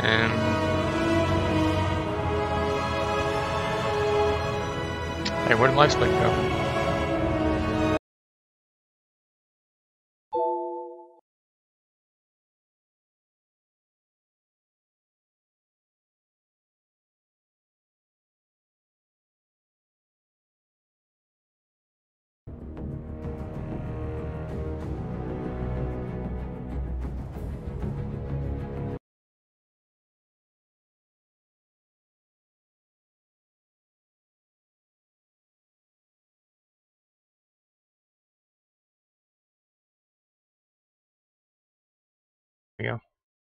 And hey, where did life split go? There we go.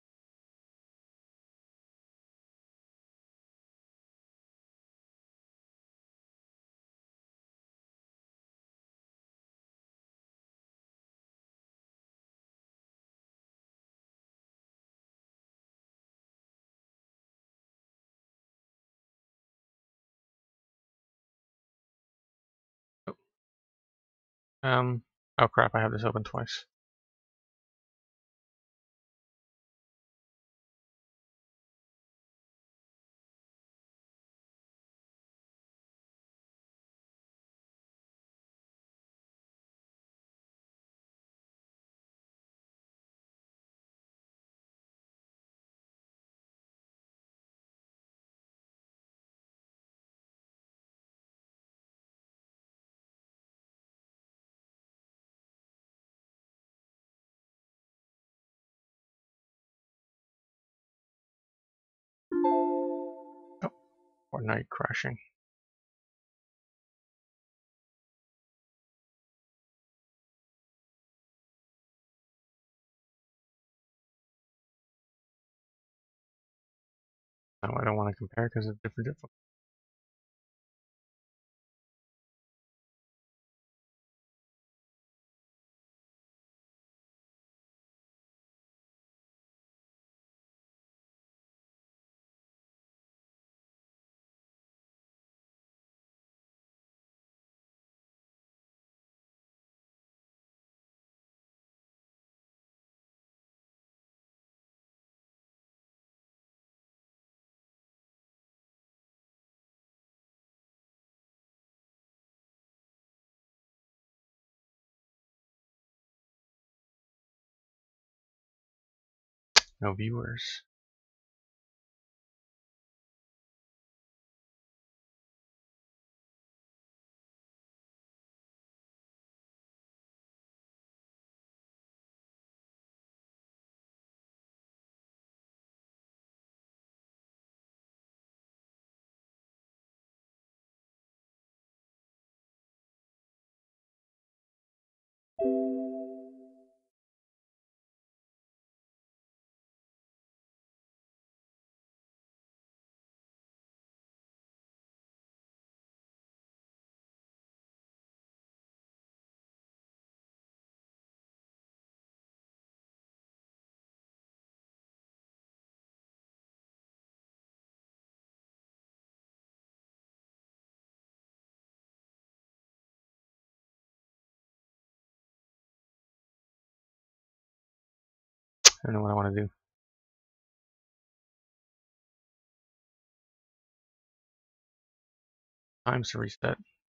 Oh crap, I have this open twice. Oh, Fortnite crashing. No, I don't want to compare because of different. No viewers. I don't know what I want to do. Times to reset.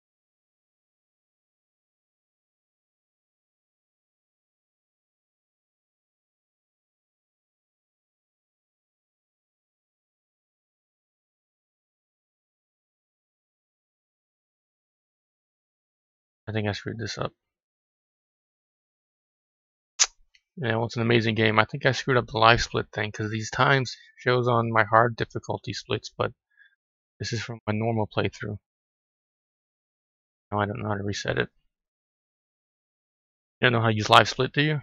I think I screwed this up. Yeah, well, it's an amazing game. I think I screwed up the live split thing because these times shows on my hard difficulty splits, but this is from my normal playthrough. Now I don't know how to reset it. You don't know how to use live split, do you?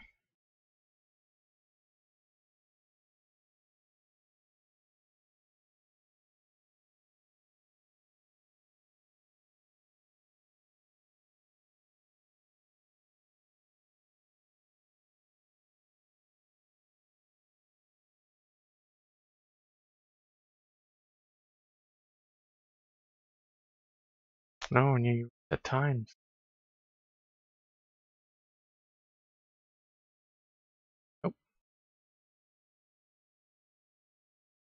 No, and you set times. Nope.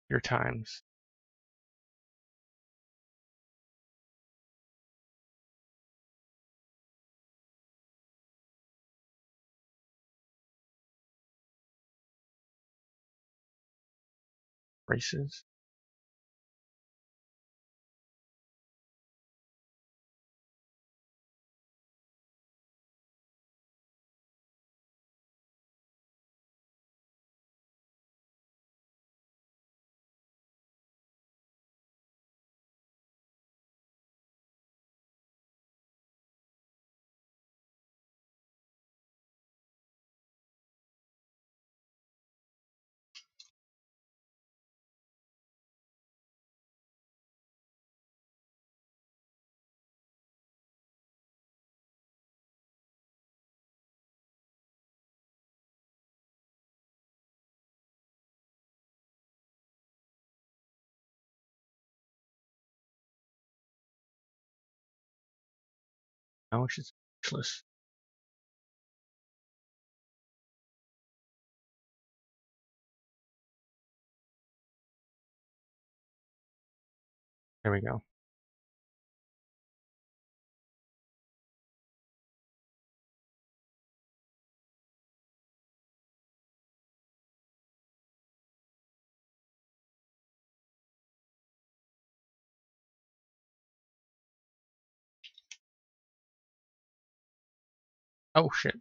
your times. Races. How much is useless? There we go. Oh shit.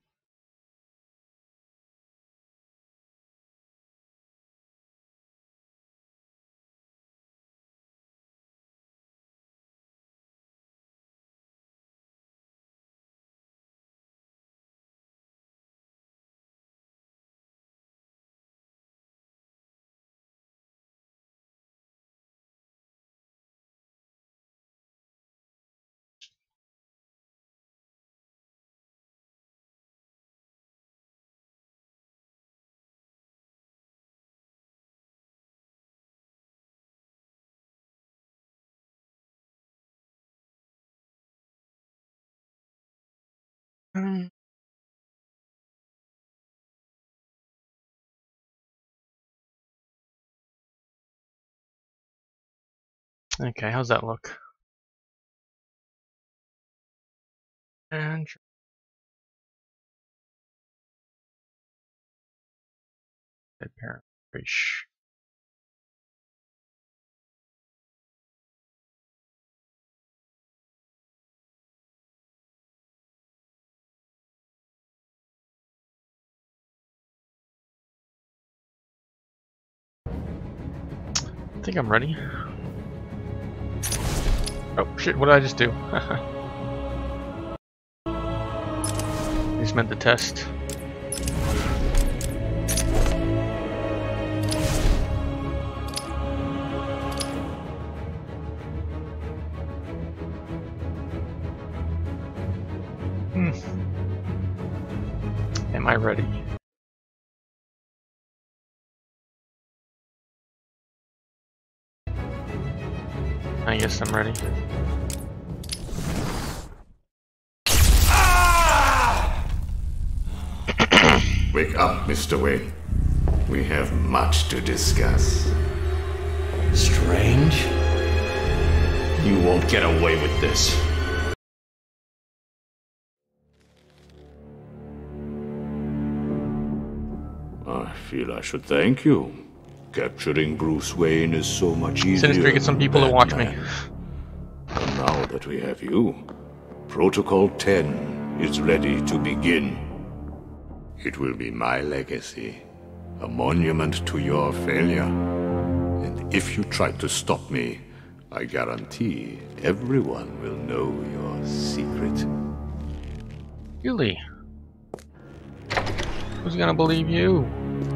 Okay, how's that look? And dead parent. Fish. I think I'm ready. Oh shit, what did I just do? I just meant the test. Am I ready? I guess I'm ready. Wake up, Mr. Wayne. We have much to discuss. Strange? You won't get away with this. I feel I should thank you. Capturing Bruce Wayne is so much easier. Sinister, get some people to watch me. And now that we have you, Protocol 10 is ready to begin. It will be my legacy, a monument to your failure. And if you try to stop me, I guarantee everyone will know your secret. Really? Who's gonna believe you?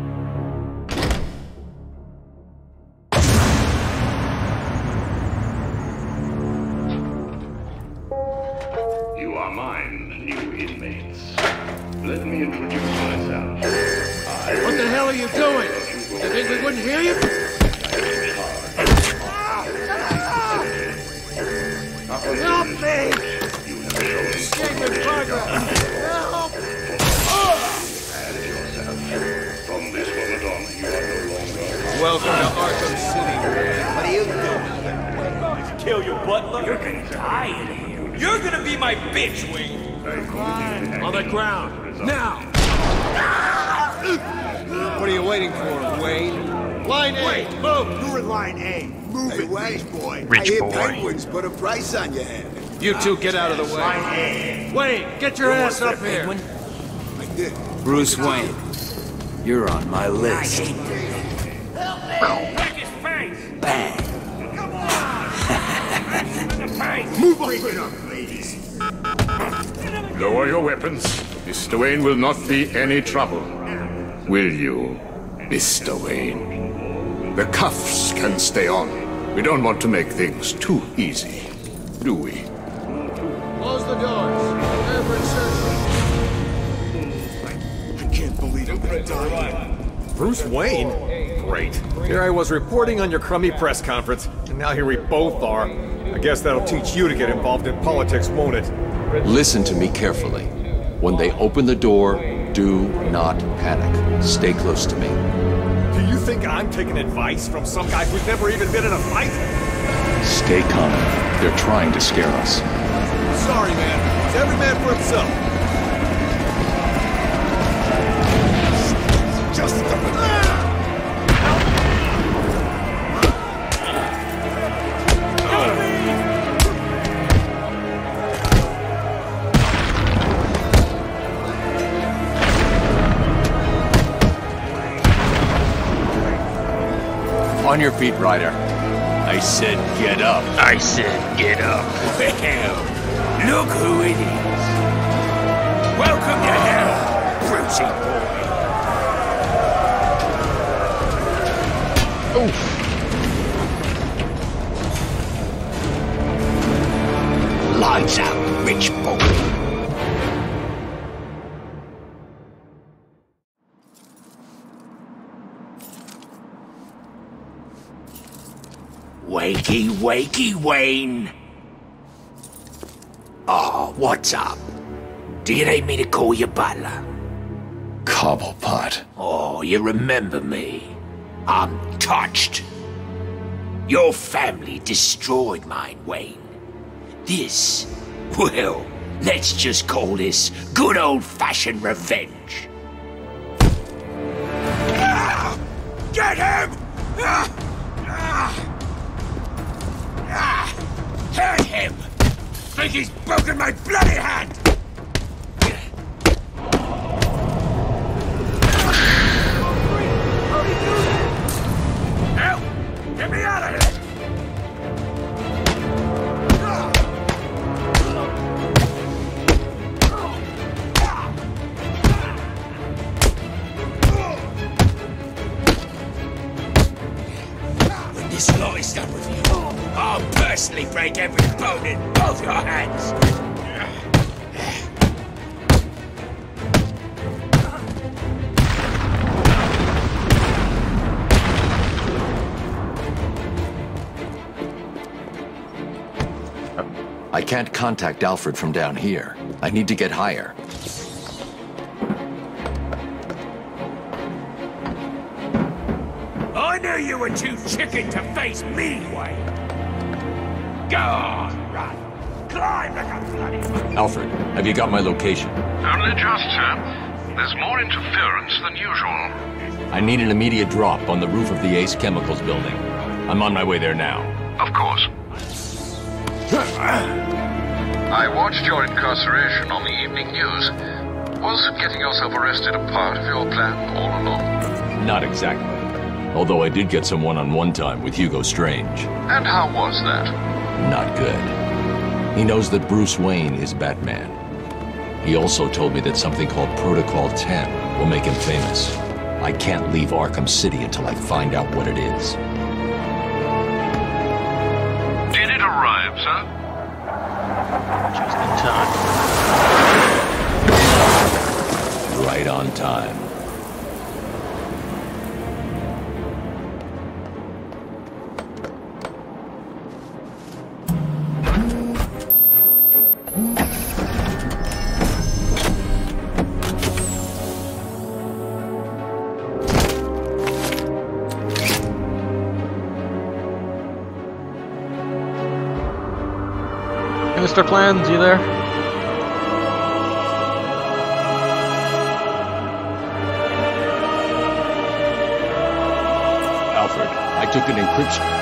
You are mine, new inmates. Let me introduce myself. What the hell are you doing? You think we wouldn't hear you? Help me! Stupid bugger! Help! From this moment on, you are no longer Welcome to Arkham City. What are you doing? Kill your butler? You're gonna die in here. You're gonna be my bitch, Wayne. On the ground. Now! What are you waiting for, Wayne? Line A! Wait, move! You're in line A. Move it, rich boy. Rich I hear boy. Penguins put a price on your head. You two get out of the way. Line A. Wayne, get your ass up here. I did. Bruce Wayne, you're on my list. Break his face! Bang. Move it up, ladies. Lower your weapons. Mr. Wayne will not be any trouble. Will you, Mr. Wayne? The cuffs can stay on. We don't want to make things too easy, do we? Close the doors. Prepare for insertion. I can't believe I'm gonna die. Bruce Wayne? Great. Here I was reporting on your crummy press conference, and now here we both are. I guess that'll teach you to get involved in politics, won't it? Listen to me carefully. When they open the door, do not panic. Stay close to me. Do you think I'm taking advice from some guy who's never even been in a fight? Stay calm. They're trying to scare us. Sorry, man. It's every man for himself. Just On your feet, Ryder. I said get up. I said, get up. Well, look who it is. Welcome to hell, Brucey boy. Oof. Lights out, rich boy. Wakey, wakey, Wayne. Oh, what's up? Do you need me to call you butler? Cobblepot. Oh, you remember me? I'm touched. Your family destroyed mine, Wayne. This, well, let's just call this good old-fashioned revenge. Ah! Get him! Ah! Ah! Ah! Hurt him! Think he's broken my bloody hand! Help! Get me out of here! When this lot is done with you, I'll personally break every bone in both your hands. I can't contact Alfred from down here. I need to get higher. I knew you were too chicken to face me, Wayne. Go on, run. Climb like a bloody... Alfred, have you got my location? Only just, sir. There's more interference than usual. I need an immediate drop on the roof of the Ace Chemicals building. I'm on my way there now. Of course. I watched your incarceration on the evening news. Was getting yourself arrested a part of your plan all along? Not exactly. Although I did get some one-on-one time with Hugo Strange. And how was that? Not good. He knows that Bruce Wayne is Batman. He also told me that something called Protocol 10 will make him famous. I can't leave Arkham City until I find out what it is. Did it arrive, sir? Just in time. Right on time. Mr. Plans, you there? Alfred, I took an encryption.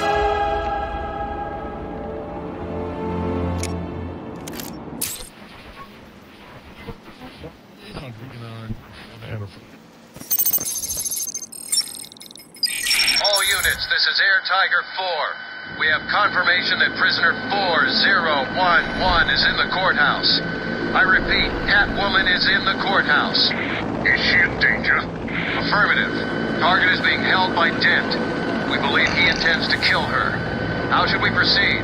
All units, this is Air Tiger 4. We have confirmation that prisoner 4011 is in the courthouse. I repeat, Catwoman is in the courthouse. Is she in danger? Affirmative. Target is being held by Dent. We believe he intends to kill her. How should we proceed?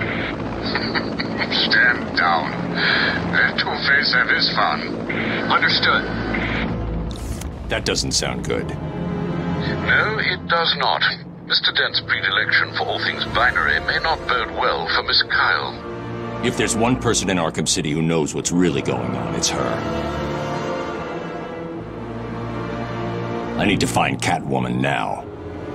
Stand down. Let Two-Face have his fun. Understood. That doesn't sound good. No, it does not. Mr. Dent's predilection for all things binary may not bode well for Miss Kyle. If there's one person in Arkham City who knows what's really going on, it's her. I need to find Catwoman now.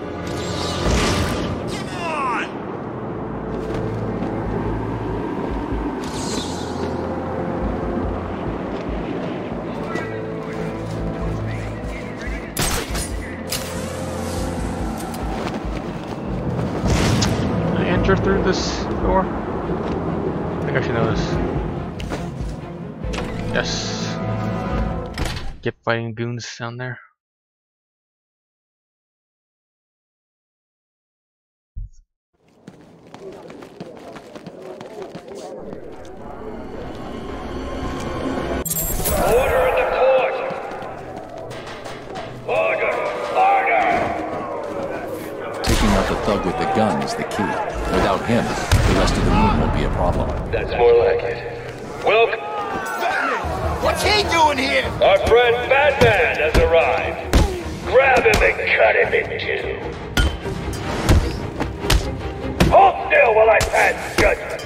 Through this door? I think I should know this. Yes. Get fighting goons down there. Order in the court! Order! Order! Taking out the thug with the gun is the key. Without him, the rest of the room won't be a problem. That's more like it. Welcome. What's he doing here? Our friend Batman has arrived. Grab him and cut him in two. Hold still while I pass judgment.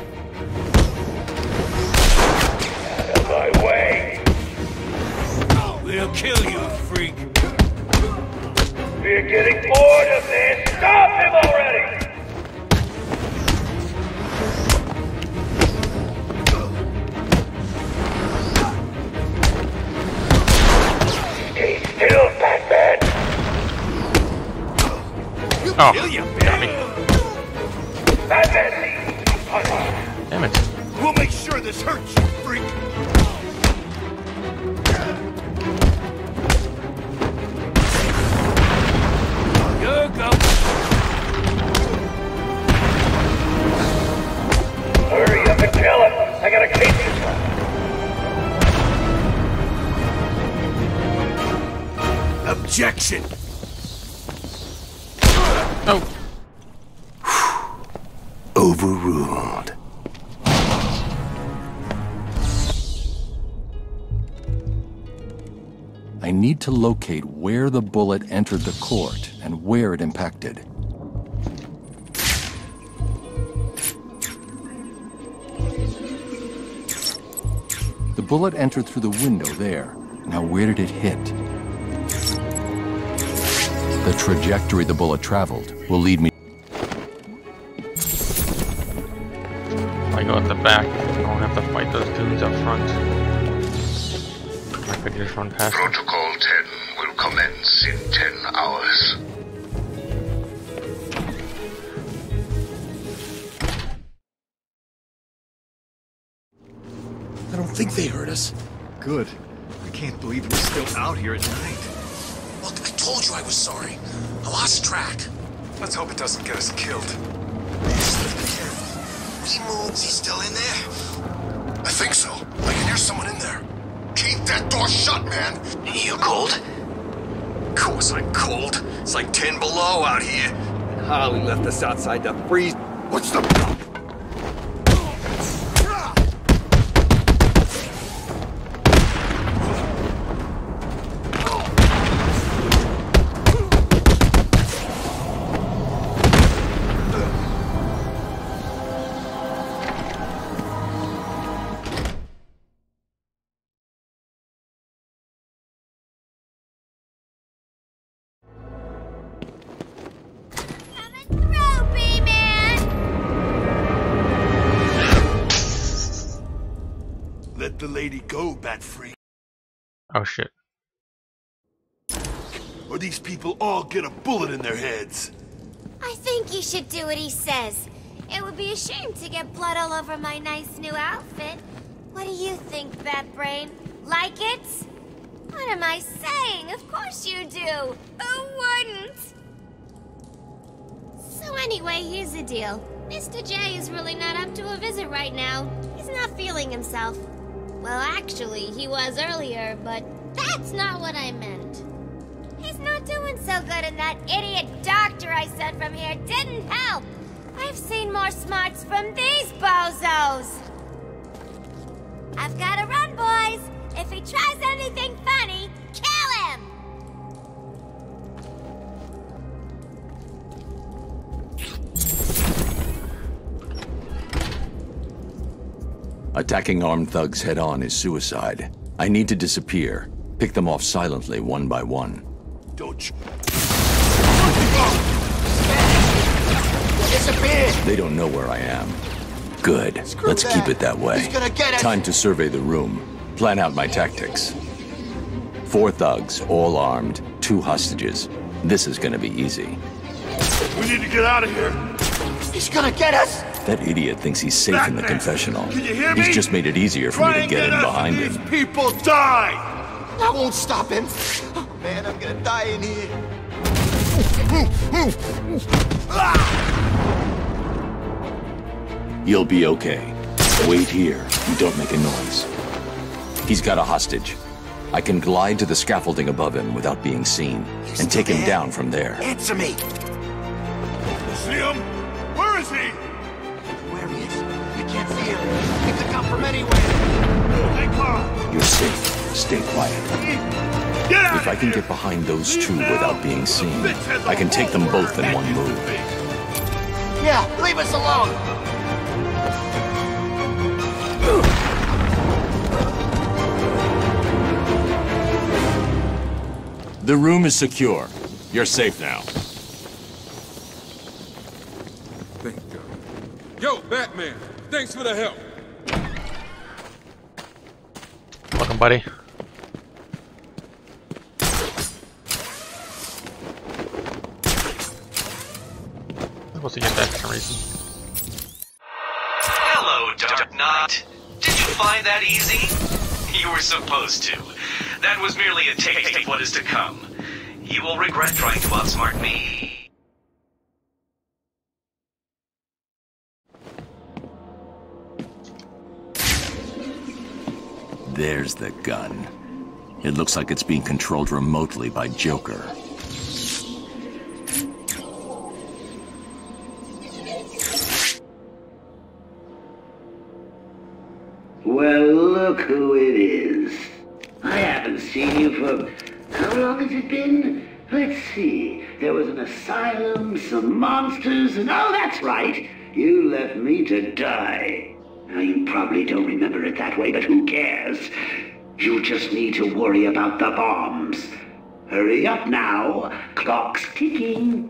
Out of my way. We'll kill you, freak. We're getting bored of this. Stop him already! Stay still, Batman. Oh, Kill you, got me. Batman, Damn it. We'll make sure this hurts you, freak. Go. hurry up and kill him. I gotta keep this one. Objection. Oh. Overruled. I need to locate where the bullet entered the court and where it impacted. The bullet entered through the window there. Now where did it hit? The trajectory the bullet traveled will lead me. I go at the back. I don't have to fight those goons up front. I could just run past them. Protocol 10 will commence in 10 hours. I don't think they heard us. Good. I can't believe we're still out here at night. Look, I told you I was sorry. I lost track. Let's hope it doesn't get us killed. Just be careful. He moves. He's still in there? I think so. I can hear someone in there. Keep that door shut, man. You cold? Of course I'm cold. It's like 10 below out here. And Harley left us outside to freeze. What's the... let the lady go, bat freak. Oh shit. Or these people all get a bullet in their heads. I think you should do what he says. It would be a shame to get blood all over my nice new outfit. What do you think, Batbrain? Like it? What am I saying? Of course you do. Who wouldn't? So anyway, here's the deal. Mr. J is really not up to a visit right now. He's not feeling himself. Well, actually, he was earlier, but that's not what I meant. He's not doing so good, and that idiot doctor I sent from here didn't help. I've seen more smarts from these bozos. I've got to run, boys. If he tries anything funny, kill him! Attacking armed thugs head-on is suicide. I need to disappear. Pick them off silently, one by one. Don't you... They don't know where I am. Good. Let's keep it that way. Time to survey the room. Plan out my tactics. 4 thugs, all armed, 2 hostages. This is gonna be easy. We need to get out of here. He's gonna get us! That idiot thinks he's safe in the confessional. Can you hear me? He's just made it easier for me to get in behind him. These people die! I won't stop him. Oh, man, I'm gonna die in here. You'll be okay. Wait here and don't make a noise. He's got a hostage. I can glide to the scaffolding above him without being seen and take him down from there. Answer me. See him? Where is he? Where he is? I can't see him. He could come from anywhere. Hey, Carl. You're safe. Stay quiet. Get out If I can get behind those 2 without being seen, I can take them both in one move. Yeah, leave us alone. The room is secure. You're safe now. Thank God. Yo, Batman! Thanks for the help! Welcome, buddy. I'm supposed to get that for some reason. Hello, Dark Knight. Did you find that easy? You were supposed to. That was merely a taste of what is to come. You will regret trying to outsmart me. There's the gun. It looks like it's being controlled remotely by Joker. Well, look who it is. I haven't seen you for... How long has it been? Let's see. There was an asylum, some monsters, and oh, that's right. You left me to die. Now, you probably don't remember it that way, but who cares? You just need to worry about the bombs. Hurry up now. Clock's ticking.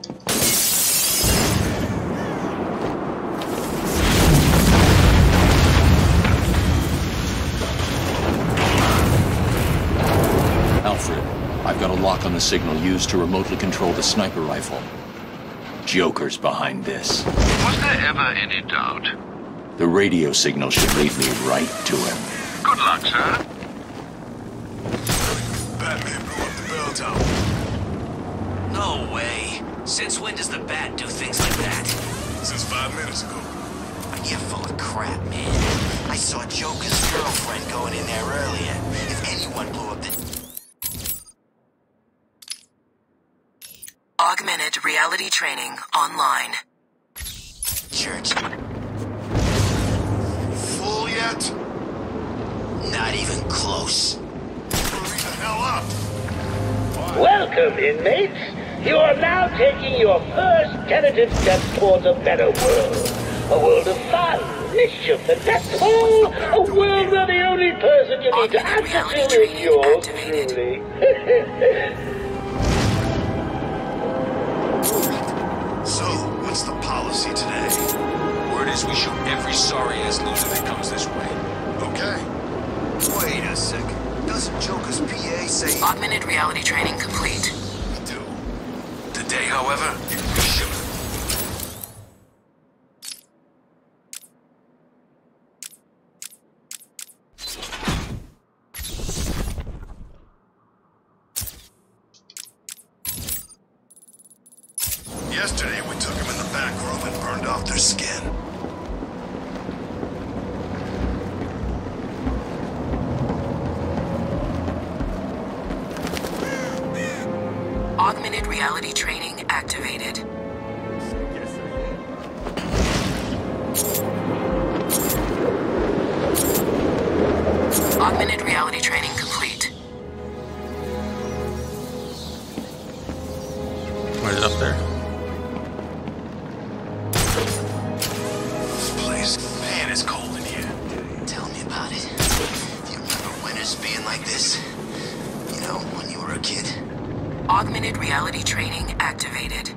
Alfred, I've got a lock on the signal used to remotely control the sniper rifle. Joker's behind this. Was there ever any doubt? The radio signal should lead me right to him. Good luck, sir. Batman blew up the bell tower. No way. Since when does the Bat do things like that? Since 5 minutes ago. You're full of crap, man. I saw Joker's girlfriend going in there earlier. If anyone blew up the... Augmented reality training online. Church. Full yet? Not even close. Hurry the hell up! Welcome, inmates. You are now taking your first tentative step towards a better world. A world of fun, mischief, and that's all. A world where the only person you need to answer to is yours truly. So, what's the policy today? Word is we shoot every sorry-ass loser that comes this way. Okay. Wait a second. Doesn't Joker's PA say... Augmented reality training complete. Today, however, shoot. Yesterday, we took them in the back room and burned off their skin. Augmented reality training activated. Augmented reality training complete. What is up there? This place, man, it's cold in here. Tell me about it. Do you remember winters being like this? You know, when you were a kid? Augmented reality training activated.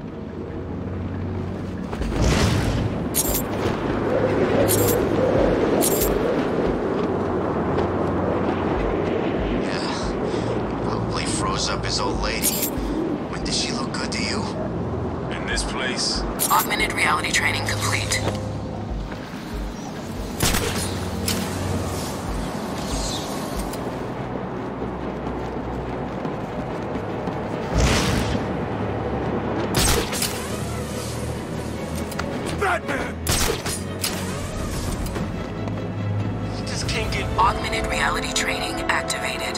Yeah. Probably froze up his old lady. When did she look good to you? In this place? Augmented reality training complete. Augmented reality training activated.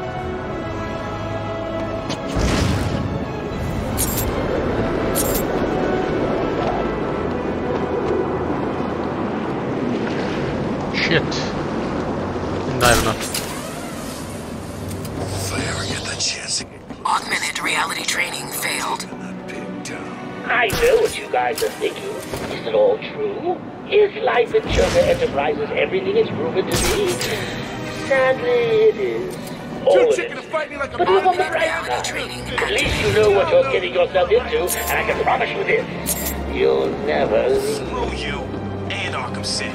Shit. Didn't dive enough. If I ever get the chance again. Augmented reality training failed. I know what you guys are thinking. Is it all true? Is life at Joker Enterprises everything it's rumored to be? Sadly, it is. Too chicken to fight me like a But look on the bright side. At least you know what you're getting yourself into, and I can promise you this. You'll never leave. Screw you and Arkham City.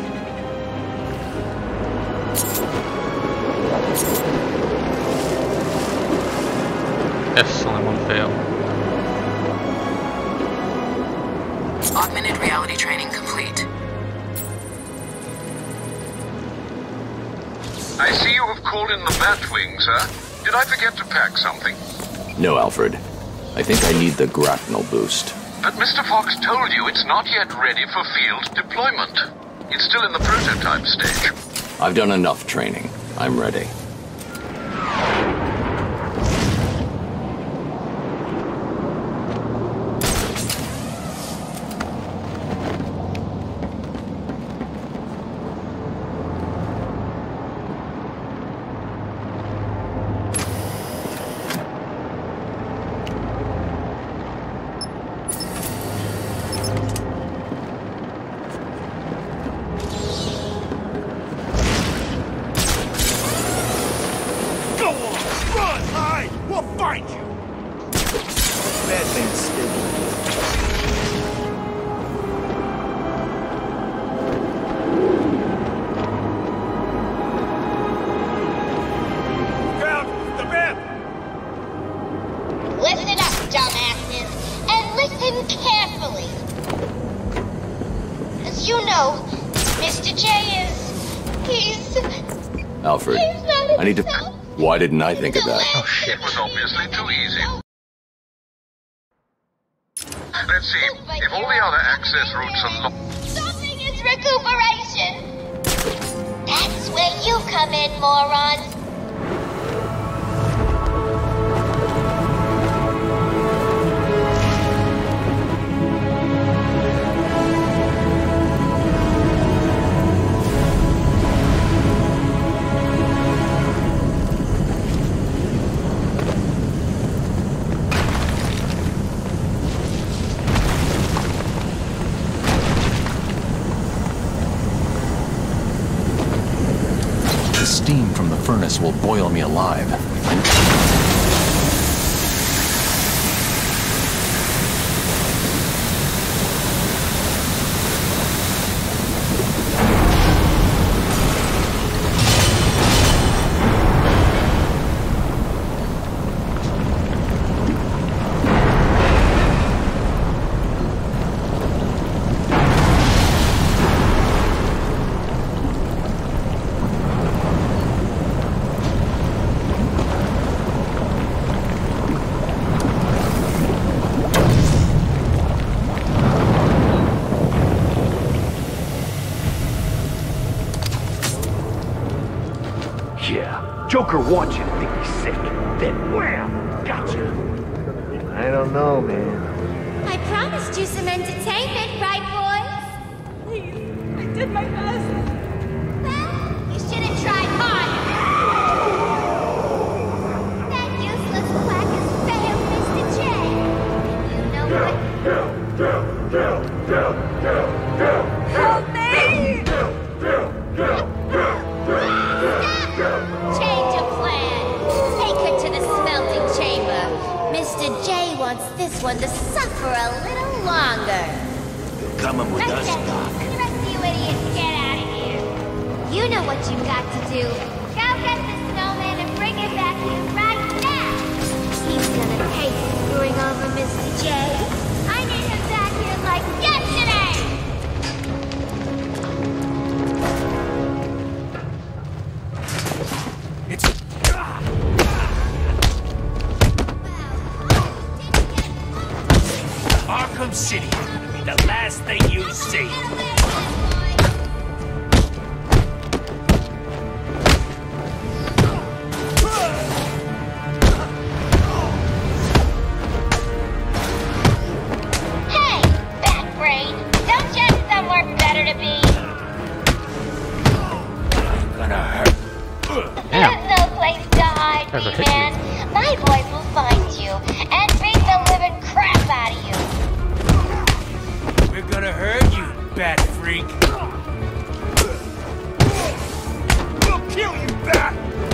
Excellent, one fail. Augmented reality training complete. I see you have called in the Batwing, sir. Did I forget to pack something? No, Alfred. I think I need the grapnel boost. But Mr. Fox told you it's not yet ready for field deployment. It's still in the prototype stage. I've done enough training. I'm ready. Listen up, dumbasses, and listen carefully. As you know, Mr. J he's Alfred, not I need to... Why didn't I think of that? Oh shit, it was obviously too easy. Let's see, if all the other access routes are locked... Stopping is recuperation. That's where you come in, moron. The steam from the furnace will boil me alive. Yeah, Joker wants you to think he's sick. Then wham! Gotcha. I don't know, man. I promised you some entertainment, right, boys? Please, I did my best. Well, you should have tried harder. That useless quack has failed Mr. J. You know what? Help me! Change of plan. Take her to the smelting chamber. Mr. J wants this one to suffer a little longer. You're coming with us, Doc. The rest of you idiots, get out of here. You know what you've got to do. Go get the snowman and bring him back here right now. He's gonna pay for screwing over Mr. J. I need him back here like yesterday. Arkham City, the last thing you see. Hey, Bat Brain, don't you have somewhere better to be? Gonna hurt. There's no place to hide, man. My boys will find you and beat the living crap out of you. We're gonna hurt you, bat freak. We'll kill you, bat!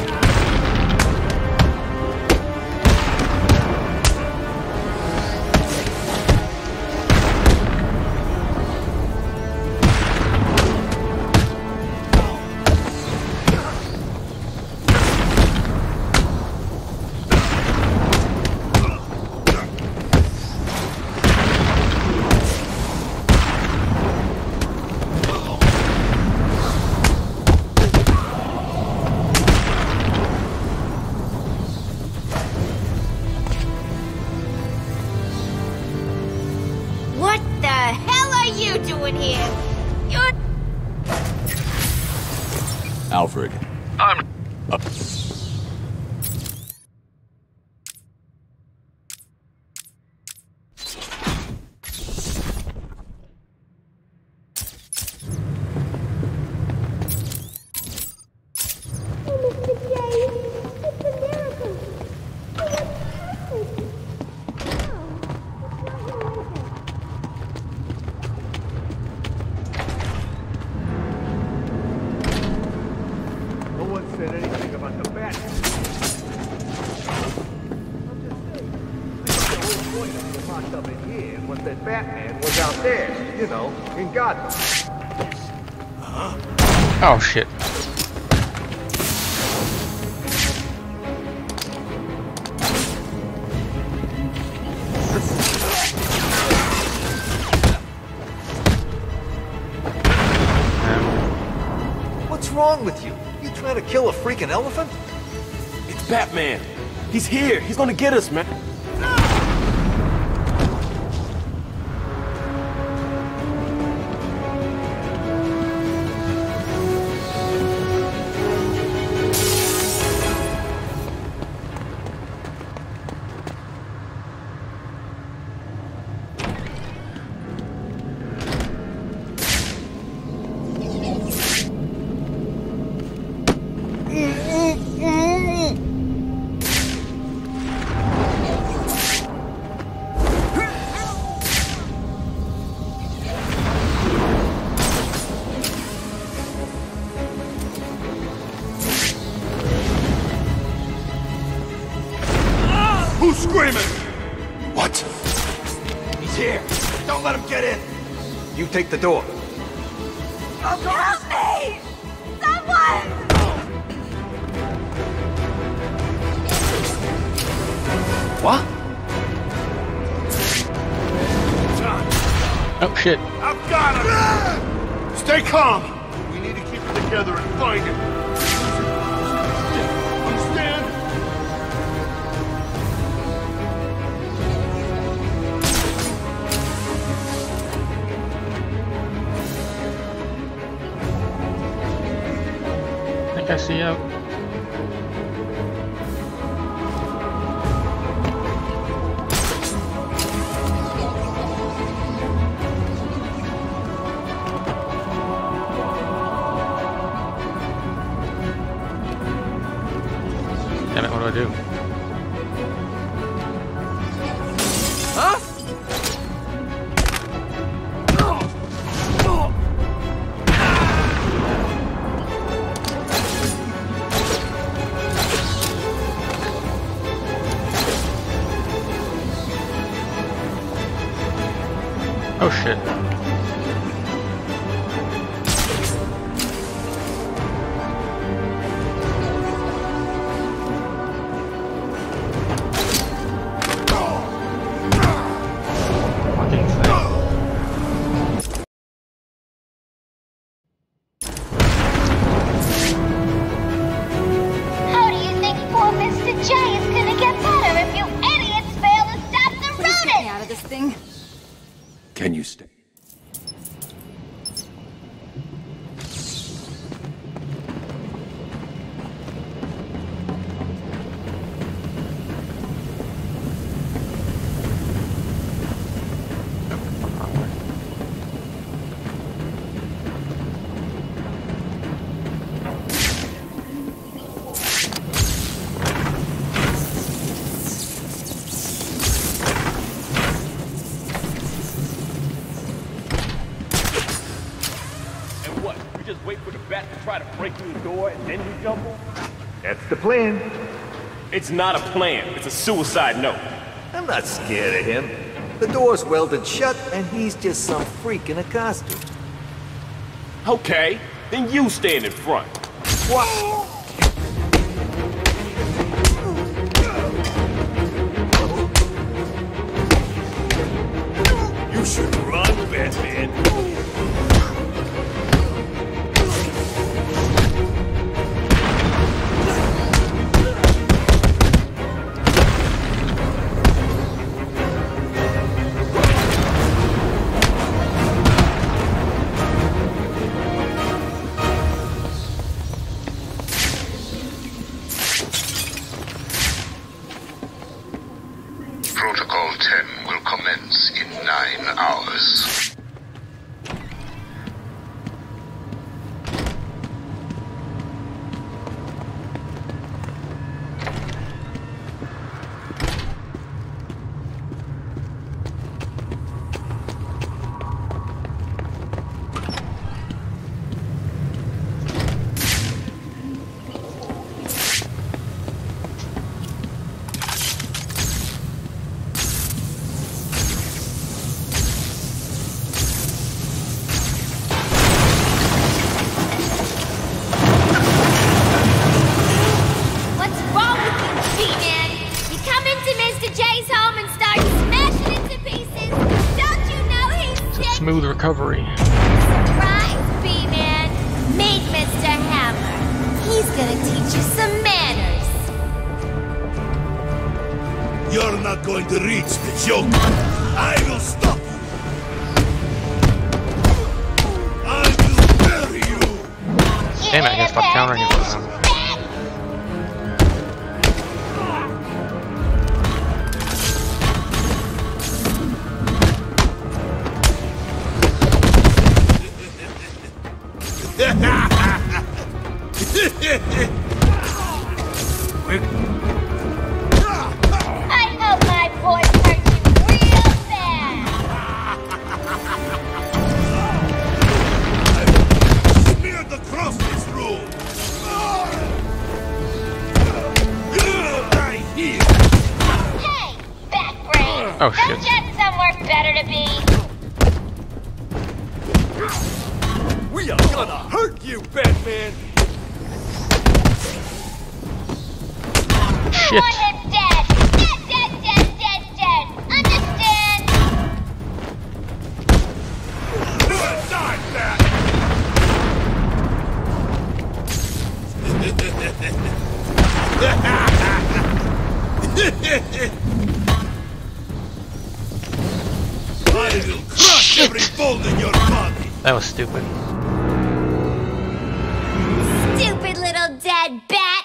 What the hell are you doing here? You're... Alfred. I'm... No one said anything about the bat. I'm just saying. The whole point of being locked up in here was that Batman was out there, you know, in Gotham. Oh shit. What's wrong with you? You trying to kill a freaking elephant? It's Batman. He's here. He's gonna get us, man. Who's screaming? What? He's here. Don't let him get in. You take the door. Help me! Someone! What? Oh shit. I've got him! Stay calm! We need to keep it together and find him. Understand? I think I see out. What do I do? Huh? Oh shit. How do you think poor Mr. J is gonna get better if you idiots fail to stop the rodent? Get me out of this thing. Can you stay? That's the plan. It's not a plan. It's a suicide note. I'm not scared of him. The door's welded shut, and he's just some freak in a costume. Okay, then you stand in front. What? You should run, Batman. Protocol 10 will commence in 9 hours. What's wrong with you, G-Man? You come into Mr. J's home and start smashing it to pieces. Don't you know he's sick? Smooth recovery. Surprise, B-Man. Meet Mr. Hammer. He's gonna teach you some manners. You're not going to reach the Joker. I will stop you. I will bury you. Damn it, I guess stop countering it this time. I hope my voice hurts you real bad. Smeared across this room. Right here. Hey, Bat Brain. Oh, Don't shit. you have somewhere better to be? We are gonna hurt you, Batman! I want him dead. Dead, dead, dead, dead, dead. Understand? Not that. I will crush every bone in your body. That was stupid. Stupid little dead bat.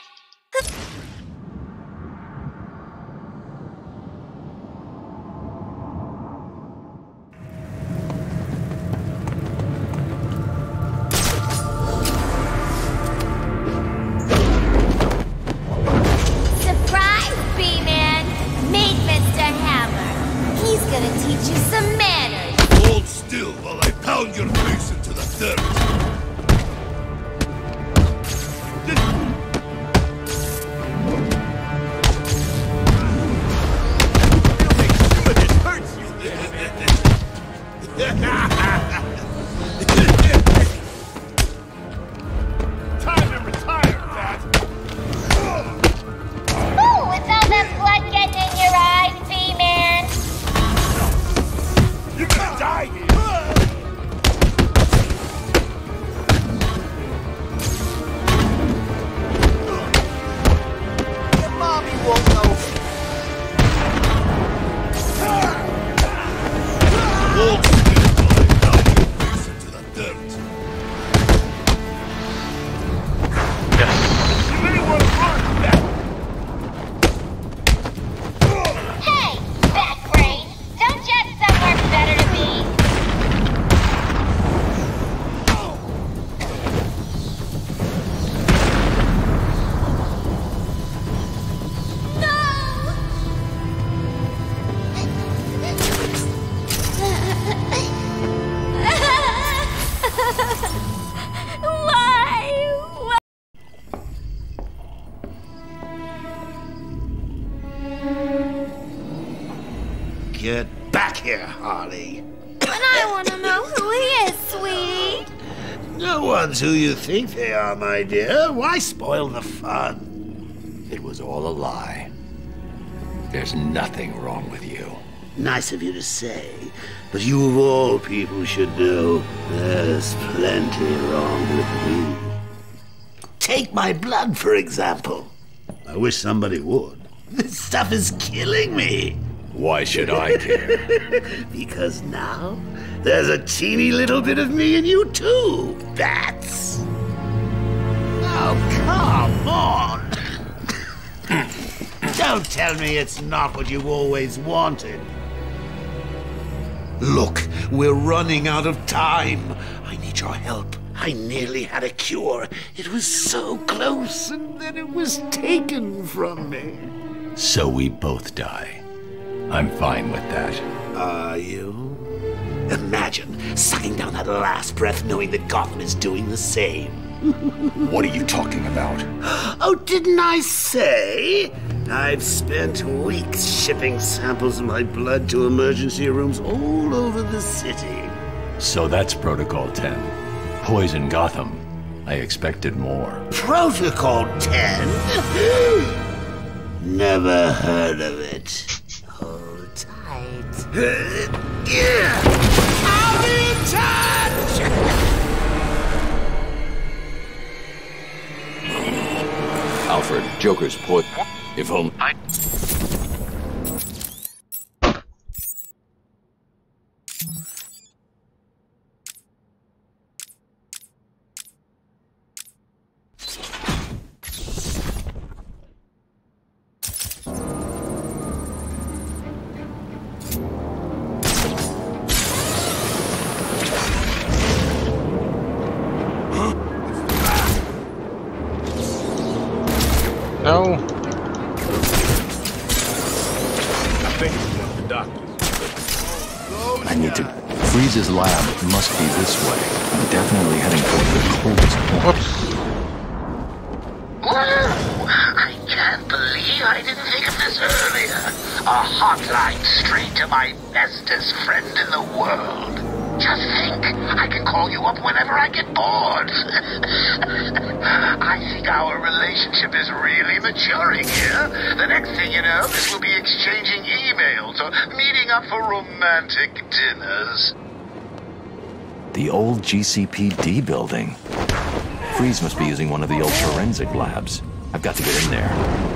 Get back here, Harley. But I want to know who he is, sweetie. No one's who you think they are, my dear. Why spoil the fun? It was all a lie. There's nothing wrong with you. Nice of you to say, but you of all people should know there's plenty wrong with me. Take my blood, for example. I wish somebody would. This stuff is killing me. Why should I care? Because now there's a teeny little bit of me in you too, Bats. Oh, come on. Don't tell me it's not what you've always wanted. Look, we're running out of time. I need your help. I nearly had a cure. It was so close, and then it was taken from me. So we both die. I'm fine with that. Are you? Imagine sucking down that last breath knowing that Gotham is doing the same. What are you talking about? Oh, didn't I say? I've spent weeks shipping samples of my blood to emergency rooms all over the city. So that's Protocol 10. Poison Gotham. I expected more. Protocol 10? Never heard of it. Hold tight. I'll be in touch! Alfred, Joker's put. If only. No. I need to. Freeze's lab must be this way. I'm definitely heading toward the coldest point. Whoa! I can't believe I didn't think of this earlier. A hotline straight to my bestest friend in the world. Just think, I can call you up whenever I get bored. I think our relationship is really maturing here. The next thing you know, this will be exchanging emails or meeting up for romantic dinners. The old GCPD building. Freeze must be using one of the old forensic labs. I've got to get in there.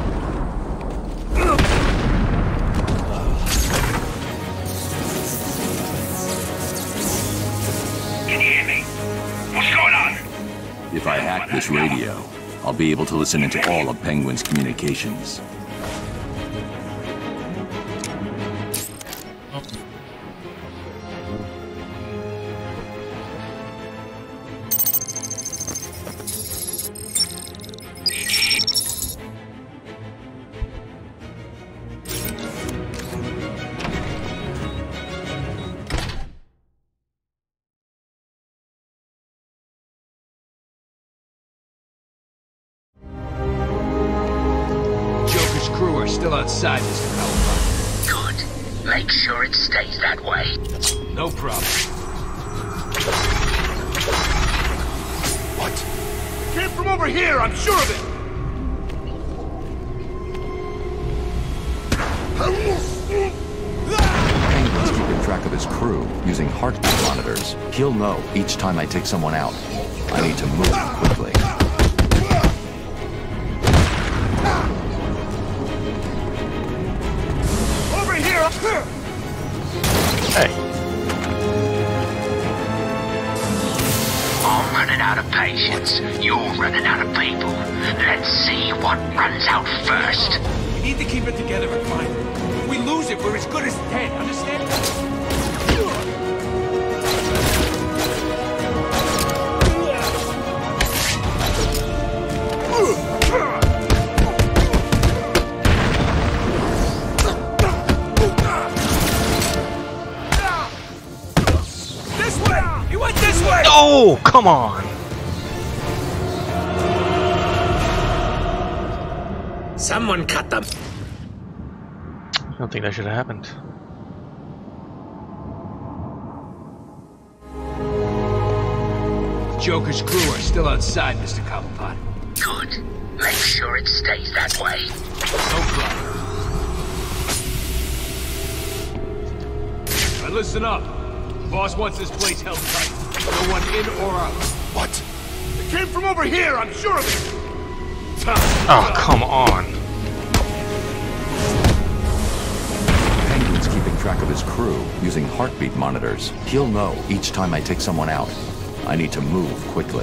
If I hack this radio, I'll be able to listen into all of Penguin's communications. Still outside, Mr. Alpha. Good. Make sure it stays that way. No problem. What? Came from over here, I'm sure of it! Penguin's keeping track of his crew using heartbeat monitors. He'll know each time I take someone out. I need to move quickly. Hey. I'm running out of patience. You're running out of people. Let's see what runs out first. We need to keep it together and find it. If we lose it, we're as good as dead, understand? Oh, come on! Someone cut them. I don't think that should have happened. Joker's crew are still outside, Mr. Cobblepot. Good. Make sure it stays that way. No problem. Now listen up. The boss wants this place held tight. No one in or out. What? It came from over here, I'm sure of it! Oh, come on. Penguin's keeping track of his crew using heartbeat monitors. He'll know each time I take someone out. I need to move quickly.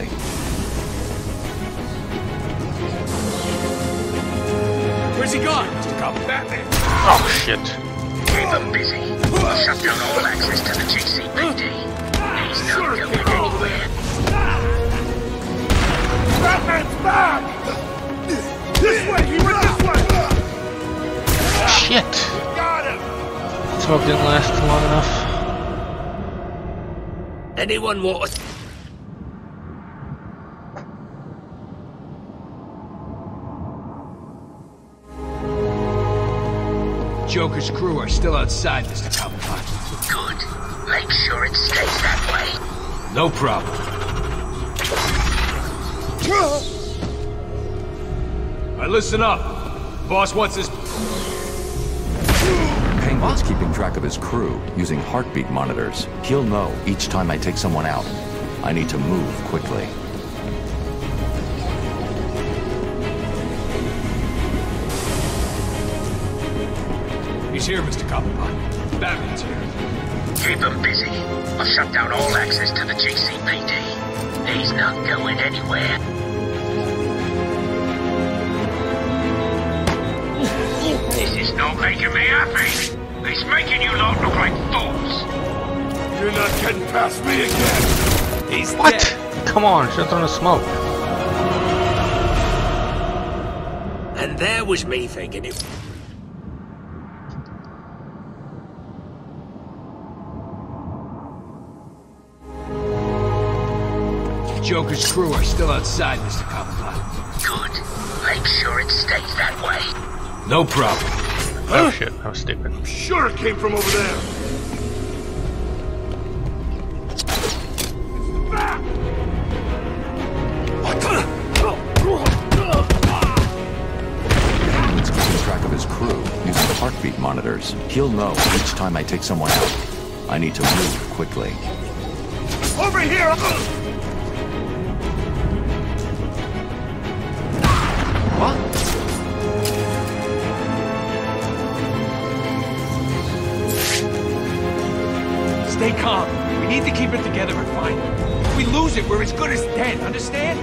Where's he gone, Mr. Cobblepot? Batman! Oh, shit. Keep him busy. Shut down all access to the GCPD. He's not going anywhere. Batman's back! This way! He went this way! Shit! Got him! Smoke didn't last long enough. Anyone want to... Joker's crew are still outside, Mr. Cobblepot. Good. Make sure it stays that way. No problem. Now listen up. The boss wants this... Penguin's keeping track of his crew using heartbeat monitors. He'll know each time I take someone out. I need to move quickly. He's here, Mr. Cobblepot. Batman's here. Keep him busy. I'll shut down all access to the GCPD. He's not going anywhere. This is not making me happy. It's making you lot look like fools. You're not getting past me again. He's What? dead. Come on, shut down the smoke. And there was me thinking it... Joker's crew are still outside, Mr. Cobblepot. Good. Make sure it stays that way. No problem. Oh shit, I was stupid. I'm sure it came from over there. Penguin's keeping track of his crew using heartbeat monitors. He'll know each time I take someone out. I need to move quickly. Over here! What? Stay calm. We need to keep it together and find him. If we lose it, we're as good as dead, understand?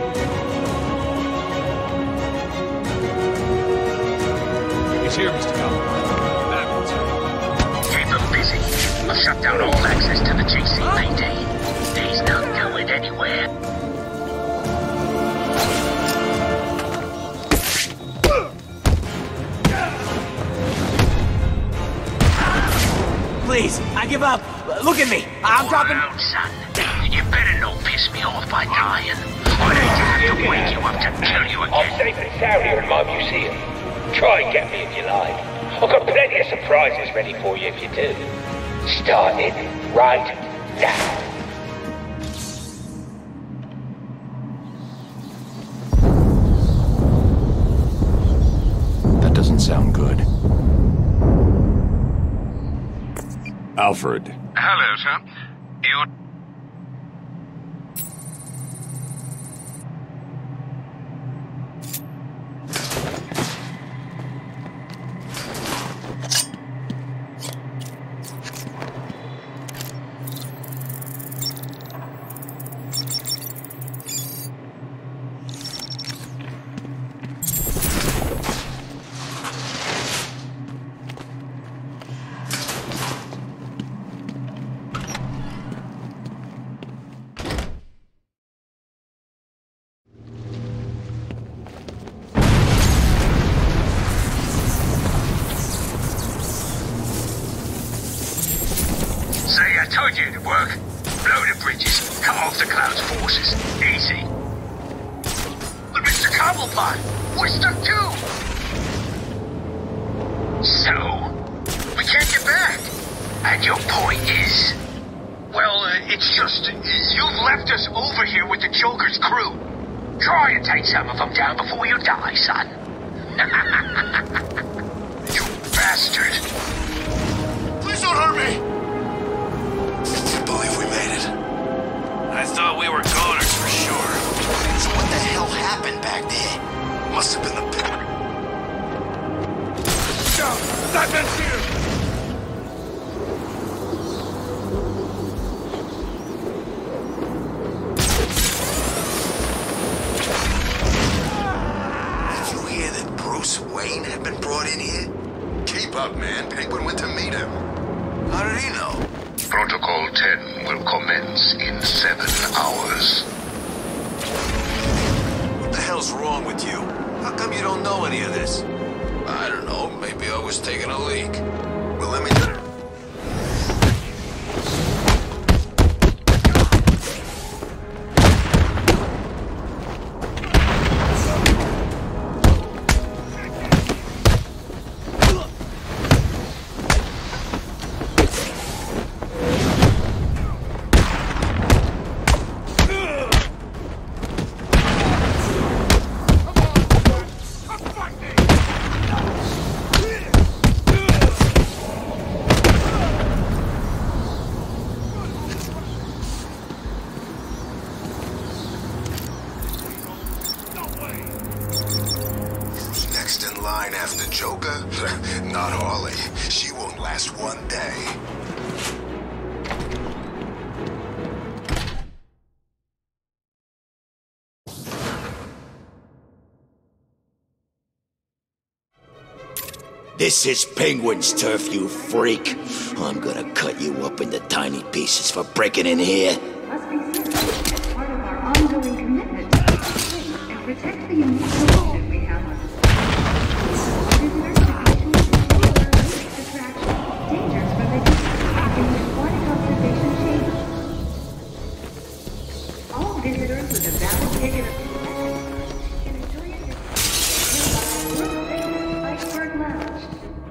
He's here, Mr. Cobblepot. Batman's here. Keep him busy. I'll shut down all access to the GCPD. He's not going anywhere. Please, I give up. Look at me. I'm dropping... Around, son. You better not piss me off by dying. I'd hate to have to wake you up to kill you again. I'm safe and sound here in my museum. Try and get me if you like. I've got plenty of surprises ready for you if you do. Starting right now. That doesn't sound good. Alfred. Hello, sir. You... Say, I told you it'd work. Blow the bridges, cut off the Cloud's forces. Easy. But Mr. Cobblepot, we're stuck too. So, we can't get back. And your point is? Well, it's just, you've left us over here with the Joker's crew. Try and take some of them down before you die, son. You bastard. Please don't hurt me! I can't believe we made it. I thought we were goners for sure. So what the hell happened back there? Must have been the pit. That man's here! Bruce Wayne had been brought in here? Keep up, man. Penguin went to meet him. How did he know? Protocol 10 will commence in 7 hours. What the hell's wrong with you? How come you don't know any of this? I don't know. Maybe I was taking a leak. Well, let me... Not Harley. She won't last one day. This is Penguin's turf, you freak. I'm gonna cut you up into tiny pieces for breaking in here. Must be seen as part of our ongoing commitment to keep safe and protect the unique relationship we have on this planet. Visitors with a valid ticket of can enjoy it nearby Iceberg Lounge.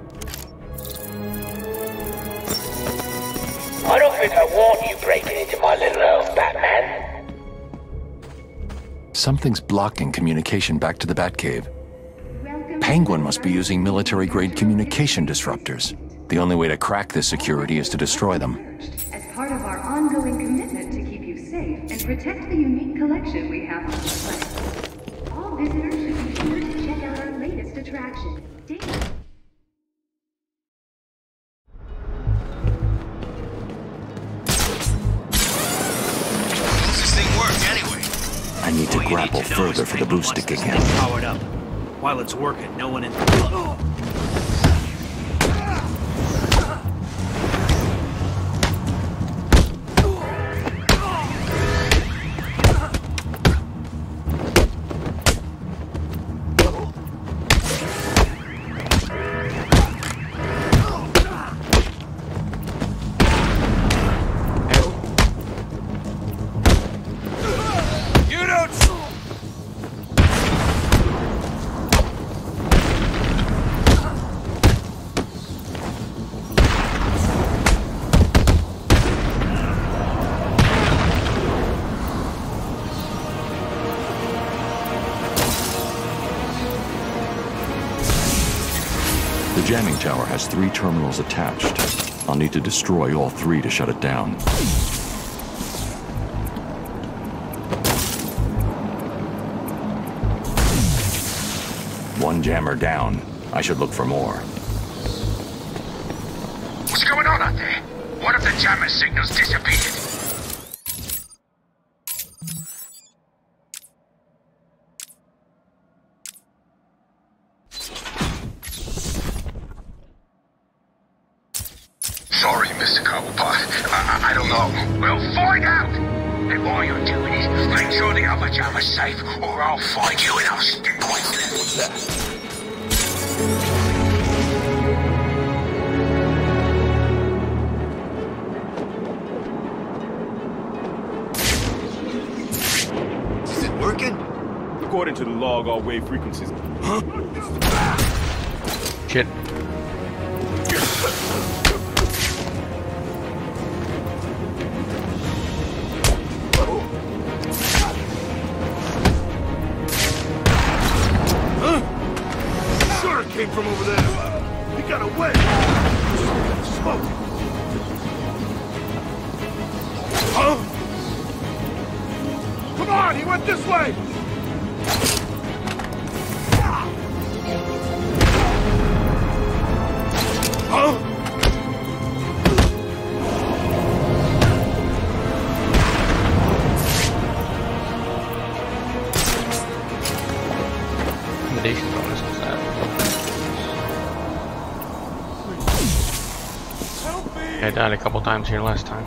I don't think I want you breaking into my little elf, Batman. Something's blocking communication back to the Batcave. Penguin must be using military-grade communication disruptors. The only way to crack this security is to destroy them. As part of our ongoing commitment to keep you safe and protect the unique collection we have on this planet. All visitors should be sure to check out our latest attraction. How's this thing work anyway? I need to grapple further for the boost to kick in. Powered up. While it's working, no one in... The jamming tower has 3 terminals attached. I'll need to destroy all 3 to shut it down. One jammer down. I should look for more. What's going on out there? What if the jammer signals disappeared? Sorry, Mr. Cobblepot. I don't know. Well, find out! And while you're doing it, make sure the other jammer's safe, or I'll find you and I'll stick poison. What's that? Is it working? According to the log, all wave frequencies. Huh? Shit. came from over there. He got away. Smoke. Huh? Come on, he went this way. Huh? Intimidation bonus is that? I died a couple times here last time.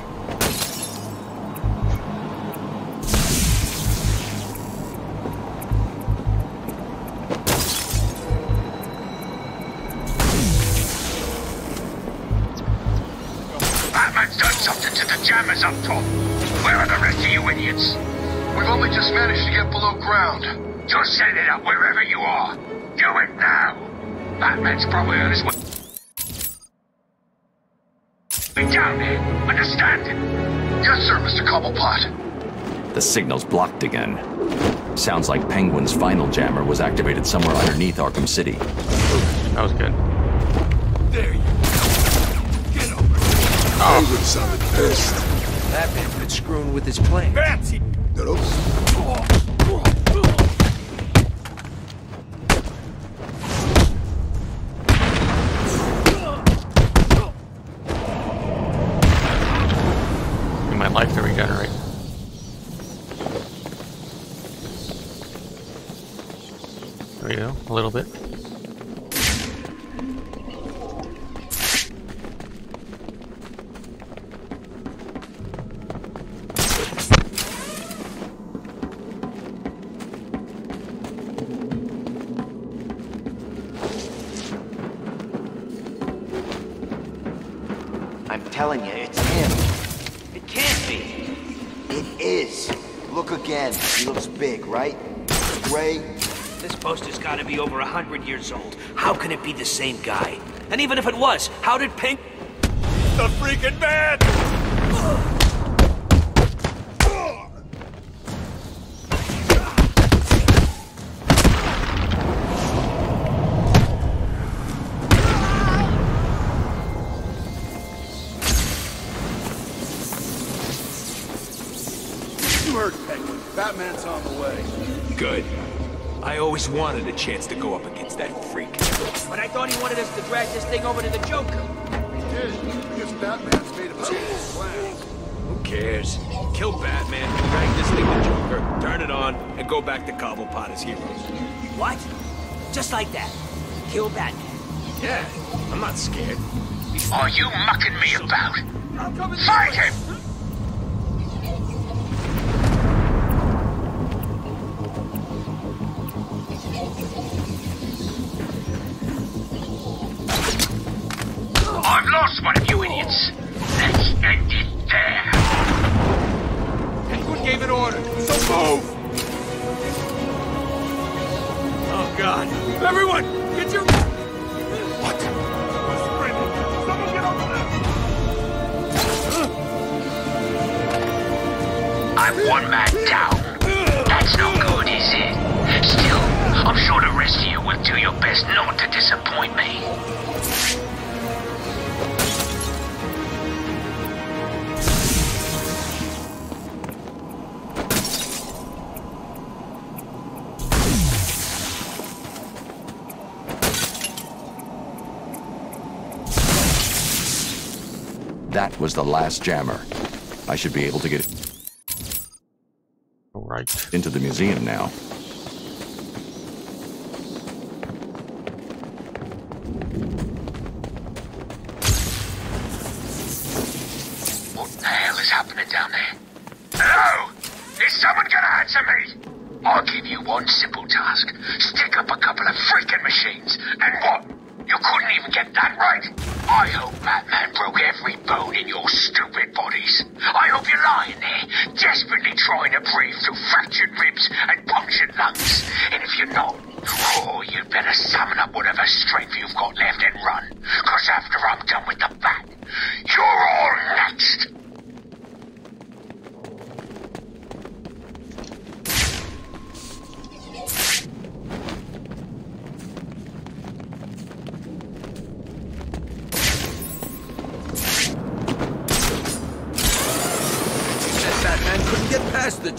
Batman's done something to the jammers up top. Where are the rest of you idiots? We've only just managed to get below ground. Just set it up wherever you are. Do it now. Batman's probably on his way down there. Understand? Yes, sir, Mr. Cobblepot. The signal's blocked again. Sounds like Penguin's final jammer was activated somewhere underneath Arkham City. That was good. There you go. Get over here. Penguin sounded pissed. Batman's been screwing with his plan. Batsy! Need my life to regenerate. There we go, a little bit. I'm telling you, it's him. It can't be. It is. Look again. He looks big, right? Gray. This poster's gotta be over 100 years old. How can it be the same guy? And even if it was, how did Pink... The freaking man! You heard Penguin. Batman's on the way. Good. I always wanted a chance to go up against that freak. But I thought he wanted us to drag this thing over to the Joker. He did. I guess Batman's made him change his plans. Who cares? Kill Batman, drag this thing to Joker, turn it on, and go back to Cobblepot as heroes. What? Just like that. Kill Batman. Yeah, I'm not scared. Are you mucking me about? Fight him! I've lost one of you idiots. Let's end it there. Penguin gave an order, so move! Oh, God. Everyone, get your... What? Who's sprinting? Someone get over there! I'm one man down. That's no good, is it? Still, I'm sure the rest of you will do your best not to disappoint me. That was the last jammer. I should be able to get Right. into the museum now. What the hell is happening down there? Hello? Is someone gonna answer me? I'll give you one simple task. Stick up a couple of freaking machines. And what? You couldn't even get that right? I hope Batman broke every bone in your stupid bodies. I hope you're lying there, desperately trying to breathe through fractured ribs and punctured lungs. And if you're not, oh, you'd better summon up whatever strength you've got left and run. 'Cause after I'm done with the Bat, you're all next.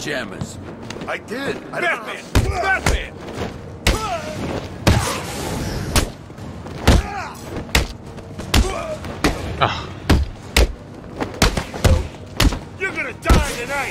pajamas. I did. Batman! Batman! Ah. You're gonna die tonight!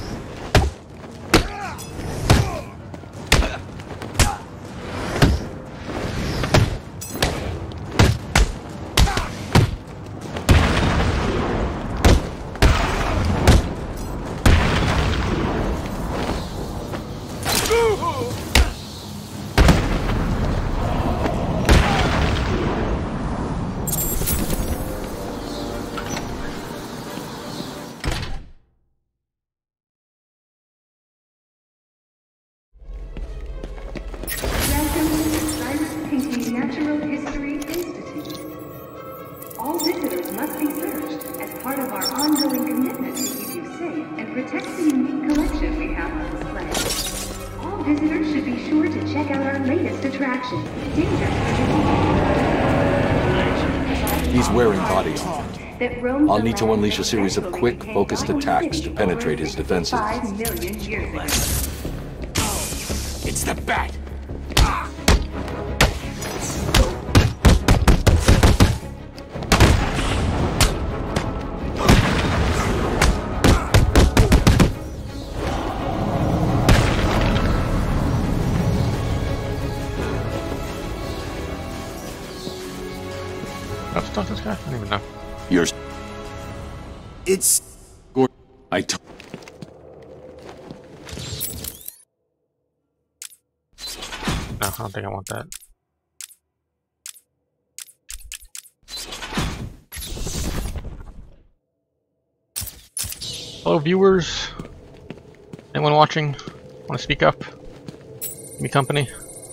Natural History Institute. All visitors must be searched as part of our ongoing commitment to keep you safe and protect the unique collection we have on display. All visitors should be sure to check out our latest attraction, Danger. He's wearing body armor. I'll need to unleash a series of quick, focused attacks to penetrate his defenses. 5 million years ago. It's the Bat! I've talked to this guy? I don't even know. Yours. It's... No, I don't think I want that. Hello viewers. Anyone watching? Want to speak up? Give me company?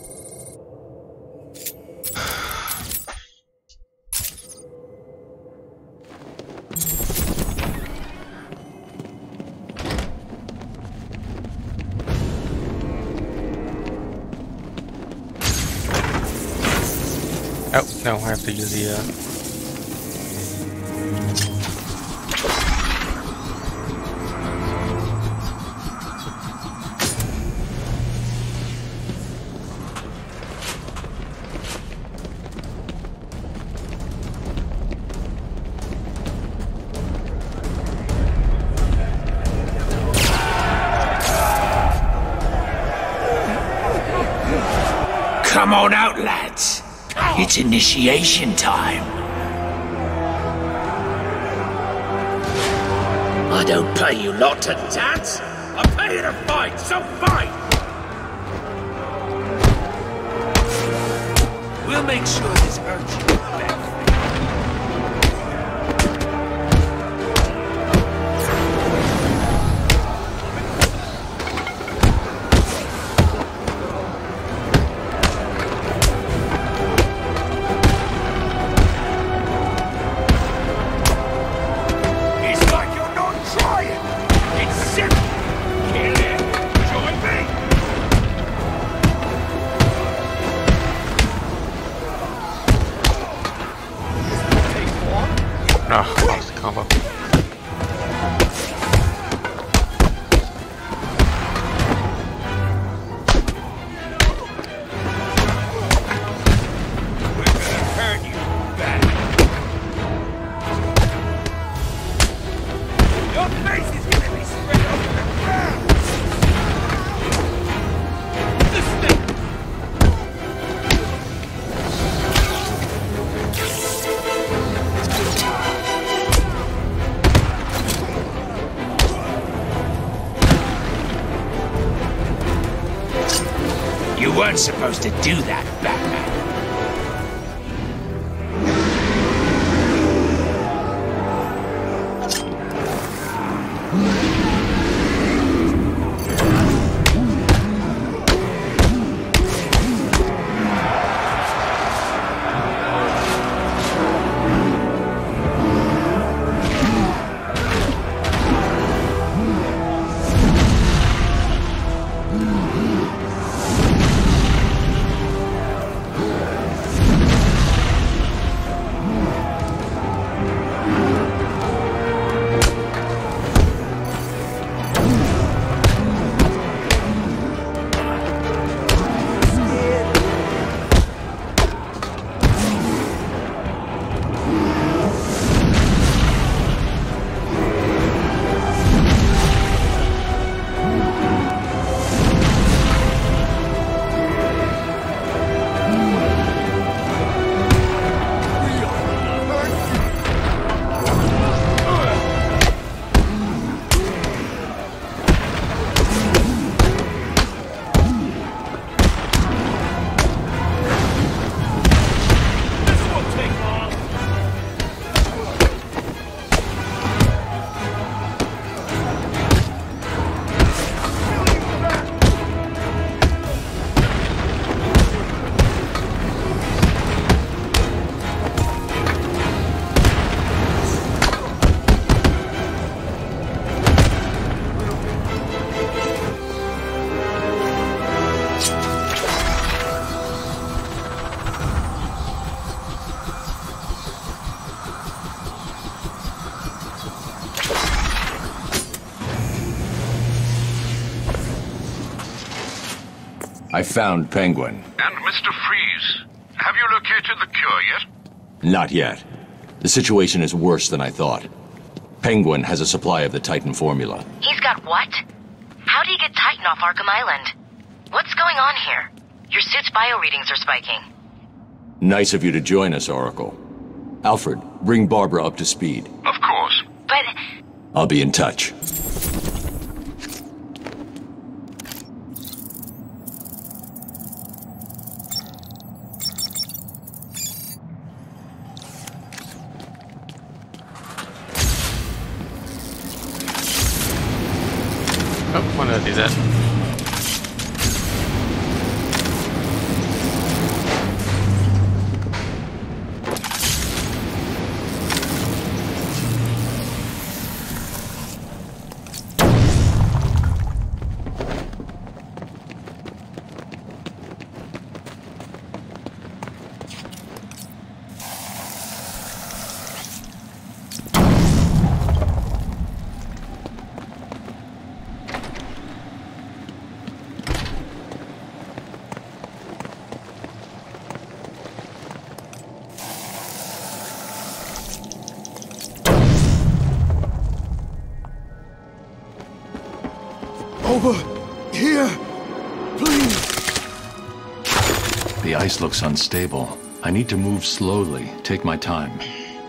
Oh, no, I have to use the, Come on out, lads. It's initiation time. I don't pay you lot to dance. I pay you to fight, so fight! We'll make sure this hurts you back. lost the combo. You weren't supposed to do that, Batman. I found Penguin. And Mr. Freeze, have you located the cure yet? Not yet. The situation is worse than I thought. Penguin has a supply of the Titan formula. He's got what? How do you get Titan off Arkham Island? What's going on here? Your suit's bio-readings are spiking. Nice of you to join us, Oracle. Alfred, bring Barbara up to speed. Of course. But... I'll be in touch. Oh, why did I do that? Over here, please. The ice looks unstable. I need to move slowly. Take my time.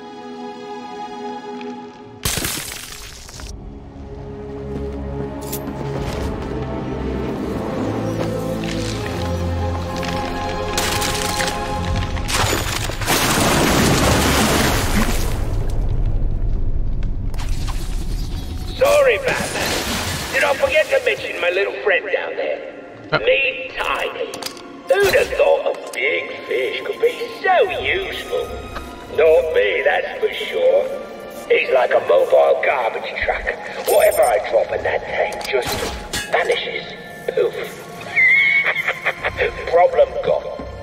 Sorry, Batman. Did I forget to mention my little friend down there? Me, Tiny. Who'd have thought a big fish could be so useful? Not me, that's for sure. He's like a mobile garbage truck. Whatever I drop in that tank just vanishes. Poof. Problem gone.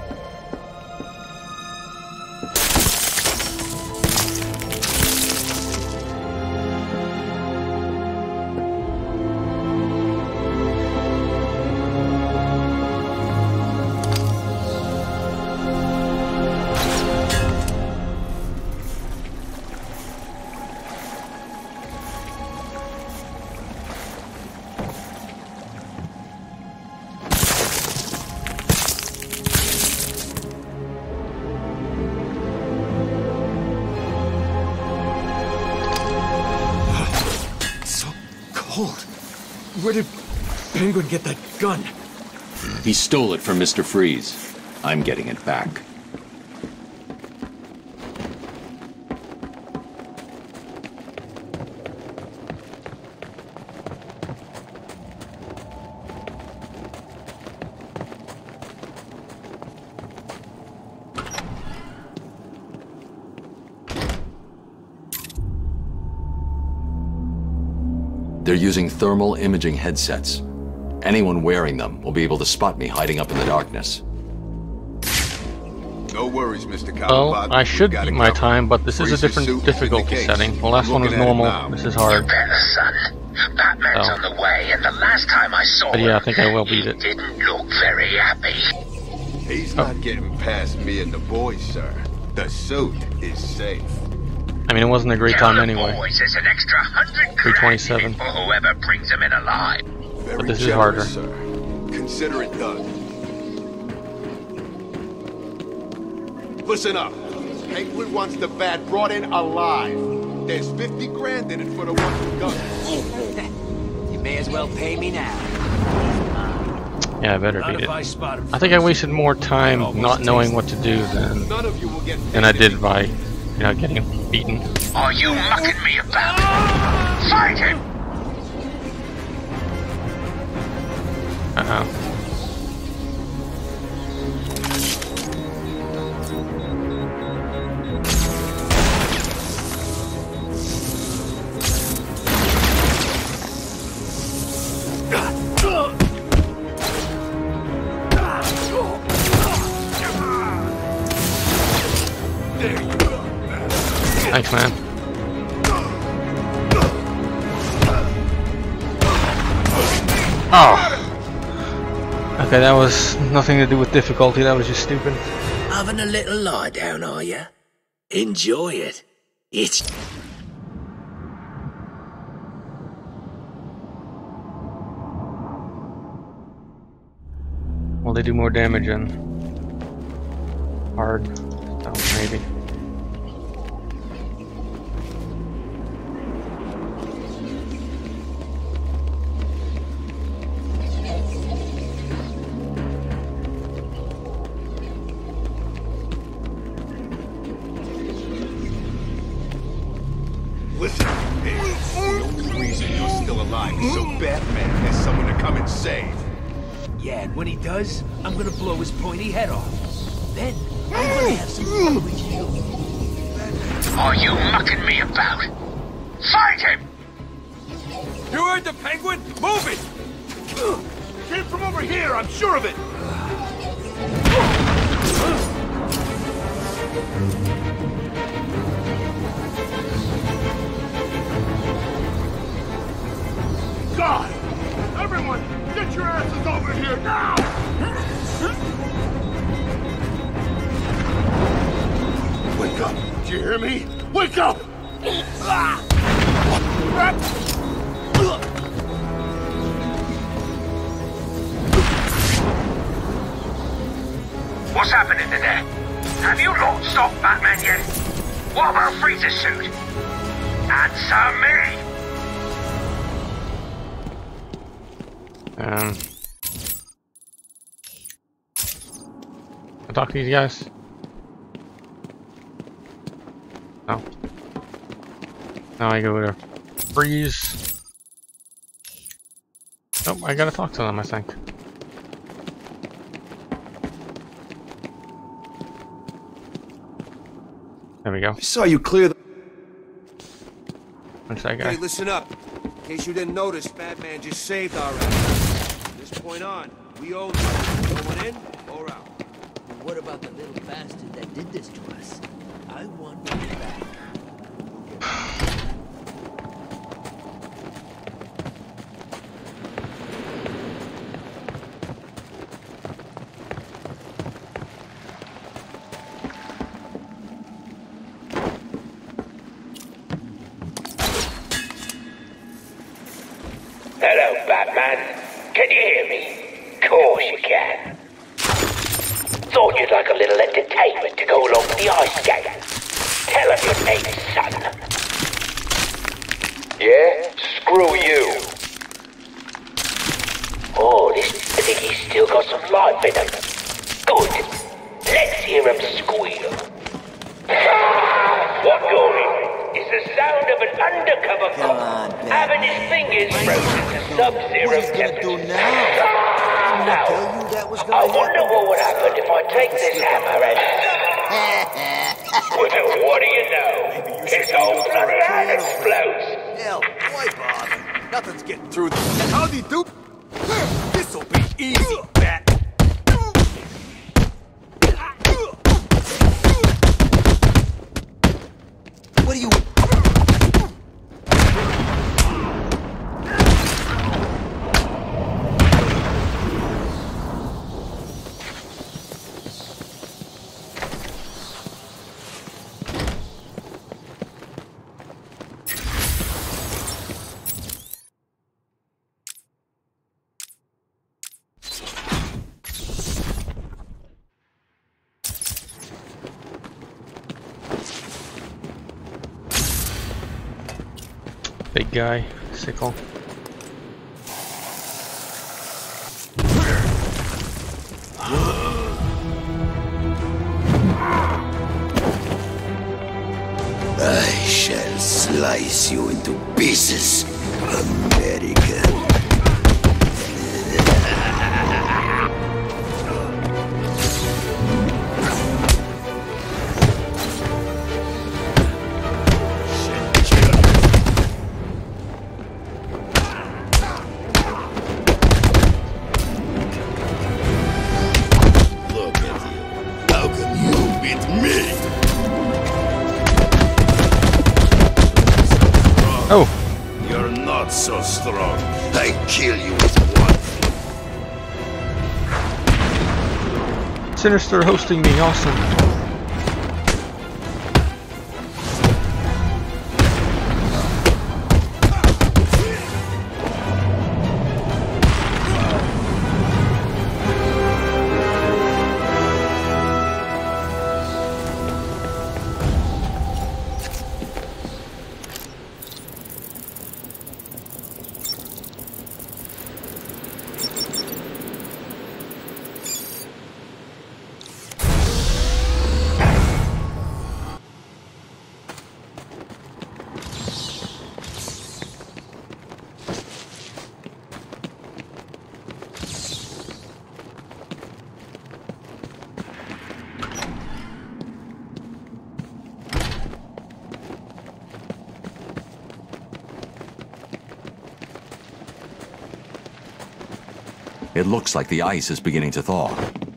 Where did Penguin get that gun? He stole it from Mr. Freeze. I'm getting it back. They're using thermal imaging headsets. Anyone wearing them will be able to spot me hiding up in the darkness. No worries, Mr. Well, I should beat my time, but this is a different difficulty setting. The last one was normal, this is hard. You better, son. Batman's on the way, and the last time I saw But yeah, I think I will beat he it. didn't look very happy. He's not getting past me and the boys, sir. The suit is safe. I mean, it wasn't a great time Tell the anyway. boys there's an extra 100 327. for whoever brings him in alive. But this is harder. Sir. Consider it done. Listen up. Penguin wants the bat brought in alive. There's 50 grand in it for the one who does it. You may as well pay me now. Yeah, I better beat it. I think I wasted more time not knowing what to do than I did by, getting beaten. Are you mucking me about? Fight him! Uh-oh. Thanks, man. Oh. Okay, that was nothing to do with difficulty, that was just stupid. Having a little lie down, are you? Enjoy it. It's... Well, they do more damage and hard, so maybe. Listen, man, the only reason you're still alive is so Batman has someone to come and save. Yeah, and when he does, I'm gonna blow his pointy head off. Then, I'm gonna have some fun with you. Are you mucking me about? Fight him! You heard the Penguin? Move it! Came from over here, I'm sure of it! God! Everyone, get your asses over here now! Wake up! Do you hear me? Wake up! What's happening in there? Have you lot stopped Batman yet? What about Freeze's suit? Answer me! I'll talk to these guys. No. Now I go to Freeze. Nope, I gotta talk to them, I think. There we go. I saw you clear the... Where's that guy? Hey, listen up. In case you didn't notice, Batman just saved our ass. From this point on, we own you. Going in or out. What about the little bastard that did this to us? I want him back. Hello, Batman. Can you hear me? Course you can. Thought you'd like a little entertainment to go along with the ice skate. Tell him your name, son. Yeah? Screw you. Oh, this thing's still got some life in him. Good. Let's hear him squeal. What going is the sound of an undercover cop having his fingers frozen to sub-zero temperature. Now, I wonder what would happen if I take this hammer and... Well, what do you know? His whole bloody hand explodes. Hell, why bother? Nothing's getting through this. How'd he do? This'll be easy, Bat. What do you... Big guy, sickle. I shall slice you into pieces, American. Look at you. How can you beat me? Oh! You're not so strong. I kill you with one. Sinister hosting me, awesome. It looks like the ice is beginning to thaw.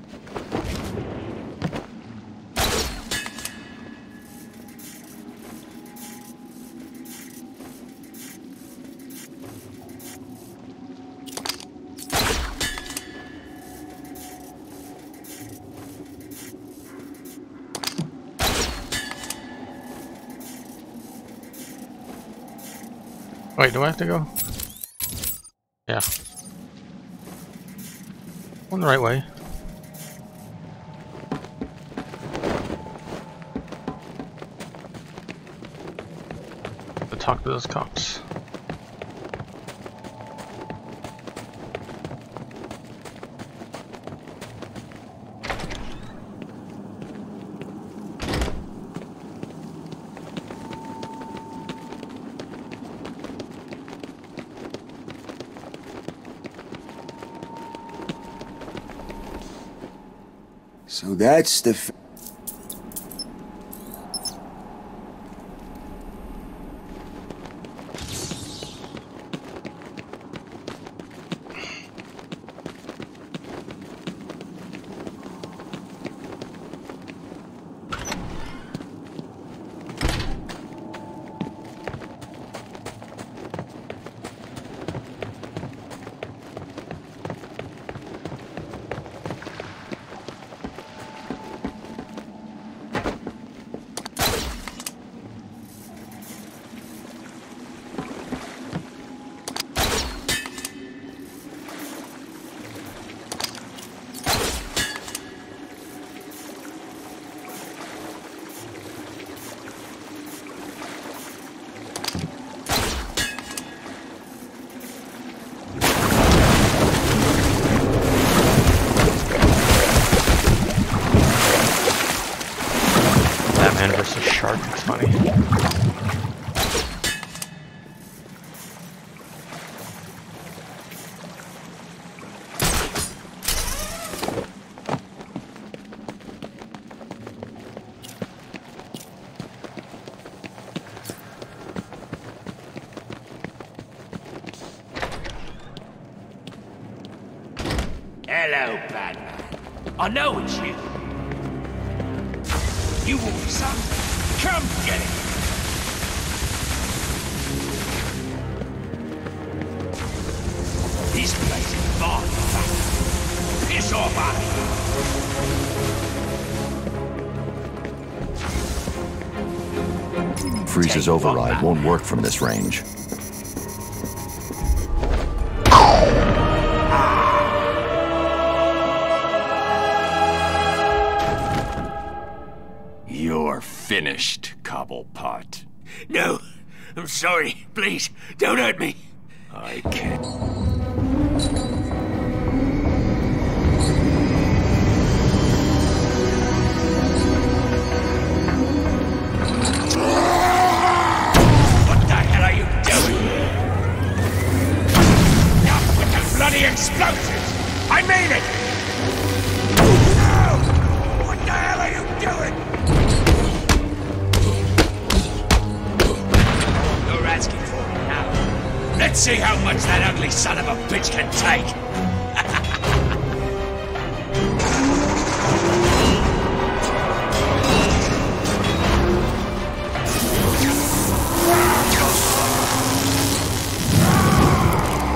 Wait, do I have to go? Yeah. On the right way. To talk to those cops. So that's the Batman versus Shark, it's funny. Hello, Batman. I know it's you. You want some? Come get it! This place is far from. Piss off out of here. Freeze's override won't work from this range. You're finished, Cobblepot. No, I'm sorry. Please, don't hurt me. I can't. What the hell are you doing? Not with the bloody explosives! I mean it! No! What the hell are you doing? You're asking for it now. Let's see how much that ugly son of a bitch can take.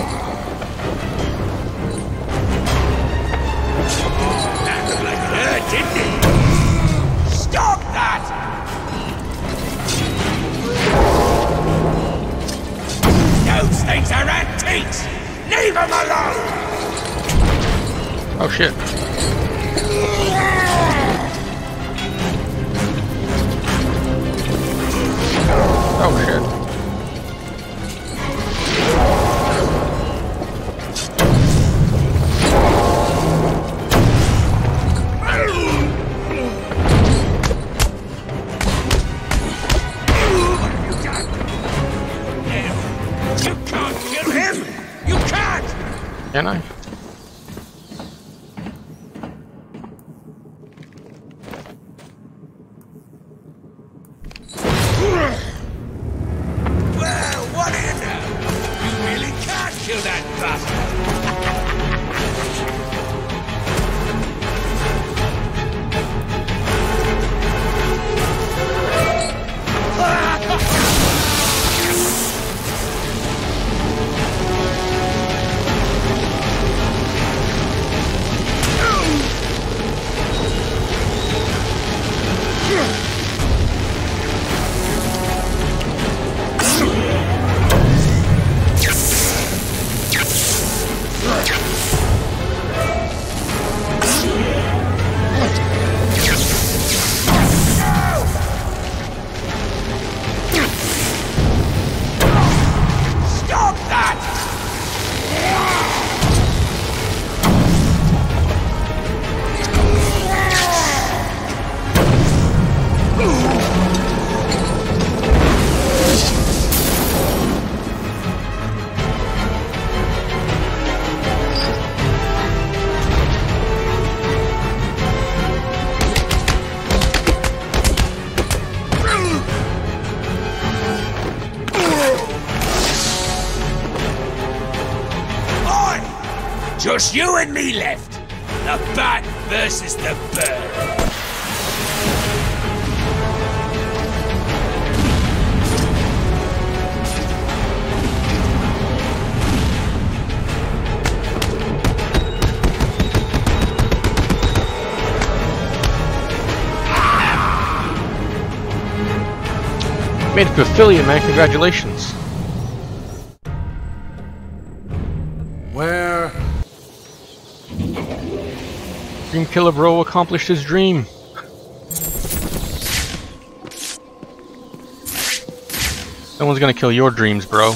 That looked like it hurt. Oh shit. Oh shit. You can't kill him! You can't! Can I? Well, what do you know? You really can't kill that bastard! Stop that! Just you and me left. The bat versus the bird. Made it to affiliate, man. Congratulations. Where? Dream Killer Bro accomplished his dream. Someone's gonna kill your dreams, bro.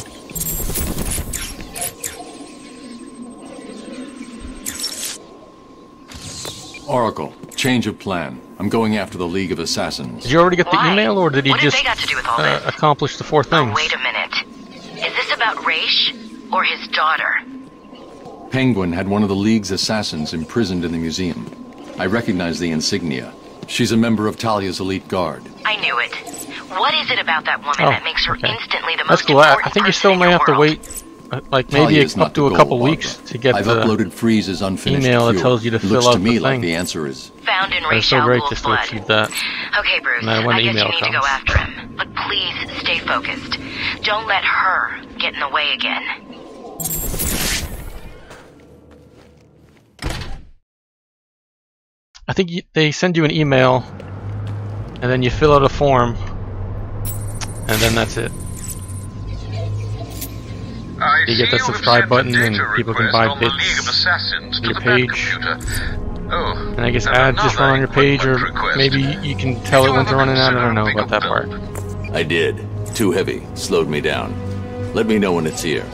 Oracle, change of plan. I'm going after the League of Assassins. Did you already get the email, or did he What just have they got to do with all this? accomplish the 4 things? Oh, wait a minute. Is this about Raish or his daughter? Penguin had one of the League's assassins imprisoned in the museum. I recognize the insignia. She's a member of Talia's elite guard. I knew it. What is it about that woman that makes her instantly the That's most cool. important I think you person still in may your have to world? wait, like maybe Talia's not up to the a goal, couple Barbara. weeks to get I've the uploaded Freeze's unfinished email that cure. tells you to fill Looks out to me the like thing. the answer is Found in But Ra's it's so al great Ghul's just to blood. achieve that. Okay, Bruce. And then when I the guess you email need to go comes. after him. But please stay focused. Don't let her get in the way again. I think they send you an email, and then you fill out a form, and then that's it. You get the subscribe button, and people can buy bits to your page. And I guess ads just run on your page, or maybe you can tell it when to run an ad. I don't know about that part. I did. Too heavy. Slowed me down. Let me know when it's here.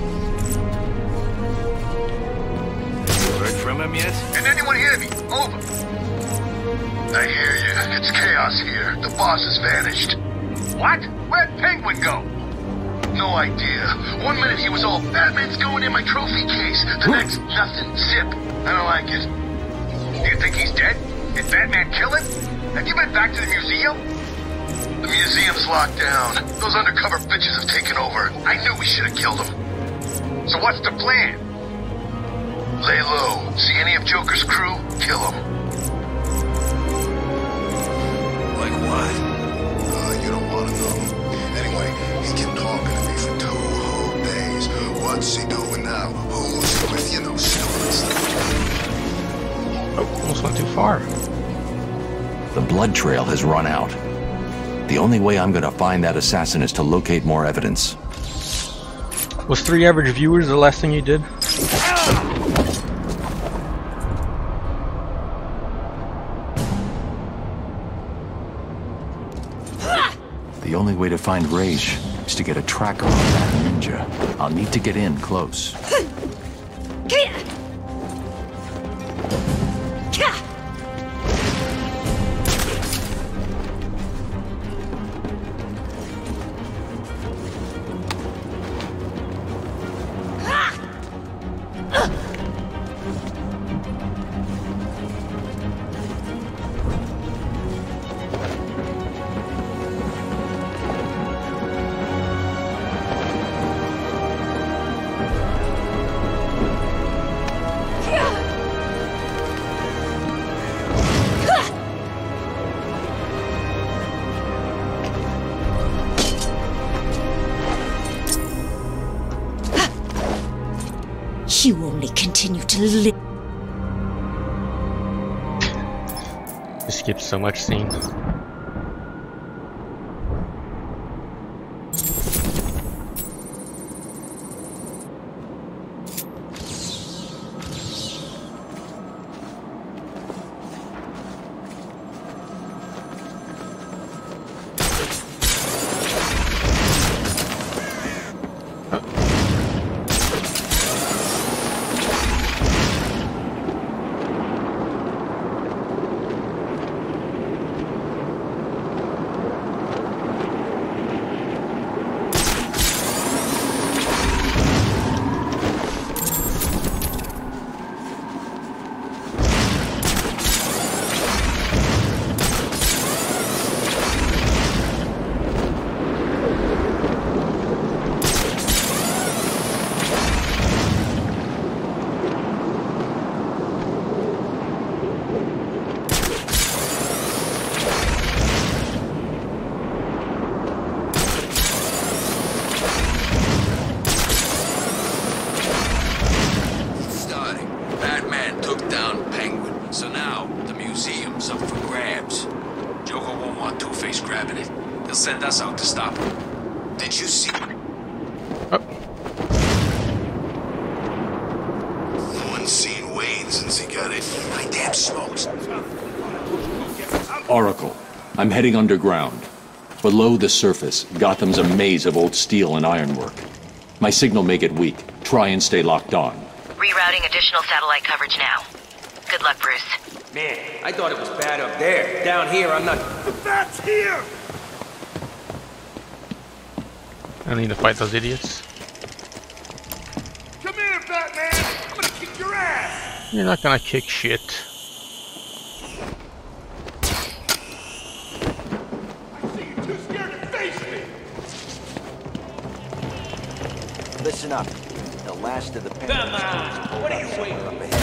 Heard from him yet? Can anyone hear me? Over. I hear you. It's chaos here. The boss has vanished. What? Where'd Penguin go? No idea. 1 minute he was all, Batman's going in my trophy case. The next, nothing. Zip. I don't like it. Do you think he's dead? Did Batman kill him? Have you been back to the museum? The museum's locked down. Those undercover bitches have taken over. I knew we should have killed him. So what's the plan? Lay low. See any of Joker's crew? Kill them. Like what? You don't want to know. Anyway, he kept talking to me for 2 whole days. What's he doing now? Who's he with? You know, stupid stuff. Oh, almost went too far. The blood trail has run out. The only way I'm gonna find that assassin is to locate more evidence. Was 3 average viewers the last thing you did? The only way to find Rage is to get a tracker on that ninja. I'll need to get in close. You only continue to live. Just skipped so much scene. Send us out to stop him. Did you see? Oh. No one's seen Wayne since he got it. My damn smokes. Oracle, I'm heading underground. Below the surface, Gotham's a maze of old steel and ironwork. My signal may get weak. Try and stay locked on. Rerouting additional satellite coverage now. Good luck, Bruce. Man, I thought it was bad up there. Down here, I'm not... The bat's here! I need to fight those idiots. Come here, Batman! I'm gonna kick your ass! You're not gonna kick shit. I see you're too scared to face me! Listen up. The last of the... Come on! What are you waiting up ahead?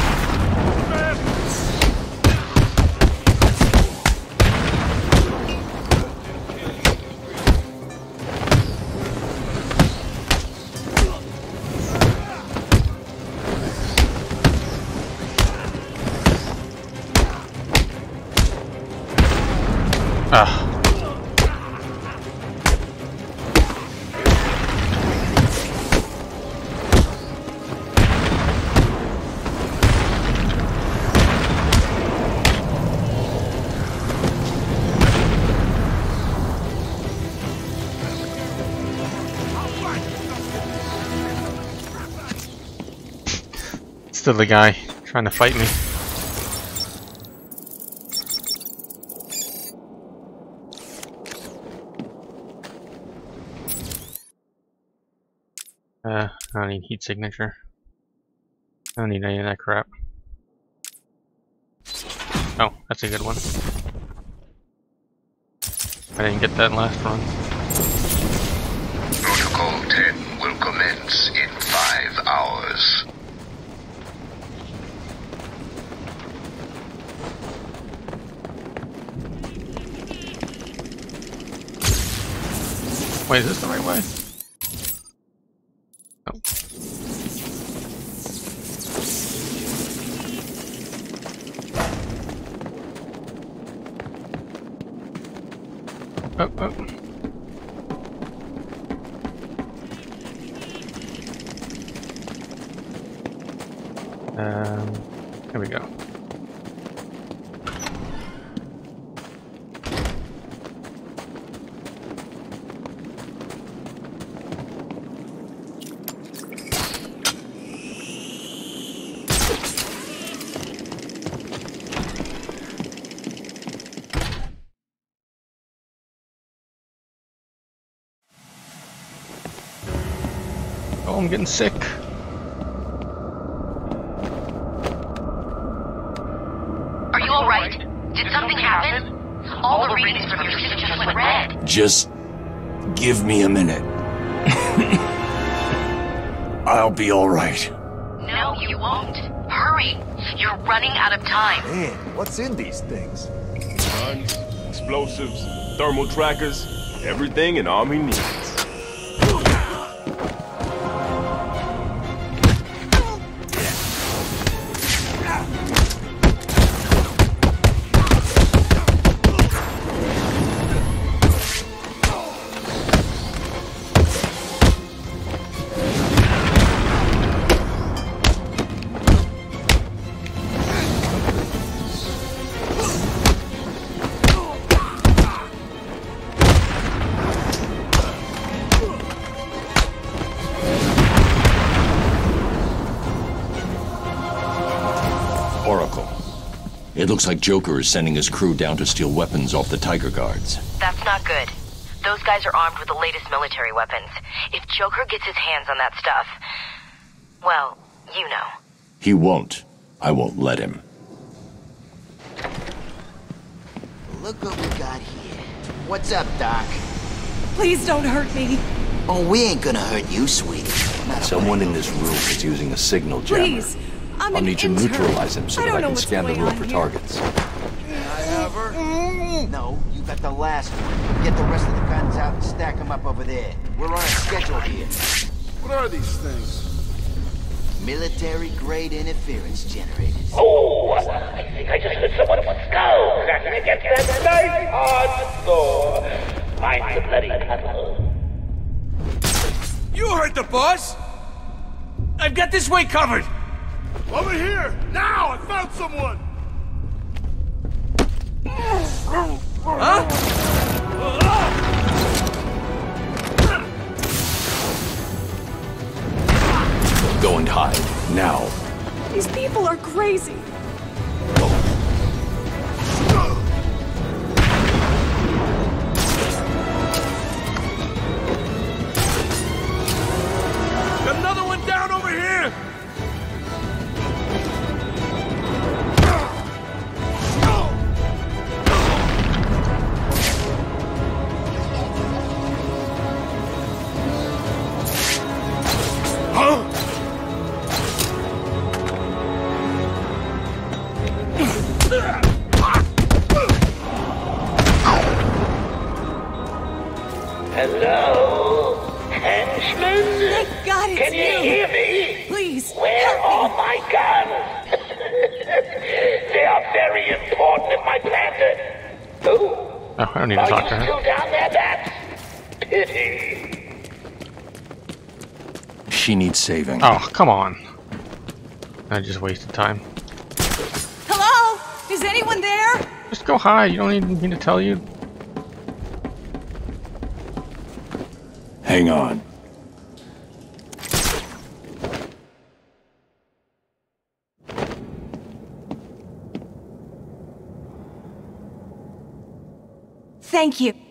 Still the guy trying to fight me. I don't need heat signature. I don't need any of that crap. Oh, that's a good one. I didn't get that last run. Protocol 10 will commence in 5 hours. Wait, is this the right way? Oh, oh. There we go. Oh, I'm getting sick. Are you alright? Did something happen? All the readings from your suit just went red. Just give me a minute. I'll be alright. No, you won't. Hurry. You're running out of time. Man, what's in these things? Guns, explosives, thermal trackers, everything an army needs. It looks like Joker is sending his crew down to steal weapons off the Tiger Guards. That's not good. Those guys are armed with the latest military weapons. If Joker gets his hands on that stuff, well, you know. He won't. I won't let him. Look what we got here. What's up, Doc? Please don't hurt me. Oh, we ain't gonna hurt you, sweetie. Someone in this room is using a signal jammer. Please. I'll need to neutralize him so that I can scan the room for targets. I have her. No, you got the last one. Get the rest of the guns out and stack them up over there. We're on a schedule here. What are these things? Military-grade interference generators. Oh, I think I just heard someone skull cracking against that nice hard door. Mine's a bloody puddle. You heard the boss! I've got this way covered! Over here! Now! I found someone! Huh? Go and hide, now. These people are crazy. Another one down over here! Hello? Henchmen? Thank God it's Can you hear me? Please, Where are my guns? They are very important in my plan to... Oh, I don't need to talk to Are you her. still down there, Bats? Pity. She needs saving. Oh, come on. I just wasted time. Hello? Is anyone there? Just go hide. You don't need me to tell you. Hang on. Thank you.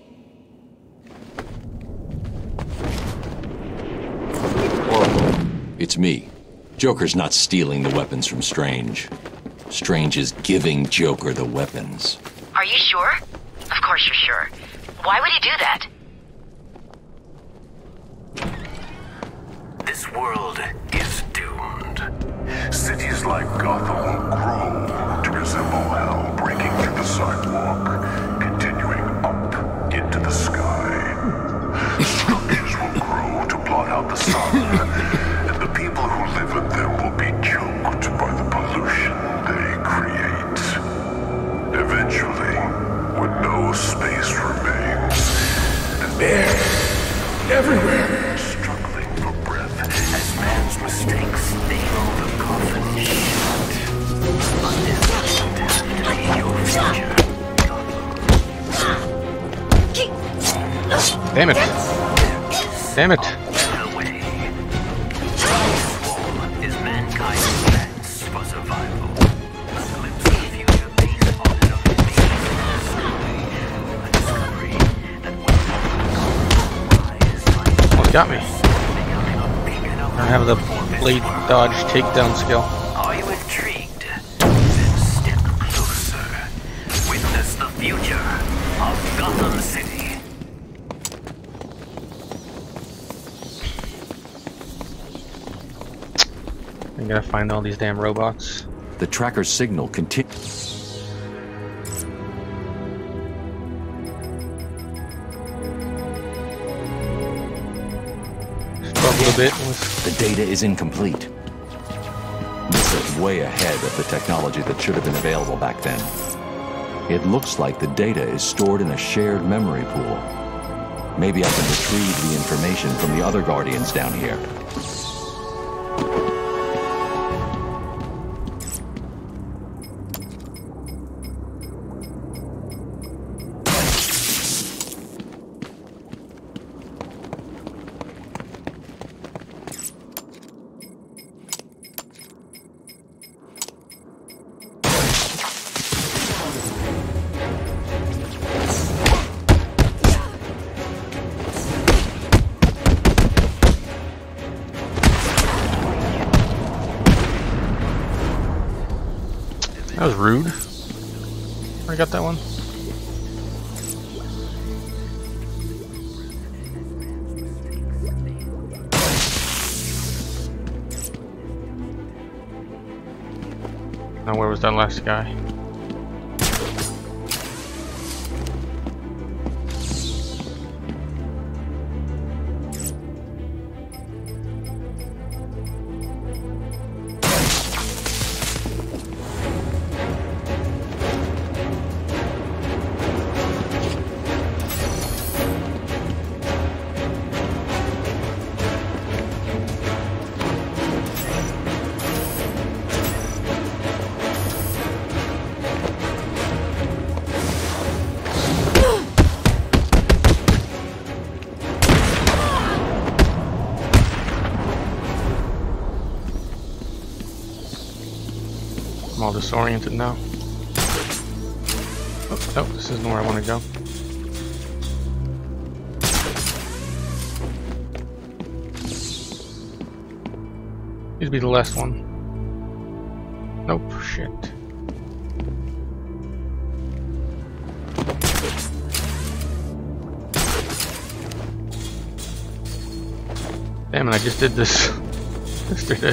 It's me. Joker's not stealing the weapons from Strange. Strange is giving Joker the weapons. Are you sure? Of course you're sure. Why would he do that? This world is doomed. Cities like Gotham grow to resemble hell, breaking through the sidewalk, continuing up into the sky. Structures will grow to blot out the sun, and the people who live in them will be choked by the pollution they create. Eventually, when no space remains, and there, everywhere, struggling for breath as man's mistakes nail the coffin shut. Undesigned, your future. Damn it. Damn it. Is mankind's defense for survival. A glimpse of the future based on an amazing discovery that will rise like Oh, he got me. I have the blade dodge takedown skill. Are you intrigued? Then step closer. Witness the future of Gotham City. I gotta find all these damn robots. The tracker's signal continues. A bit. The data is incomplete. This is way ahead of the technology that should have been available back then. It looks like the data is stored in a shared memory pool. Maybe I can retrieve the information from the other Guardians down here. That was rude. I got that one. Now where was that last guy? I'm all disoriented now. Oh, this isn't where I want to go. Needs to be the last one. Nope, shit. Damn it, I just did this yesterday.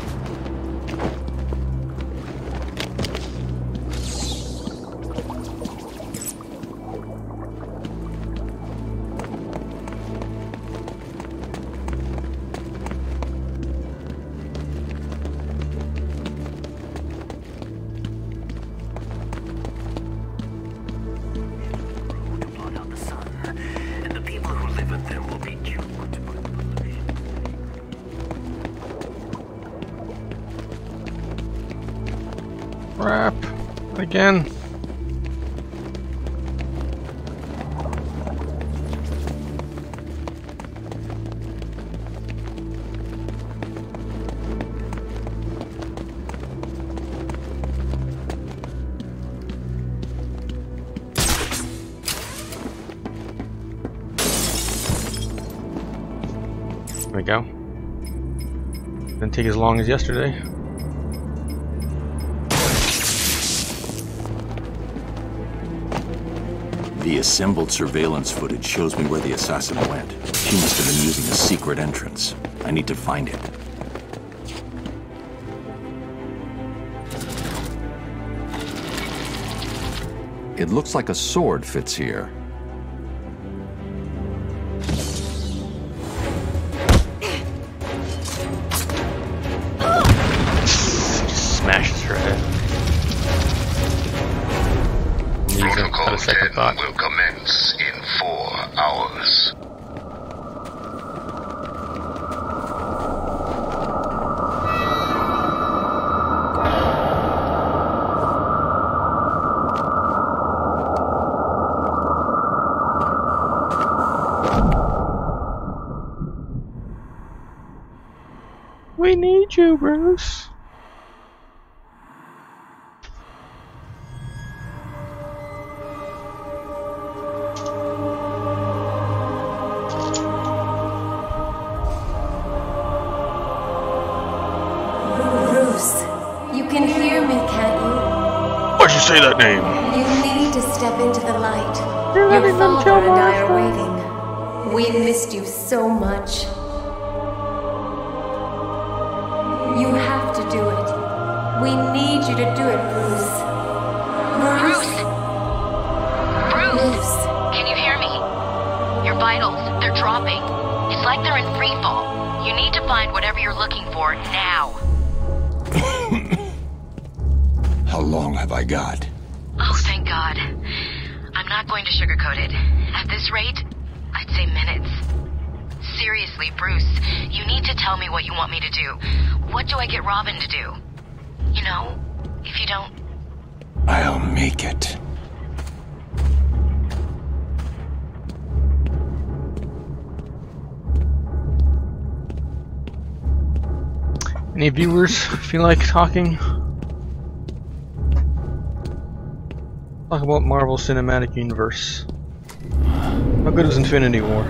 Crap. Again. There we go. Didn't take as long as yesterday. The assembled surveillance footage shows me where the assassin went. She must have been using a secret entrance. I need to find it. It looks like a sword fits here. Smashes her head. Protocol 10 will commence in 4 hours. We need you, Bruce. say that name. You need to step into the light. Your father and I are waiting. We missed you so much. You have to do it. We need you to do it, Bruce. Bruce! Bruce! Can you hear me? Your vitals, they're dropping. It's like they're in free fall. You need to find whatever you're looking for now. How long have I got? Oh, thank God. I'm not going to sugarcoat it. At this rate, I'd say minutes. Seriously, Bruce, you need to tell me what you want me to do. What do I get Robin to do? You know, if you don't... I'll make it. Any viewers feel like talking? Talk about Marvel Cinematic Universe. How good is Infinity War?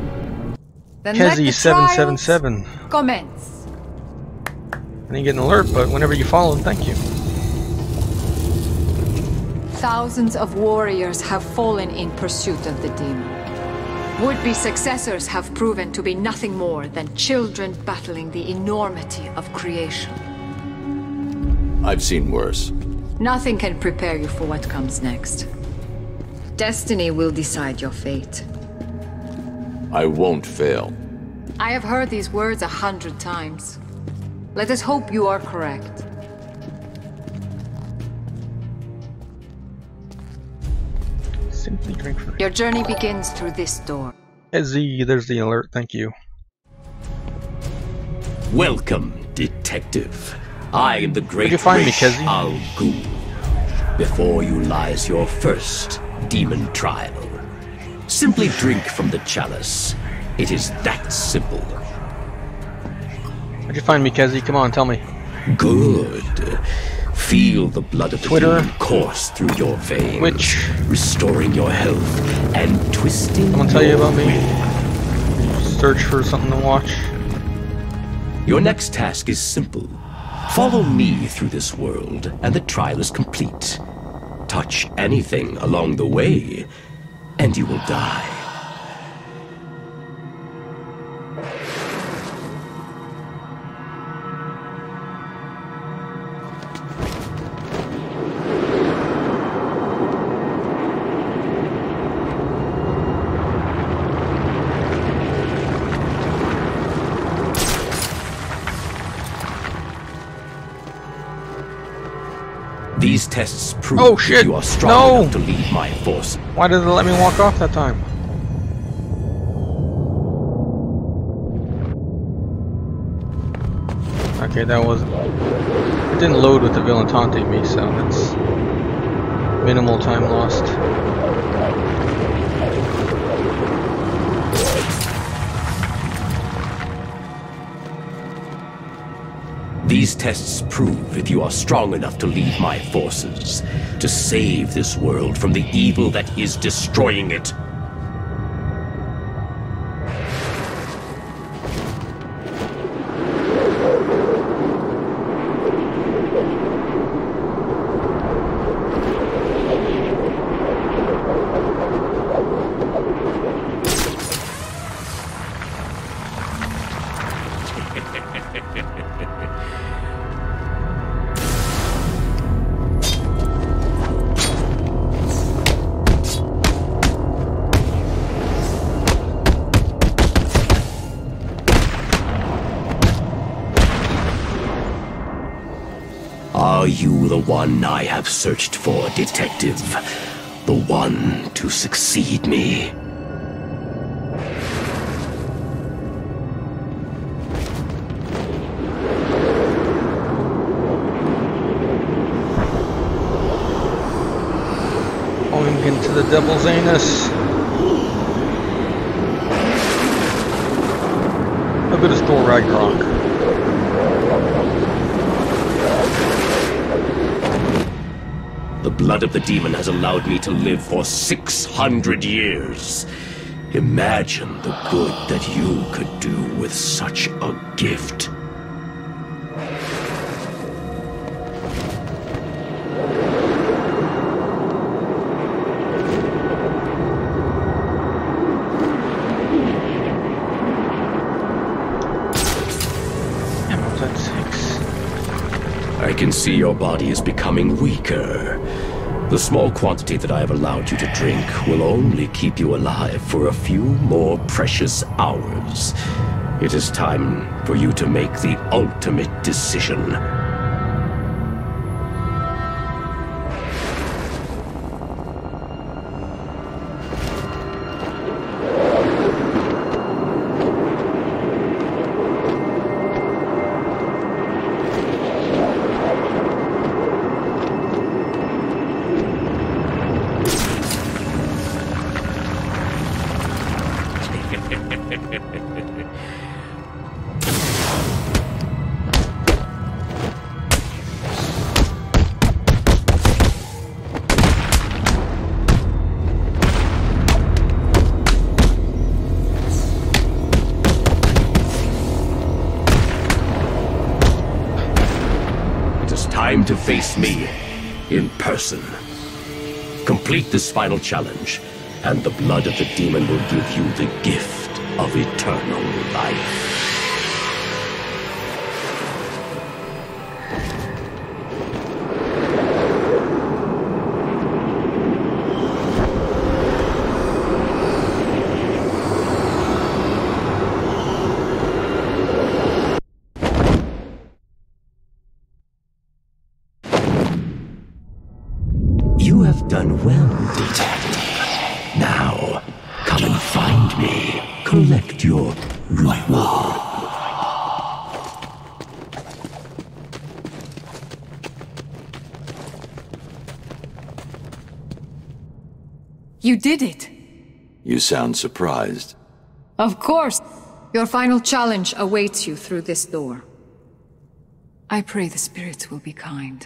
Kezi777. Commence. I didn't get an alert, but whenever you follow, thank you. Thousands of warriors have fallen in pursuit of the demon. Would-be successors have proven to be nothing more than children battling the enormity of creation. I've seen worse. Nothing can prepare you for what comes next. Destiny will decide your fate. I won't fail. I have heard these words 100 times. Let us hope you are correct. Simply drink for Your journey begins through this door. Kezi, there's the alert, thank you. Welcome, detective. I am the great Where'd you find me, Rish Kezi? Al Ghul. Before you lies your first demon trial. Simply drink from the chalice. It is that simple. Where'd you find me, Kezi? Come on, tell me. Good. Feel the blood of the Twitter. demon course through your veins. Which? Restoring your health and twisting Someone tell you your about me? will. Search for something to watch. Your next task is simple. Follow me through this world, and the trial is complete. Touch anything along the way, and you will die. These tests prove Oh shit! that you are strong No! enough to lead my force. Why did it let me walk off that time? Okay, that was... It didn't load with the villain taunting me, so that's... minimal time lost. These tests prove if you are strong enough to lead my forces, to save this world from the evil that is destroying it. Are you the one I have searched for, detective? The one to succeed me? Going into the devil's anus. How good is Thor Ragnarok? The blood of the demon has allowed me to live for 600 years. Imagine the good that you could do with such a gift. can see your body is becoming weaker. The small quantity that I have allowed you to drink will only keep you alive for a few more precious hours. It is time for you to make the ultimate decision. Time to face me in person. Complete this final challenge, and the blood of the demon will give you the gift of eternal life. You have done well, detective. Now, come and find me. Collect your reward. You did it. You sound surprised. Of course. Your final challenge awaits you through this door. I pray the spirits will be kind.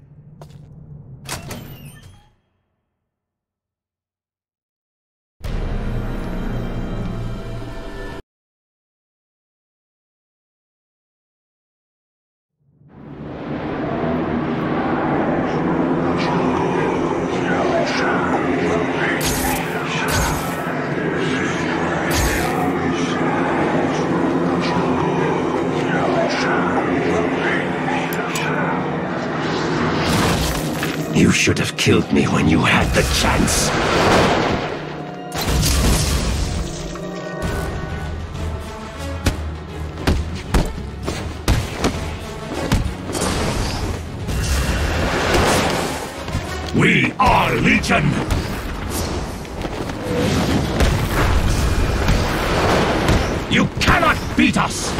You should have killed me when you had the chance. We are Legion! You cannot beat us!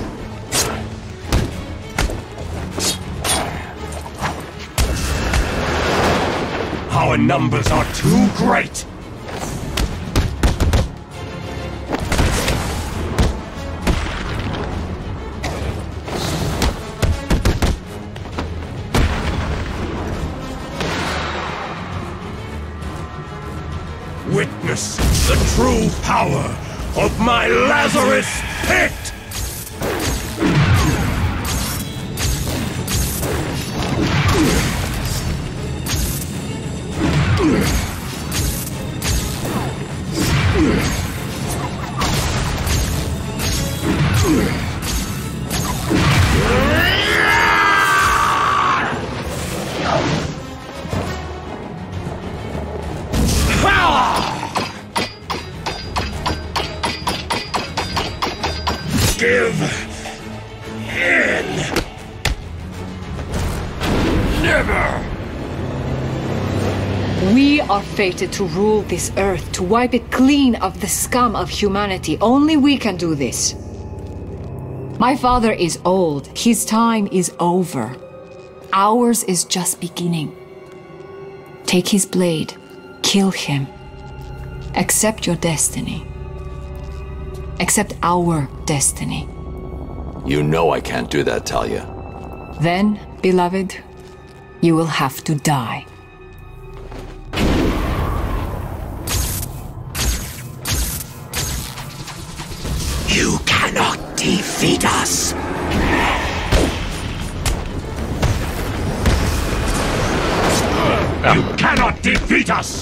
Our numbers are too great! Witness the true power of my Lazarus Pit! Give in! Never! We are fated to rule this earth, to wipe it clean of the scum of humanity. Only we can do this. My father is old. His time is over. Ours is just beginning. Take his blade. Kill him. Accept your destiny. Accept our destiny. You know I can't do that, Talia. Then, beloved, you will have to die. You cannot defeat us! You cannot defeat us!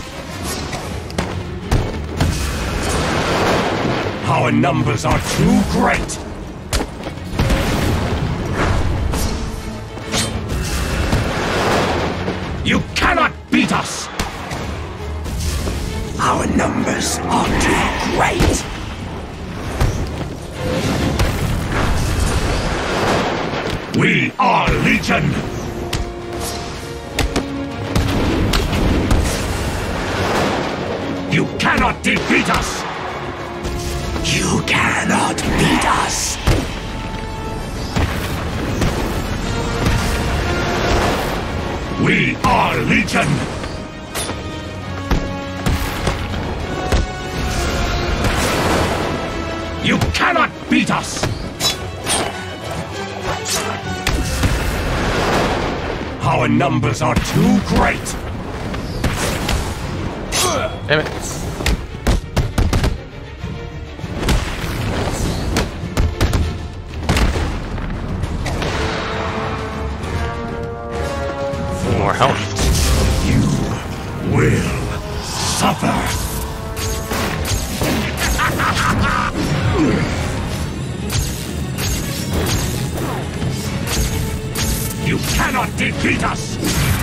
Our numbers are too great! numbers are too great. We are Legion! You cannot defeat us! You cannot beat us! We are Legion! You cannot beat us! Our numbers are too great! Damn it. More health. You will suffer! You cannot defeat us!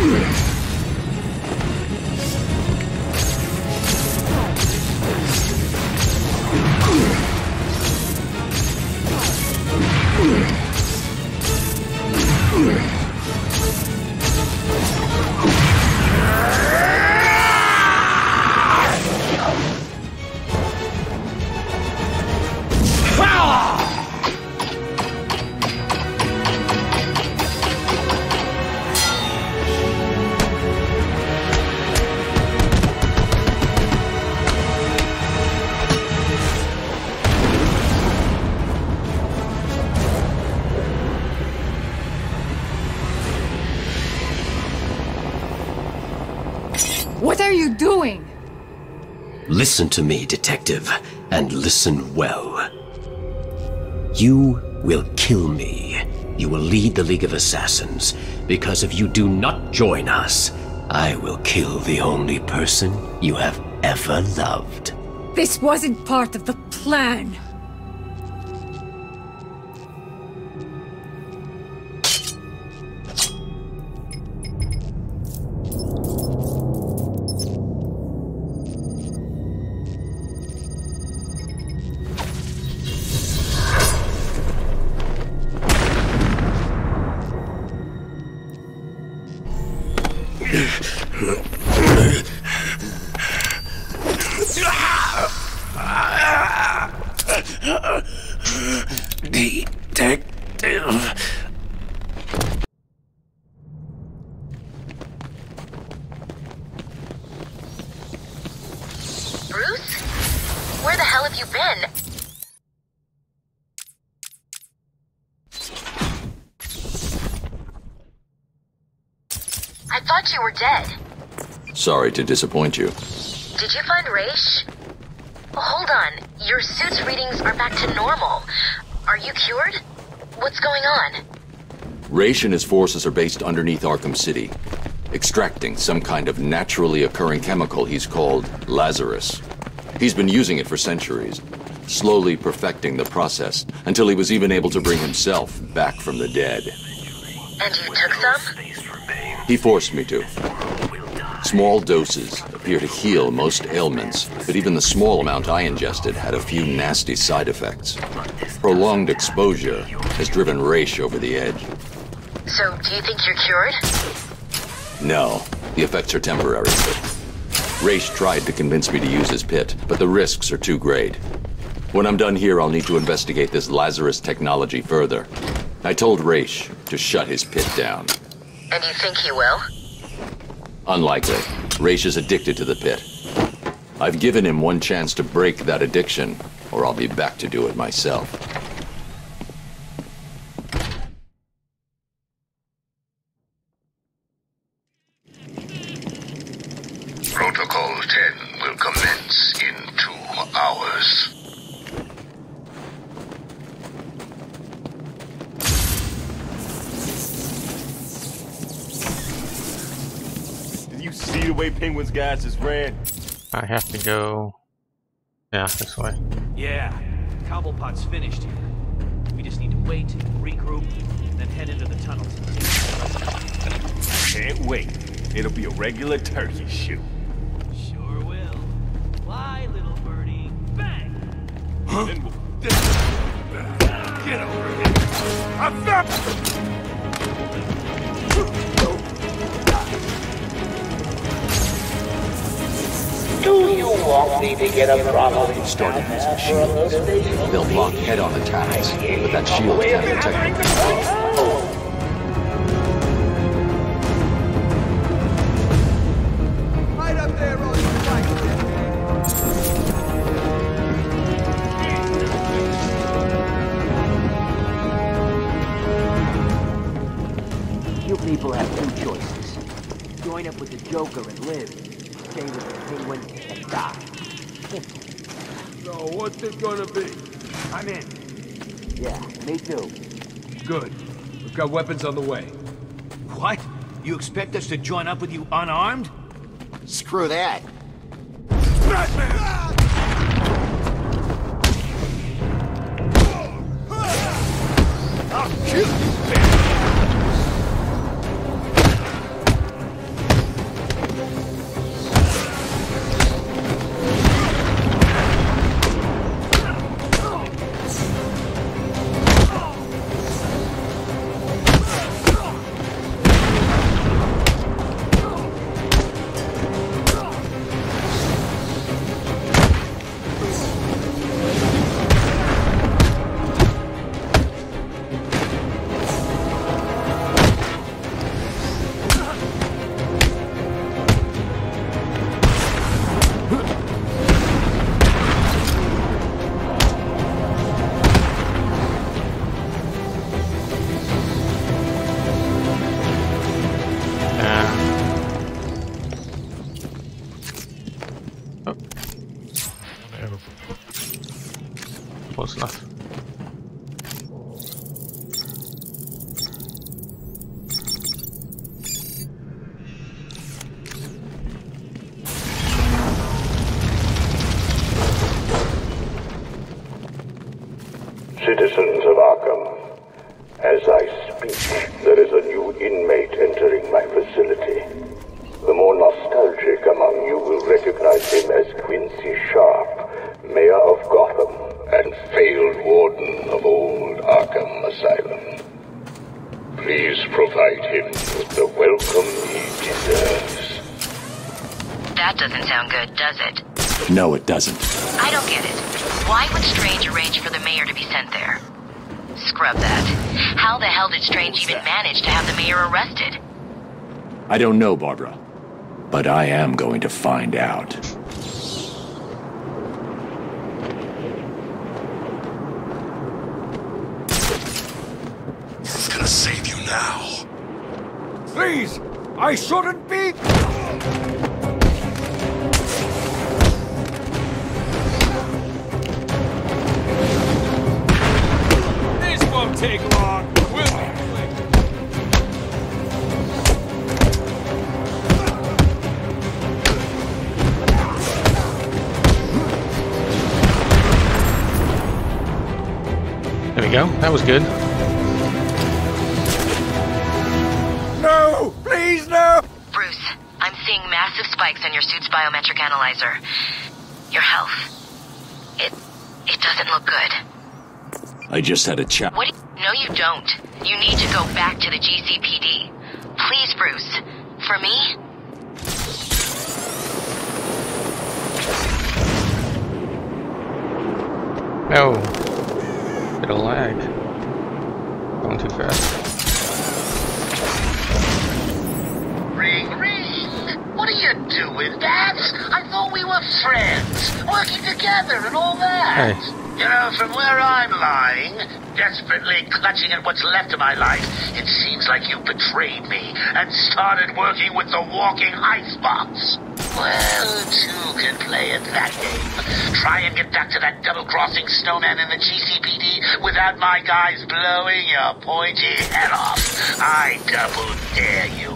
What are you doing? Listen to me, detective, and listen well. You will kill me. You will lead the League of Assassins, because if you do not join us, I will kill the only person you have ever loved. This wasn't part of the plan. Detective. Bruce? Where the hell have you been? I thought you were dead. Sorry to disappoint you. Did you find Raish? Oh, hold on. Your suit's readings are back to normal. Are you cured? What's going on? Raish and his forces are based underneath Arkham City, extracting some kind of naturally occurring chemical he's called Lazarus. He's been using it for centuries, slowly perfecting the process until he was even able to bring himself back from the dead. And you took some? He forced me to. Small doses appear to heal most ailments, but even the small amount I ingested had a few nasty side effects. Prolonged exposure has driven Raish over the edge. So, do you think you're cured? No, the effects are temporary. Raish tried to convince me to use his pit, but the risks are too great. When I'm done here, I'll need to investigate this Lazarus technology further. I told Raish to shut his pit down. And you think he will? Unlikely. Raish is addicted to the pit. I've given him one chance to break that addiction, or I'll be back to do it myself. Protocol 10 will commence in 2 hours. Did you see the way Penguin's guys just ran? I have to go... yeah, this way. Yeah, Cobblepot's finished here. We just need to wait, regroup, and then head into the tunnels. Can't wait. It'll be a regular turkey shoot. Sure will. Fly, little Huh? Get over here! I'm not... Do you want me to get a Bravo Starting using shields. They'll block head-on attacks, but that shield can't protect them. Right up there on the right. You people have two choices. Join up with the Joker and live. Stay with the Penguin and die. So what's it gonna be? I'm in. Yeah, me too. Good. We've got weapons on the way. What? You expect us to join up with you unarmed? Screw that. I'll kill you! Close enough. Citizens of Arkham, as I speak, there is a new inmate entering my facility. The more nostalgic among you will recognize him as Quincy Sharp, Mayor of Gotham and failed warden of old Arkham Asylum. Please provide him with the welcome he deserves. That doesn't sound good, does it? No, it doesn't. I don't get it. Why would Strange arrange for the mayor to be sent there? Scrub that. How the hell did Strange even manage to have the mayor arrested? I don't know, Barbara. But I am going to find out. This is gonna save you now. Please! I shouldn't be... This won't take long. We'll be quick. There we go. That was good. No! Please, no! Bruce, I'm seeing massive spikes on your suit's biometric analyzer. Your health. It doesn't look good. I just had a chat. What? No, you don't. You need to go back to the GCPD. Please, Bruce. For me? No. Bit of lag. Going too fast. Ring, ring! What are you doing, Babs? I thought we were friends, working together and all that. Hey. You know, from where I'm lying, desperately clutching at what's left of my life, it seems like you betrayed me and started working with the walking icebox. Well, two can play at that game. Try and get back to that double-crossing snowman in the GCPD without my guys blowing your pointy head off. I double dare you.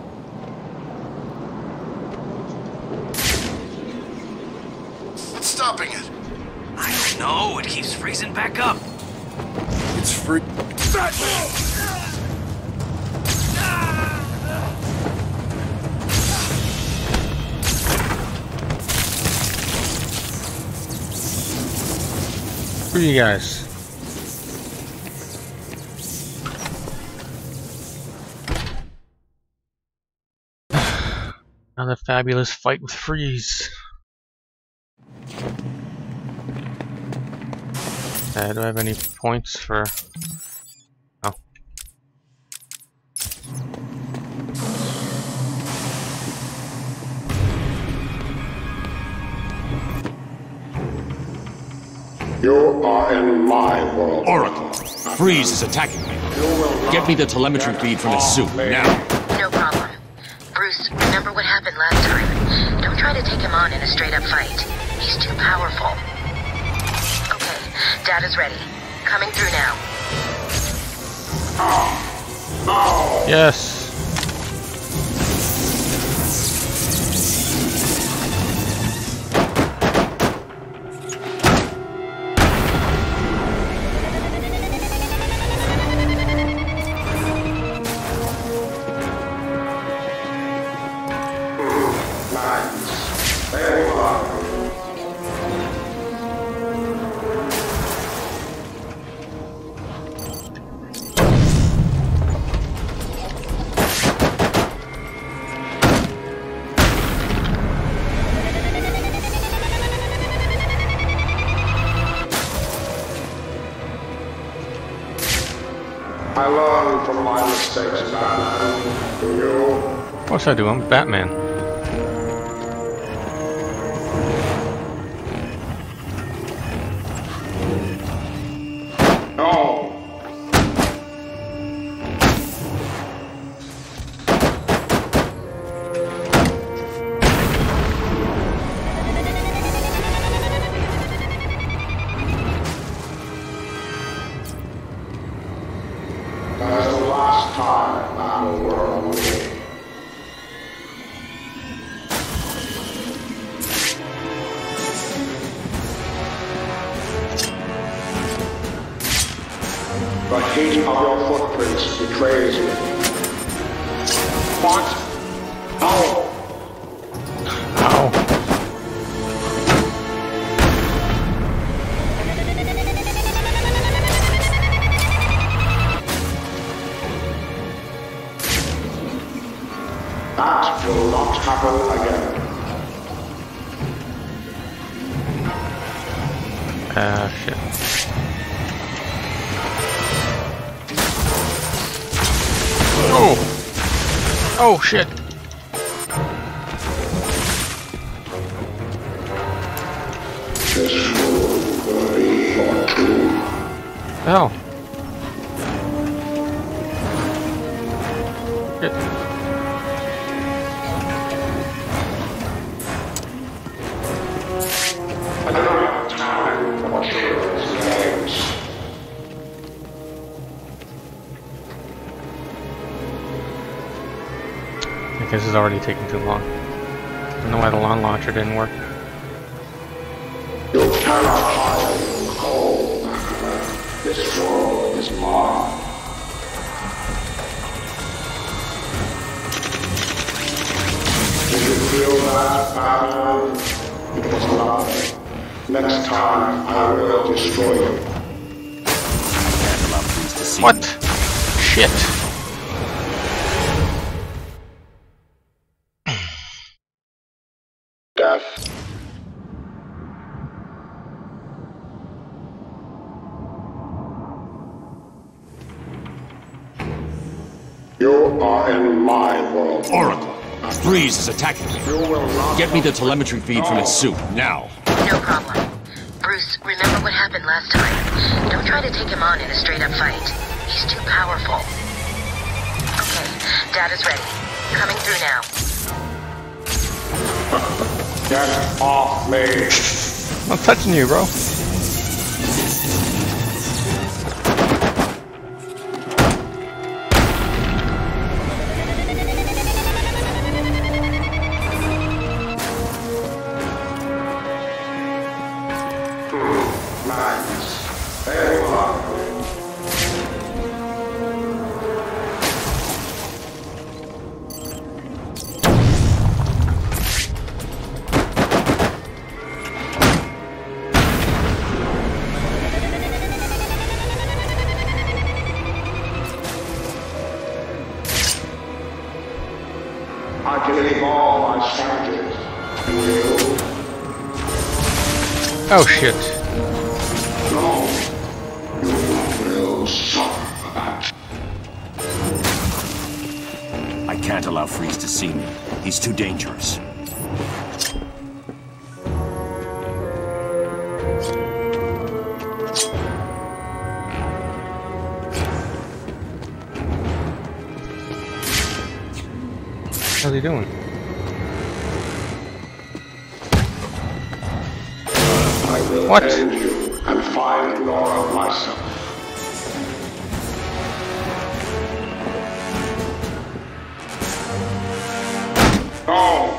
What's stopping it? I don't know. It keeps freezing back up. It's free. Screw you guys. Another fabulous fight with Freeze. Do I have any points for... Oh. You are in my world. Oracle, Freeze is attacking me. Get me the telemetry feed from his suit, now. No problem. Bruce, remember what happened last time? Don't try to take him on in a straight-up fight. He's too powerful. Okay, data's ready. Coming through now. Yes. I learned from my mistakes, Batman. Do you? Of course I do, I'm Batman. No. That is the last time I will work with you. The heat of your footprints betrays me. What? No! Ow. That will not happen again. Shit. Oh! Oh, shit! This will be for two. Hell. Shit. I do not have time for children's games. I think this is already taking too long. I don't know why the lawn launcher didn't work. You cannot hide in the cold. This world is mine. Did you feel that, Batman? It was nothing. Next time, I will destroy you. What? Shit. Death. You are in my world. Oracle, Freeze is attacking me. Get me the telemetry feed from its suit, now. No problem. Bruce, remember what happened last time? Don't try to take him on in a straight-up fight. He's too powerful. Okay, data's ready. Coming through now. Get off me. I'm touching you, bro. Oh shit. No. You will suffer that. I can't allow Freeze to see me. He's too dangerous. How's he doing? I will What? end you and find Laura myself. No!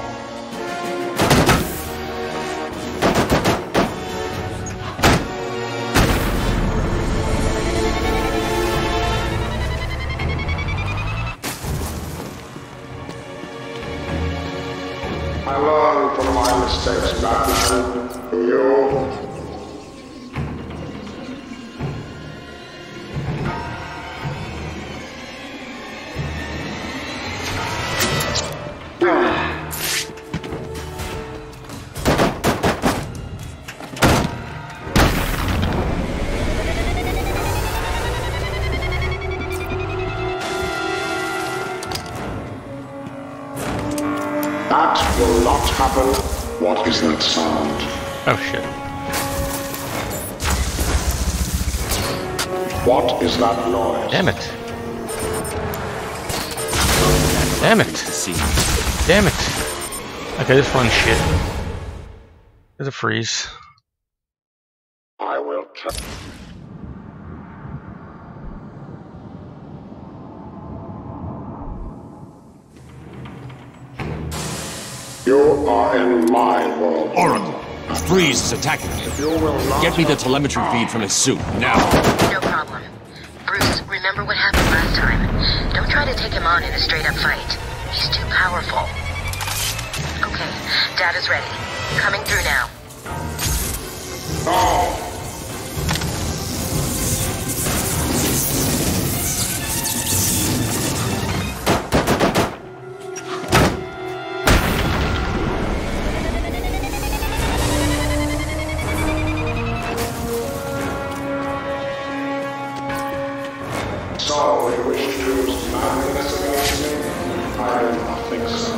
I learned from my mistakes, Batman. Do you? That will not happen. What is that sound? Oh shit. What is that noise? Damn it. Damn it. Damn it. Okay, this fun shit. There's a freeze. I will tell. You are in my world. Oracle! Freeze is attacking me. You will not. Get me the telemetry feed from his suit, now. No problem. Bruce, remember what happened last time. Don't try to take him on in a straight-up fight. He's too powerful. Okay, data's ready. Coming through now. No! So you wish to use madness against me? I do not think so.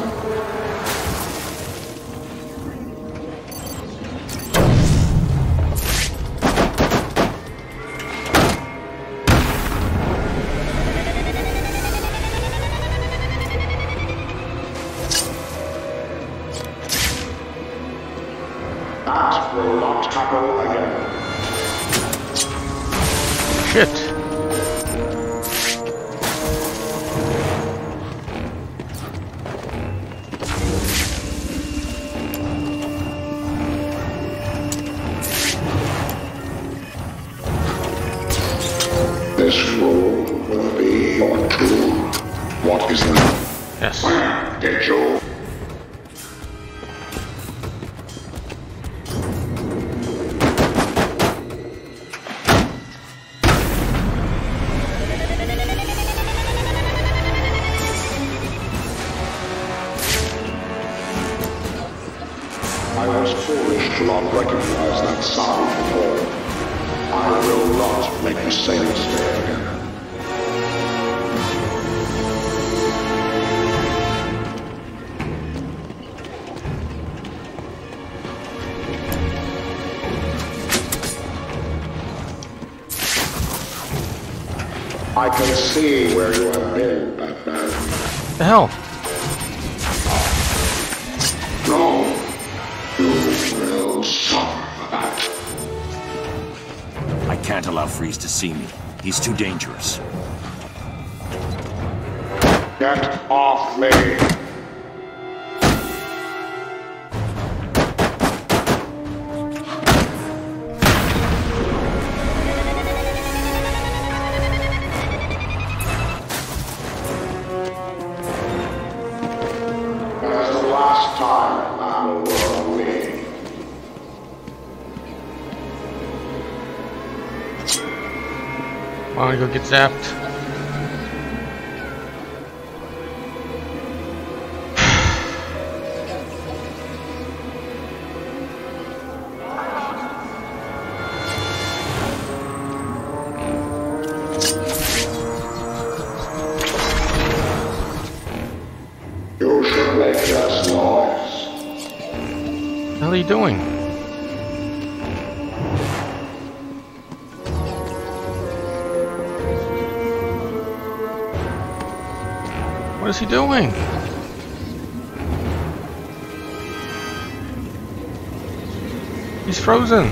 That will not happen again. Shit. This room will be your tomb. What is that? Yes. Where did you? I was foolish to not recognize that sound before. I will not make the same mistake again. I can see where you have been, Batman. The hell? No. You will suffer that. I can't allow Freeze to see me. He's too dangerous. Get off me! That is the last time I will work on me. Wanna go get zapped? What the hell are you doing? What is he doing? He's frozen.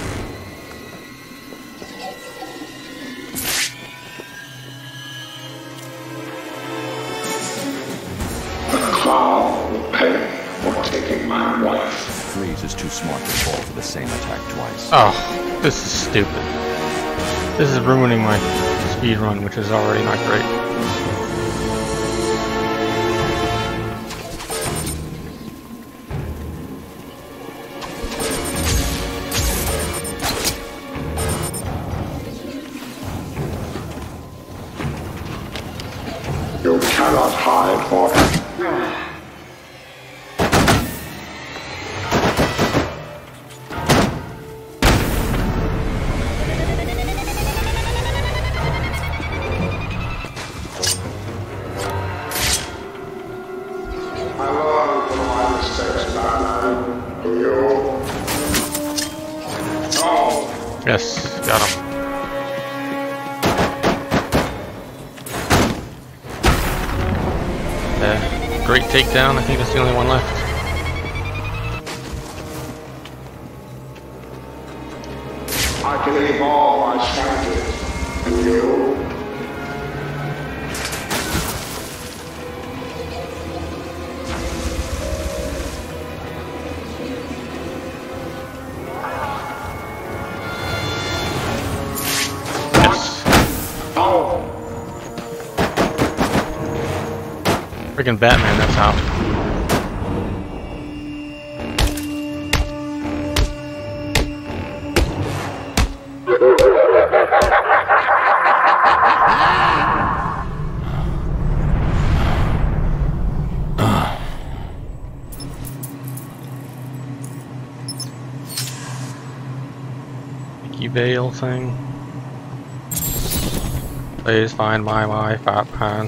Freeze is too smart to fall for the same attack twice. Oh, this is stupid. This is ruining my speed run, which is already not great. You cannot hide forever. Yes, got him. Great takedown. I think that's the only one left. I can evolve my strategies. And you? Freaking Batman, that's how. Vicky Vale thing. Please find my fat pan.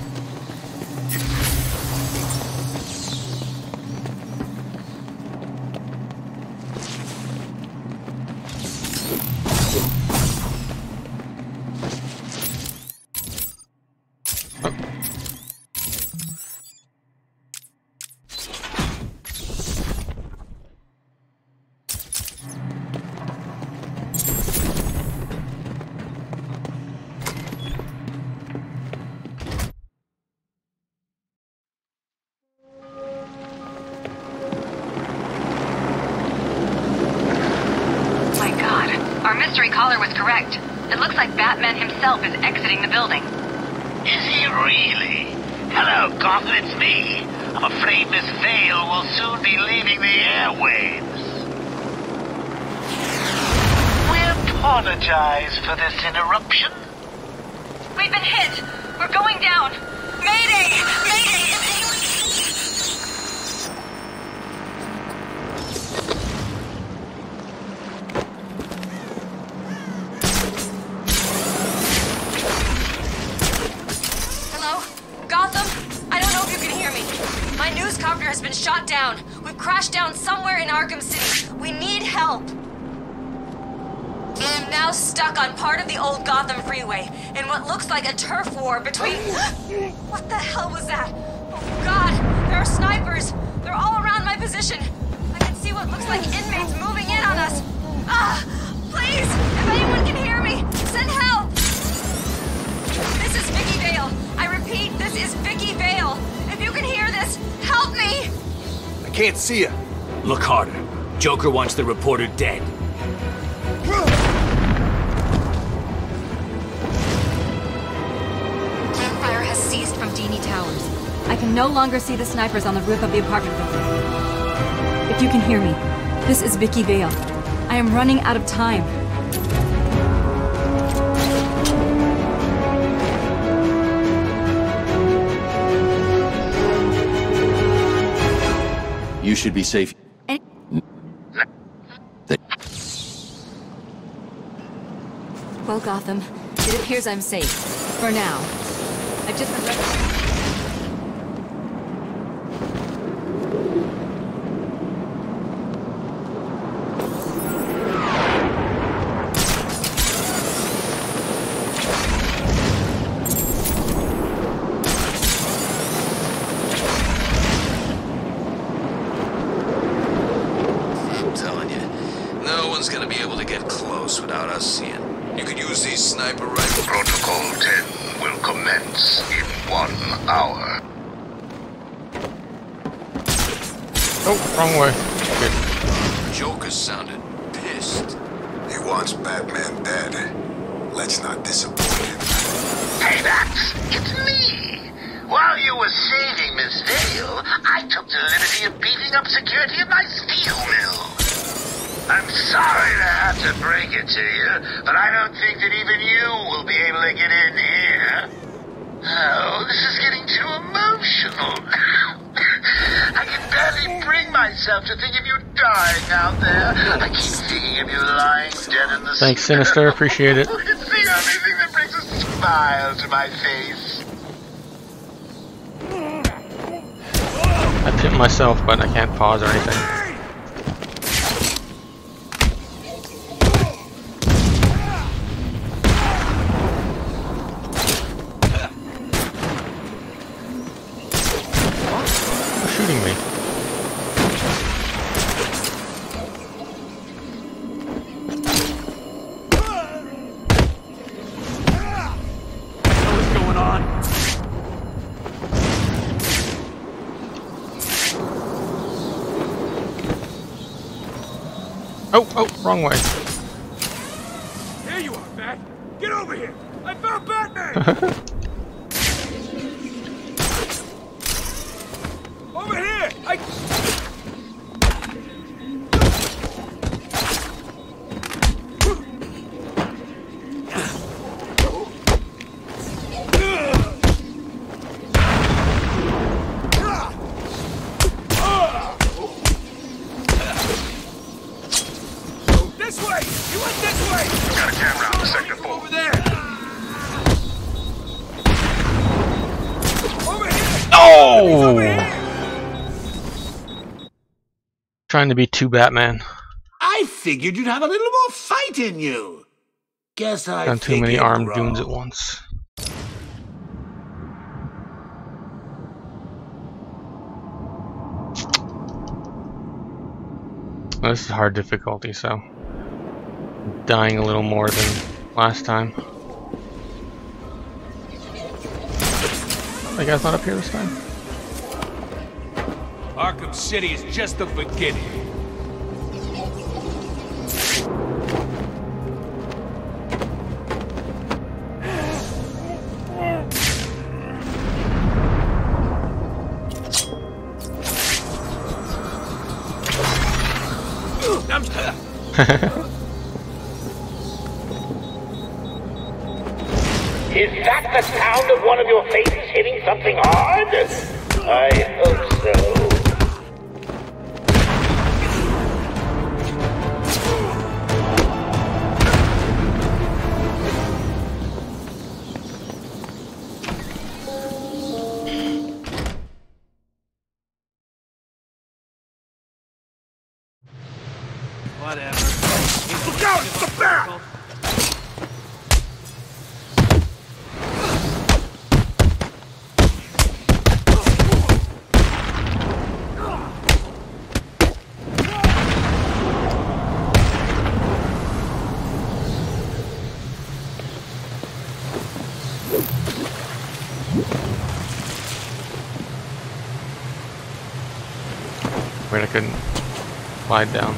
Caller was correct. It looks like Batman himself is exiting the building. Is he really? Hello, Gotham, it's me. I'm afraid Miss Vale will soon be leaving the airwaves. We apologize for this interruption. We've been hit. We're going down. Mayday! Mayday! Has been shot down. We've crashed down somewhere in Arkham City. We need help. I am now stuck on part of the old Gotham freeway in what looks like a turf war between... What the hell was that? Oh God, there are snipers. They're all around my position. I can see what looks like inmates moving in on us. Please, if anyone can hear me, send help. This is Vicky Vale. I repeat, this is Vicky Vale. If you can hear this, help me! I can't see you. Look harder. Joker wants the reporter dead. Fire has ceased from Dini Towers. I can no longer see the snipers on the roof of the apartment building. If you can hear me, this is Vicky Vale. I am running out of time. You should be safe. Well, Gotham, it appears I'm safe. For now. I've just been... one's gonna be able to get close without us seeing. You could use these sniper rifles. Protocol 10 will commence in 1 hour. Oh, wrong way. Okay. Joker sounded pissed. He wants Batman dead. Let's not disappoint him. Hey, Max, it's me. While you were saving Miss Vale, I took the liberty of beefing up security at my steel mill. I'm sorry to have to break it to you, but I don't think that even you will be able to get in here. Oh, this is getting too emotional. I can barely bring myself to think of you dying out there. I keep thinking of you lying dead in the snow. Thanks, Sinister. Appreciate it. It's the only thing that brings a smile to my face. I pinned myself, but I can't pause or anything. Shooting me. What's going on? Oh, wrong way. Here you are, Bat. Get over here. I found Batman. Over here! This way! You went this way! Got a camera on the sector 4. Over there! Over here! Oh! Trying to be too Batman. I figured you'd have a little more fight in you. Guess I Done too many armed wrong. goons at once. Well, this is hard difficulty, so I'm dying a little more than last time. That guy's not up here this time. Arkham City is just the beginning. Is that the sound of one of your faces hitting something hard? I hope so. Whatever. Look out! It's the Bat! Wait, I couldn't slide down.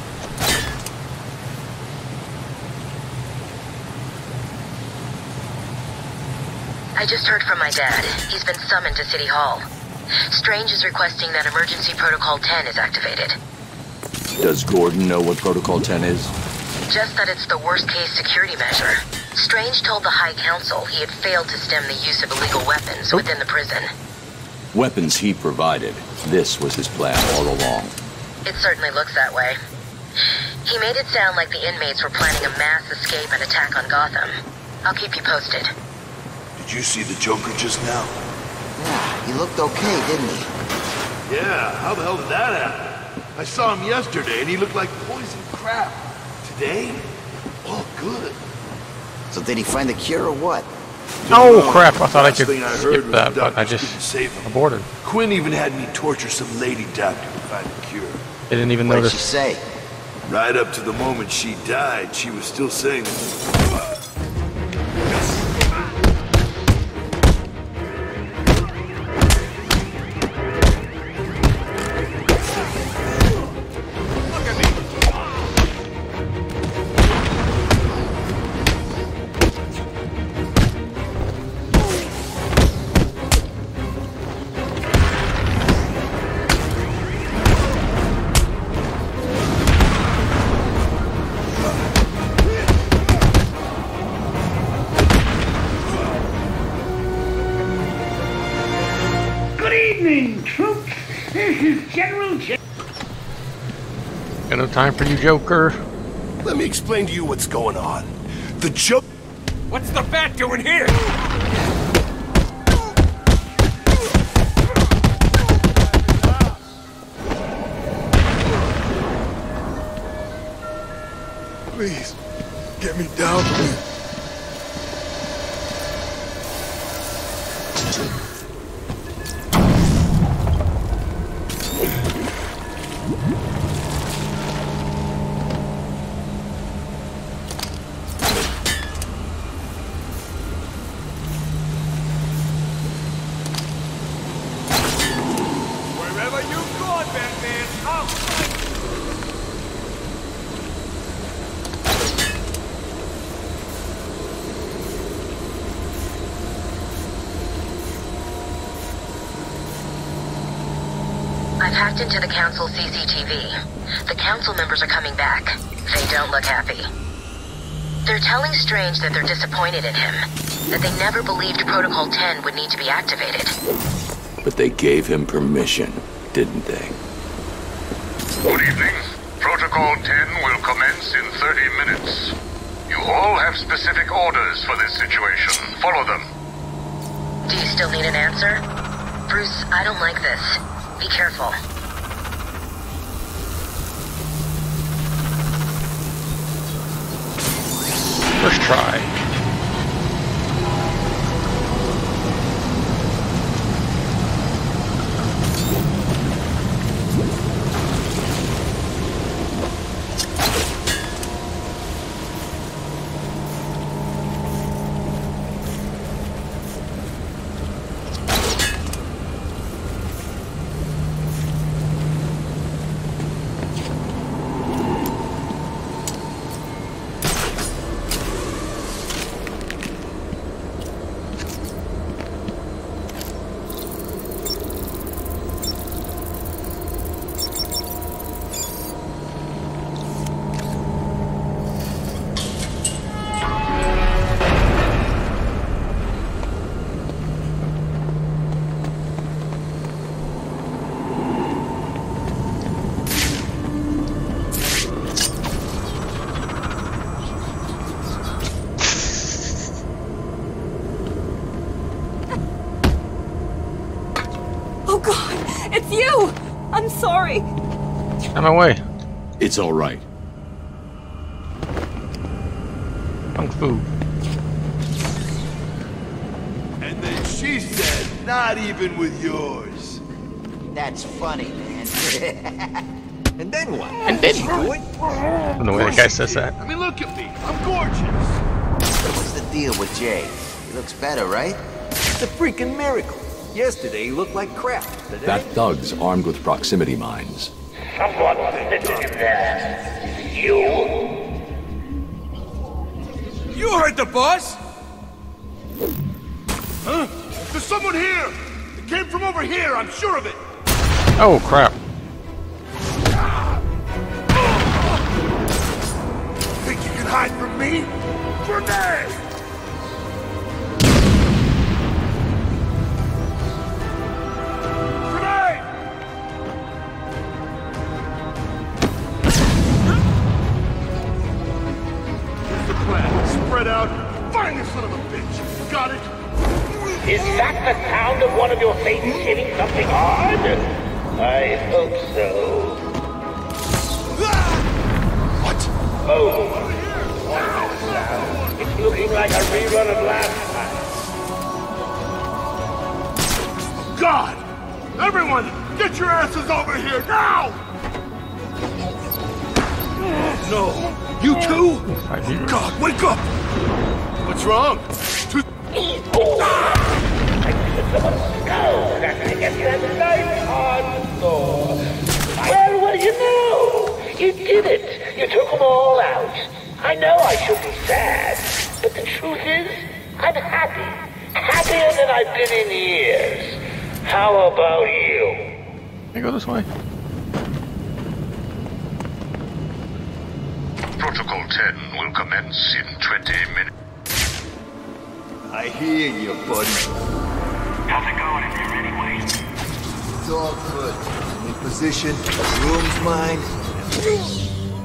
I just heard from my dad. He's been summoned to City Hall. Strange is requesting that Emergency Protocol 10 is activated. Does Gordon know what Protocol 10 is? Just that it's the worst-case security measure. Strange told the High Council he had failed to stem the use of illegal weapons within the prison. Weapons he provided. This was his plan all along. It certainly looks that way. He made it sound like the inmates were planning a mass escape and attack on Gotham. I'll keep you posted. Did you see the Joker just now? Yeah, he looked okay, didn't he? Yeah, how the hell did that happen? I saw him yesterday and he looked like poison crap. Today? All good. So did he find the cure or what? Oh crap, I thought I could Last thing I heard skip was that, the but I doctors just couldn't save him. aborted. Quinn even had me torture some lady doctor to find the cure. They didn't even What did notice. she say? Right up to the moment she died, she was still saying... Got no time for you, Joker. Let me explain to you what's going on. The Joker... What's the bat doing here? Please, get me down from here. Wherever you've gone, Batman, I'll fight you. I've hacked into the Council CCTV. The Council members are coming back. They don't look happy. They're telling Strange that they're disappointed in him, that they never believed Protocol 10 would need to be activated. But they gave him permission, didn't they? Good evening. Protocol 10 will commence in 30 minutes. You all have specific orders for this situation. Follow them. Do you still need an answer? Bruce, I don't like this. Be careful. First try. Oh God, it's you! I'm sorry. Out of my way. It's all right. Kung Fu. And then she said, not even with yours. That's funny, man. And then what? And then what? I don't know why the guy says that. I mean, look at me. I'm gorgeous. What's the deal with Jay? He looks better, right? It's a freaking miracle. Yesterday he looked like crap. Today... That thug's armed with proximity mines. Someone sitting in there. You? You heard the boss? Huh? There's someone here! It came from over here, I'm sure of it! Oh, crap. Think you can hide from me? Grenade! Spread out, find this son of a bitch. Got it? Is that the sound of one of your Satans hitting something hard? I hope so. What? Oh, what's that sound? It's looking like a rerun of last time. God! Everyone, get your asses over here now! No! You too? God, wake up! What's wrong? Well, what do you know? You did it. You took them all out. I know I should be sad, but the truth is, I'm happy. Happier than I've been in years. How about you? Can I go this way? Protocol 10 will commence in 20 minutes. I hear you, buddy. How's it going in there anyway? It's all good. I'm in position. The room's mine.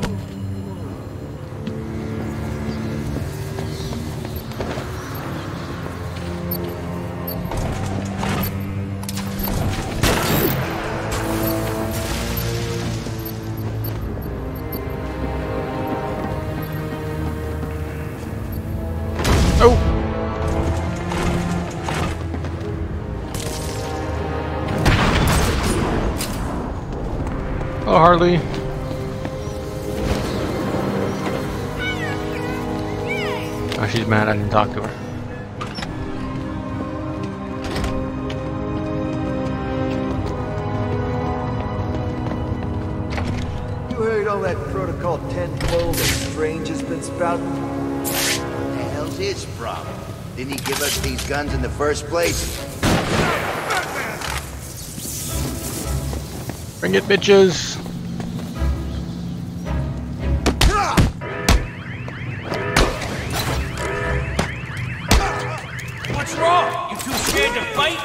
Hello, Harley. Oh, she's mad I didn't talk to her. You heard all that Protocol 10 bull that Strange has been spouting? What the hell's his problem? Didn't he give us these guns in the first place? Bring it, bitches! What's wrong? You too scared to fight?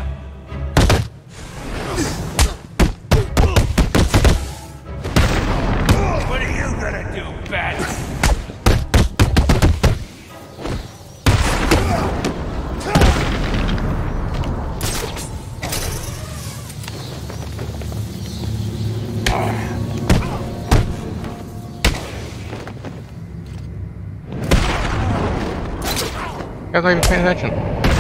What are you gonna do, Bat? Guys aren't even paying attention.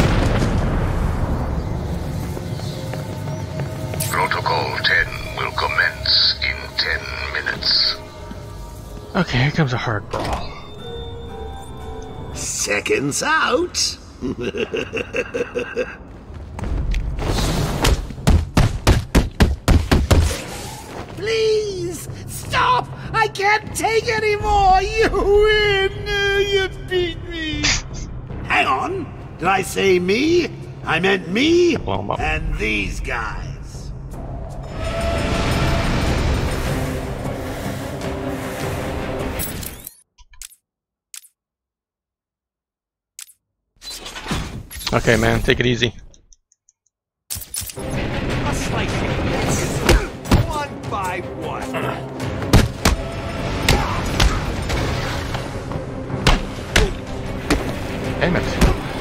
Protocol 10 will commence in 10 minutes. Okay, here comes a hard brawl. Seconds out. Please stop! I can't take any more. You win. You beat me. Hang on. Did I say me? I meant me and these guys. Okay, man, take it easy. A slice one by one. Damn it.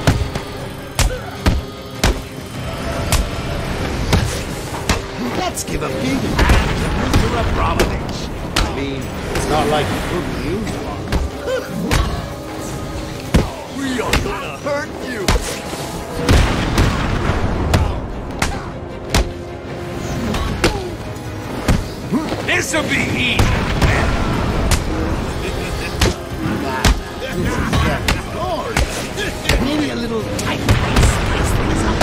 Let's give a big hand to Mr. Abramovich. I mean, it's not like he couldn't use one. We are gonna hurt you. This'll be easy. Maybe a little spice things up.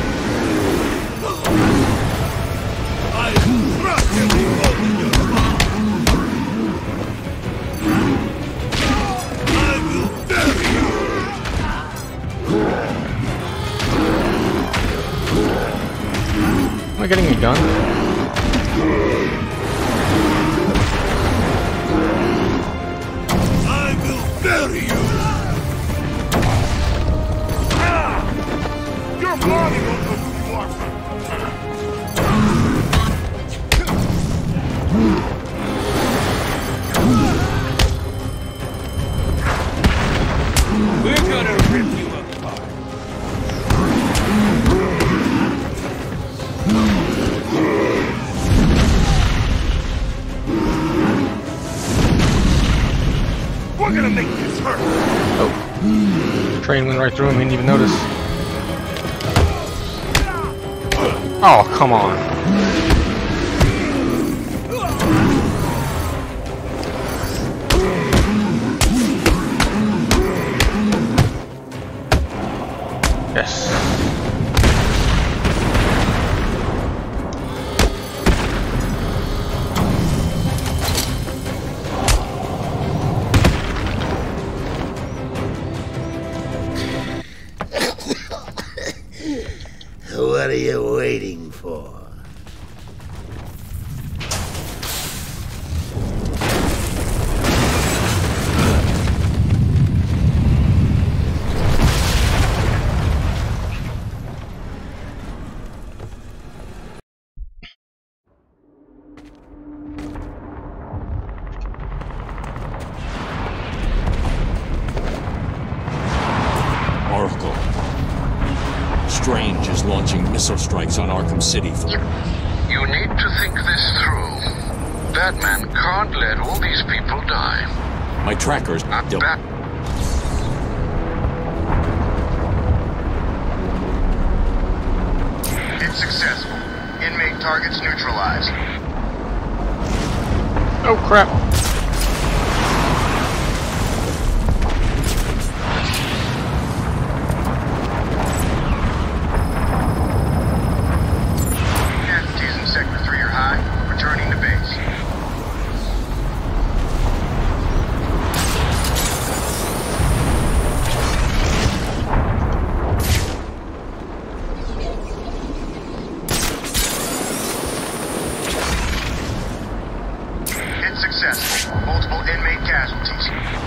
Am I getting a gun? I will bury you. Your body won't know who you are. We're gonna rip you apart. We're gonna make this hurt. Oh. Train went right through him, he didn't even notice. Oh, come on. launching missile strikes on Arkham City for... You need to think this through. Batman can't let all these people die. My trackers don't... It's successful. Inmate targets neutralized. Oh crap. Casualties in Sector 3 are high. Returning to base. Successful. Multiple inmate casualties.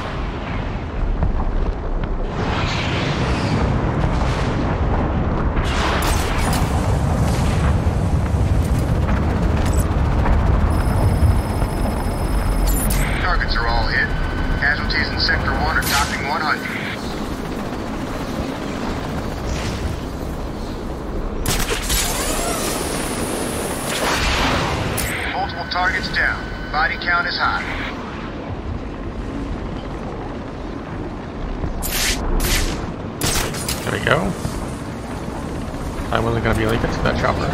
Targets are all hit. Casualties in Sector 1 are topping 100. Multiple targets down. Body count is high. There we go. I wasn't gonna be able to get to that chopper.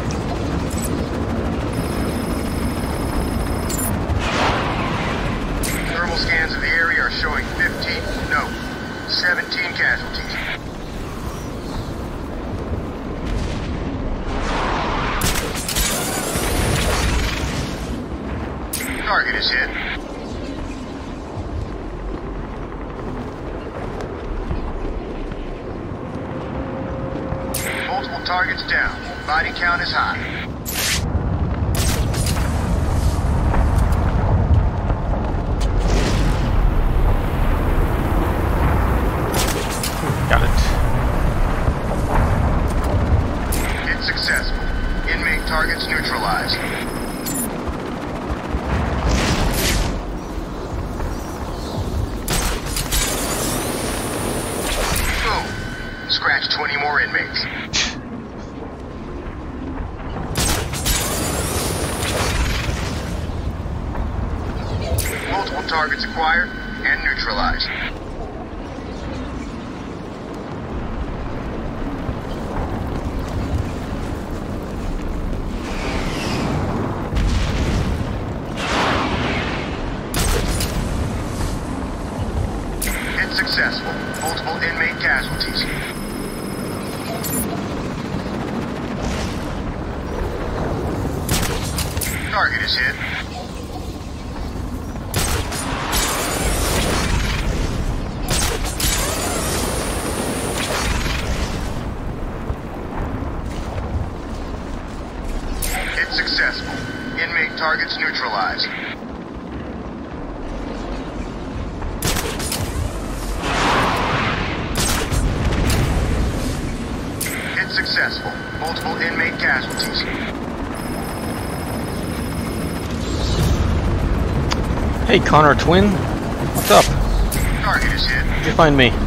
Thermal scans of the area are showing 17 casualties. Target is hit. Multiple targets down. Body count is high. Got it. It's successful. Inmate targets neutralized. Scratch 20 more inmates. Multiple targets acquired and neutralized. It's successful. Multiple inmate casualties. Target is hit. It's successful. Inmate targets neutralized. It's successful. Multiple inmate casualties. Hey, Connor Twin. What's up? Target is hit. Did you find me?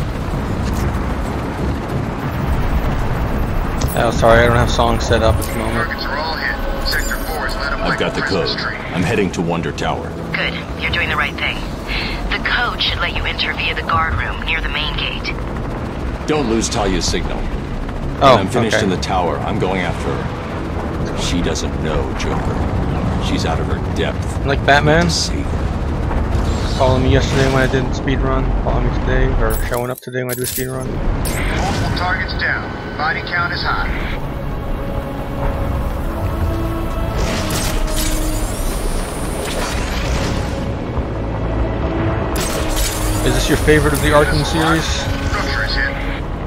Oh, sorry, I don't have songs set up at the moment. Targets are all hit. Sector 4 is lit up I've like got a the Christmas code. tree. I'm heading to Wonder Tower. Good. You're doing the right thing. The code should let you enter via the guard room near the main gate. Don't lose Talia's signal. Oh, when I'm finished okay. in the tower, I'm going after her. She doesn't know Joker. She's out of her depth. Like Batman? To save her. Following me yesterday when I did speedrun. Follow me today, or showing up today when I do a speedrun. Multiple targets down. Body count is high. Is this your favorite of the Arkham series? Structure is hit.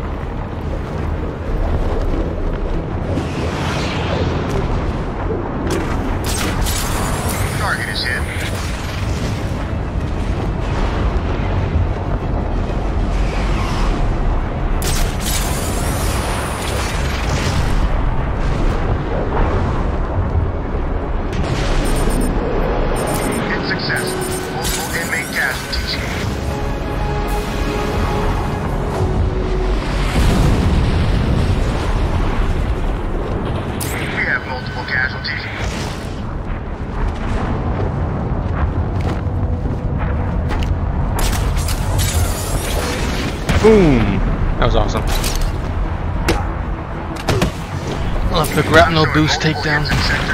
Target is hit. It's successful. Multiple inmate casualties. Boom! That was awesome. Left the grapnel boost takedown.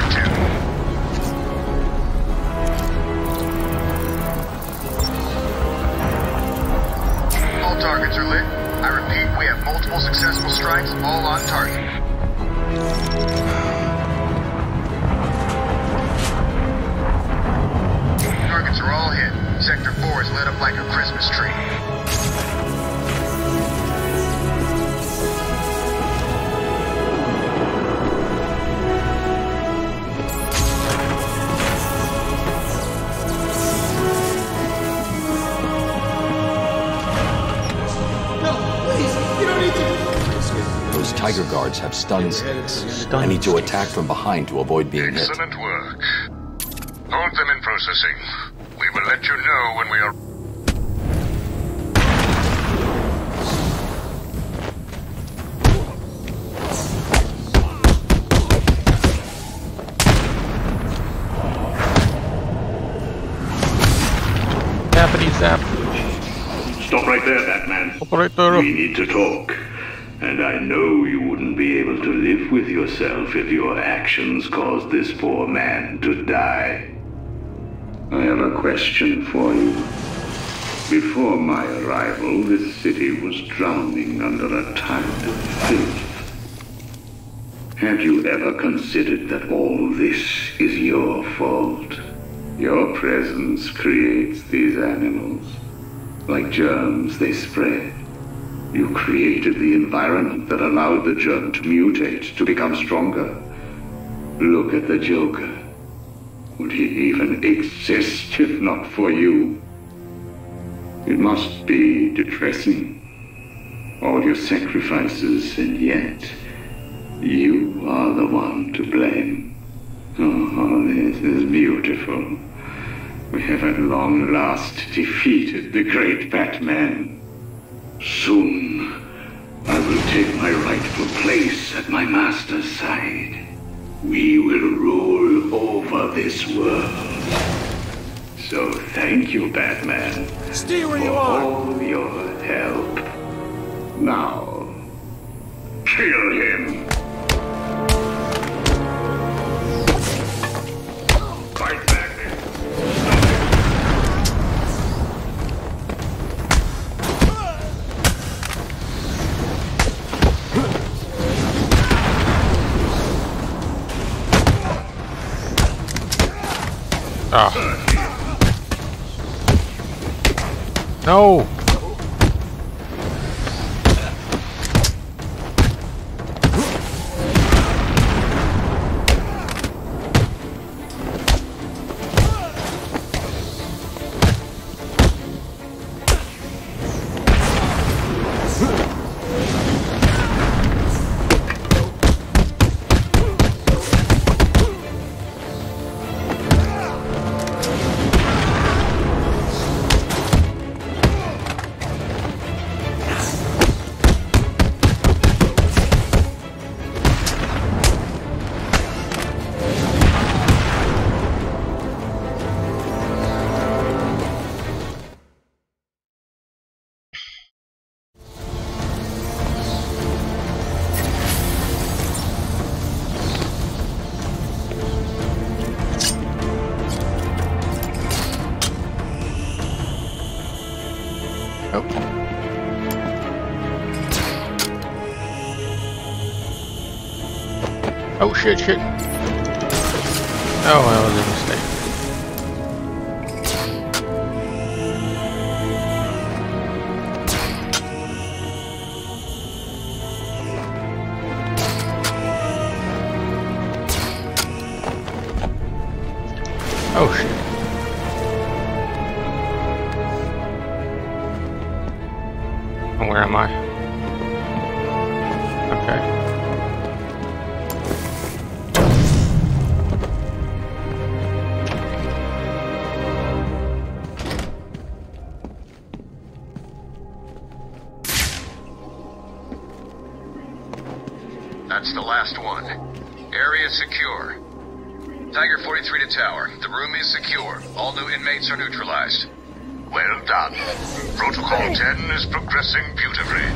All targets are lit. I repeat, we have multiple successful strikes, all on target. Targets are all hit. Sector 4 is lit up like a Christmas tree. Those Tiger guards have stuns. I need to attack from behind to avoid being hit. Excellent work. Hold them in processing. We will let you know when we are... Zappity zap. Stop right there, Batman. Operator. We need to talk. And I know you wouldn't be able to live with yourself if your actions caused this poor man to die. I have a question for you. Before my arrival, this city was drowning under a tide of filth. Have you ever considered that all this is your fault? Your presence creates these animals. Like germs, they spread. You created the environment that allowed the germ to mutate, to become stronger. Look at the Joker. Would he even exist if not for you? It must be depressing. All your sacrifices, and yet you are the one to blame. Oh, this is beautiful. We have at long last defeated the great Batman. Soon, I will take my rightful place at my master's side. We will rule over this world. So thank you, Batman. Stay where you for are. all your help. Now, kill him. Fight back. Ah. No. Oh shit, shit. Oh, that was a mistake. Oh shit. Where am I? Okay. That's the last one. Area secure. Tiger 43 to tower. The room is secure. All new inmates are neutralized. Well done. Protocol 10 is progressing beautifully.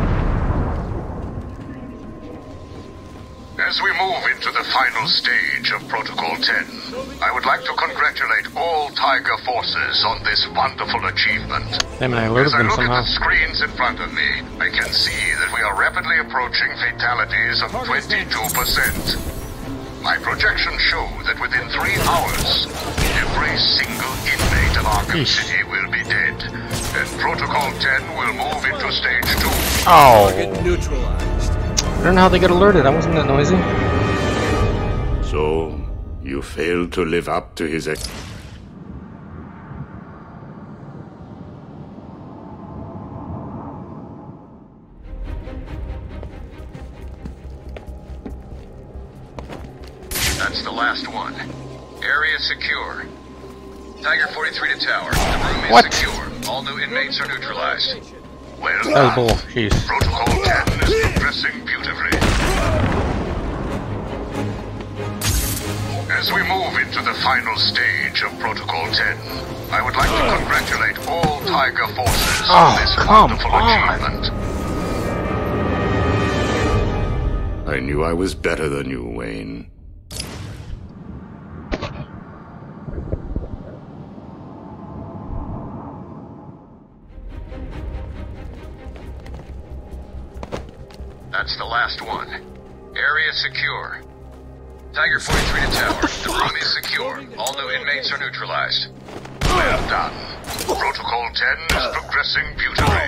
As we move into the final stage of Protocol 10, I would like to congratulate all Tiger forces on this wonderful achievement. Damn it, I alerted As I them look somehow. at the screens in front of me, I can see that we are rapidly approaching fatalities of 22%. My projections show that within 3 hours, every single inmate of Arkham City will be dead, and Protocol 10 will move into stage 2. Oh. Target neutralized. I don't know how they got alerted. I wasn't that noisy. So, you failed to live up to his That's the last one. Area secure. Tiger 43 to tower. The room is What? secure. All new inmates are neutralized. Well That was done. bull. Jeez. Protocol 10 is progressing beautifully. As we move into the final stage of Protocol 10, I would like to congratulate all Tiger forces on this wonderful achievement. I knew I was better than you, Wayne. That's the last one. Area secure. Tiger 43 to tower. The room is secure. All new inmates are neutralized. Well done. Protocol 10 is progressing beautifully.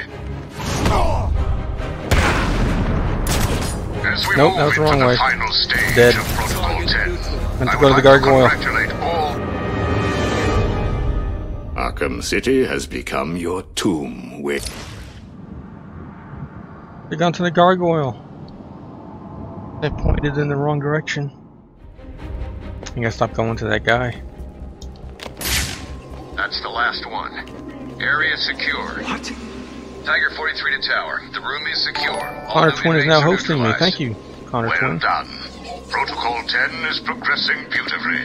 As we Nope, move that was the into wrong the way. final stage Dead. of Protocol 10, Meant I to would go to the like gargoyle. congratulate all. Arkham City has become your tomb, Wayne. They gone to the gargoyle. They pointed in the wrong direction. I gotta stop going to that guy. That's the last one. Area secure. What? Tiger 43 to tower. The room is secure. All Connor new Twin is inmates now are hosting me. neutralized. Thank you, Connor Well Twin. done. Protocol 10 is progressing beautifully.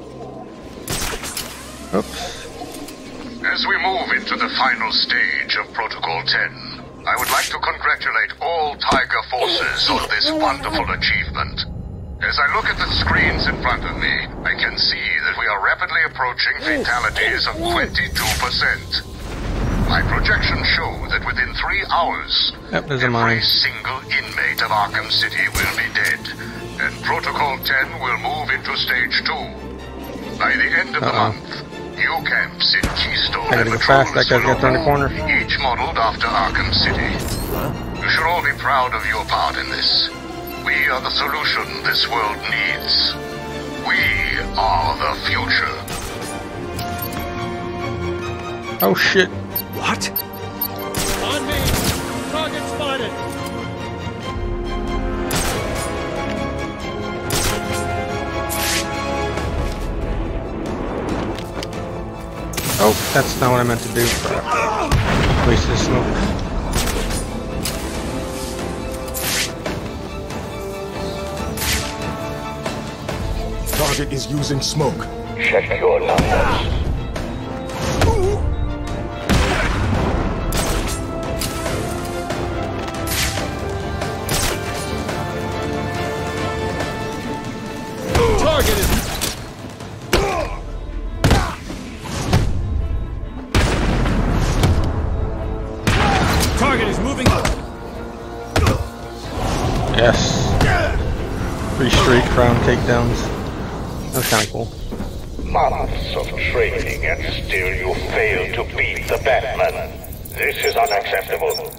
Oops. As we move into the final stage of Protocol 10, I would like to congratulate all Tiger forces on this wonderful achievement. As I look at the screens in front of me, I can see that we are rapidly approaching fatalities of 22%. My projections show that within 3 hours, Yep, there's a every mine. single inmate of Arkham City will be dead, and Protocol 10 will move into stage 2. By the end of the month, new camps in Keystone I gotta and go fast. That Metropolis guy's got turned the corner. each modeled after Arkham City. You should all be proud of your part in this. We are the solution this world needs. We are the future. Oh shit. What? On me! Target spotted! Oh, that's not what I meant to do. Crap. Wasted smoke. Target is using smoke. Check your numbers. Target is... Target is moving up. Yes. 3 straight crown takedowns. That's kind of cool. Months of training and still you fail to beat the Batman. This is unacceptable.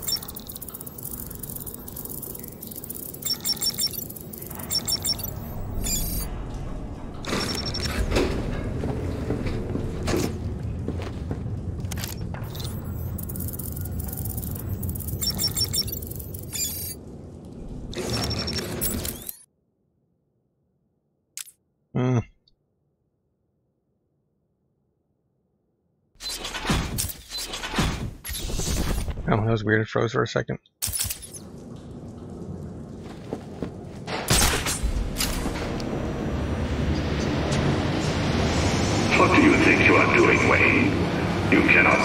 Hmm. Oh, that was weird. It froze for a second. What do you think you are doing, Wayne? You cannot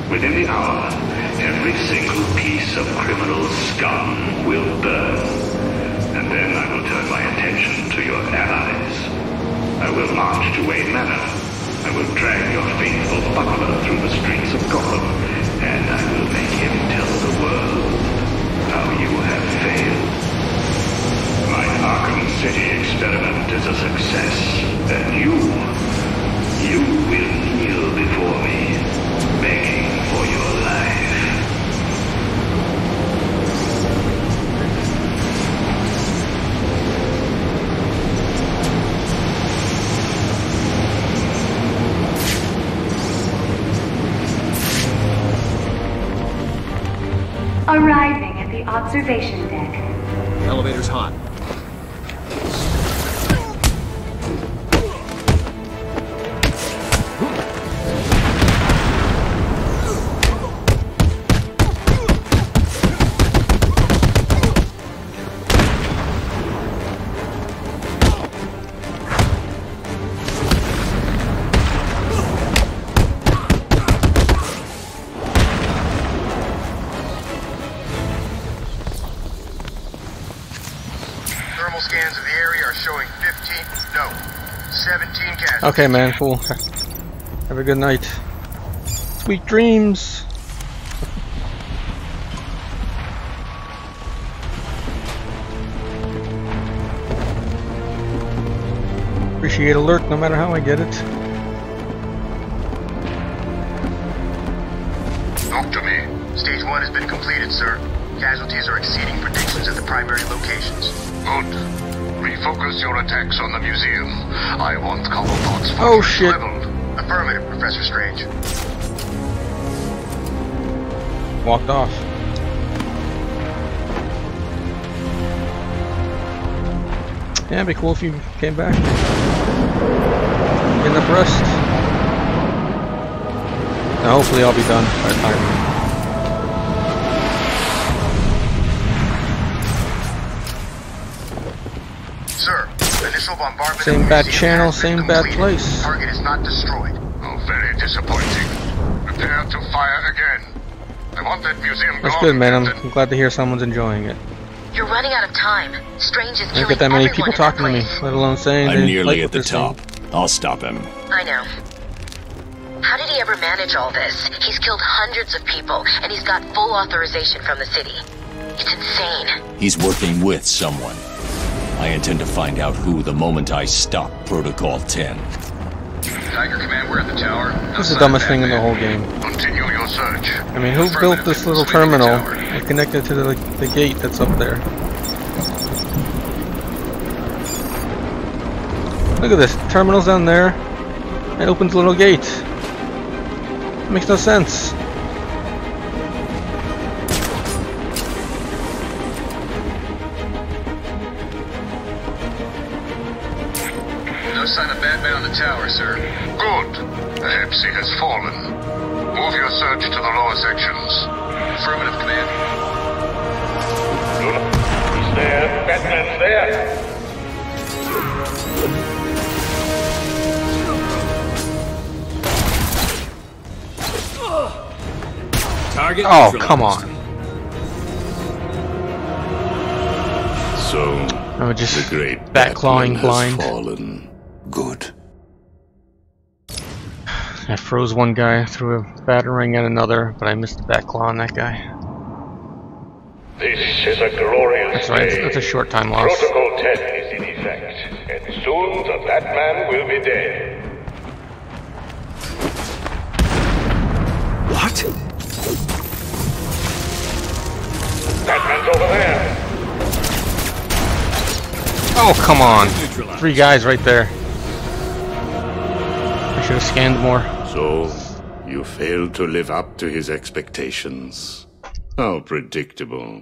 Within the hour, every single piece of criminal scum will burn. And then I will turn my attention to your allies. I will march to Wayne Manor. I will drag your faithful butler through the streets of Gotham, and I will make him tell the world how you have failed. My Arkham City experiment is a success, and you will kneel before me, begging for your life. Arriving at the observation deck. Elevator's hot. Scans of the area are showing 17 casualties. Okay, man, cool. Have a good night. Sweet dreams. Appreciate alert no matter how I get it. Talk to me. Stage 1 has been completed, sir. Casualties are exceeding predictions at the primary locations. Good. Refocus your attacks on the museum. I want Cobblepots oh shit. Leveled. Affirmative, Professor Strange. Walked off. Yeah, it'd be cool if you came back. Getting up rest. Now hopefully I'll be done by the time. Sir, initial bombardment. Same bad channel, same bad place. Target is not destroyed. Oh, very disappointing. Prepare to fire again. I want that museum That's gone, good, man. Captain. I'm glad to hear someone's enjoying it. You're running out of time. Strange is I don't killing get that many people everyone in that talking to me, place. let alone saying I'm they nearly like at what the they're saying. top. I'll stop him. I know. How did he ever manage all this? He's killed hundreds of people, and he's got full authorization from the city. It's insane. He's working with someone. I intend to find out who the moment I stop Protocol 10. Tiger Command, we're at the tower. This is the dumbest thing in the whole game. Continue your search. I mean, who built this little terminal and connected to the gate that's up there? Look at this. Terminal's down there. It opens a little gate. It makes no sense. No sign of Batman on the tower, sir. Good. Perhaps he has fallen. Move your search to the lower sections. Affirmative, Command. He's there. Batman's there. Target. Oh, come on. So, I would just the great back clawing Batman has blind. fallen. Good. I froze one guy, threw a battering at another, but I missed the back claw on that guy. This is a glorious That's right, day. that's a short time loss. Protocol 10 is in effect, and soon the Batman will be dead. What? Batman's over there. Oh, come on. 3 guys right there. I should have scanned more. So, you failed to live up to his expectations. How predictable.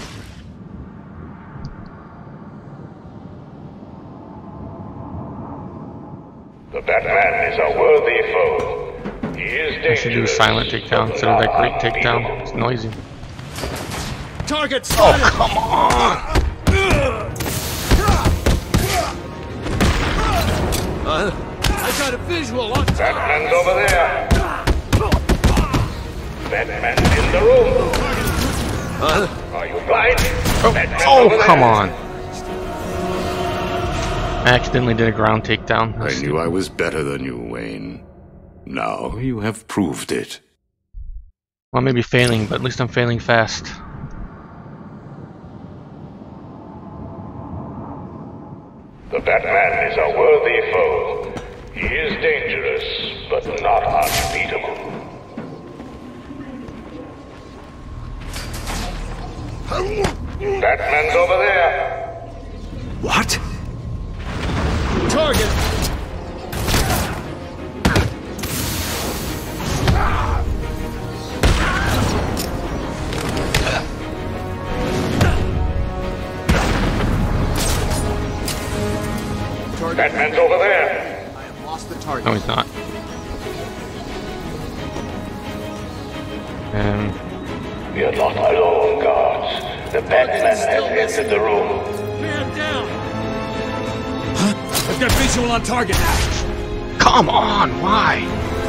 The Batman is a worthy foe. He is I should do a silent takedown instead of that great takedown. It's noisy. Target. Oh, come on! I got a visual on. Batman's over there. Batman's in the room. Are you blind? Oh, come on. I accidentally did a ground takedown. I knew I was better than you, Wayne. Now you have proved it. Well, maybe failing, but at least I'm failing fast. The Batman is a worthy foe. He is dangerous, but not unbeatable. Batman's over there. What? Target! Batman's over there. I have lost the target. No, he's not. You're not alone, guards. The Batman has entered the room. Man down! Huh? I've got visual on target now. Come on, why?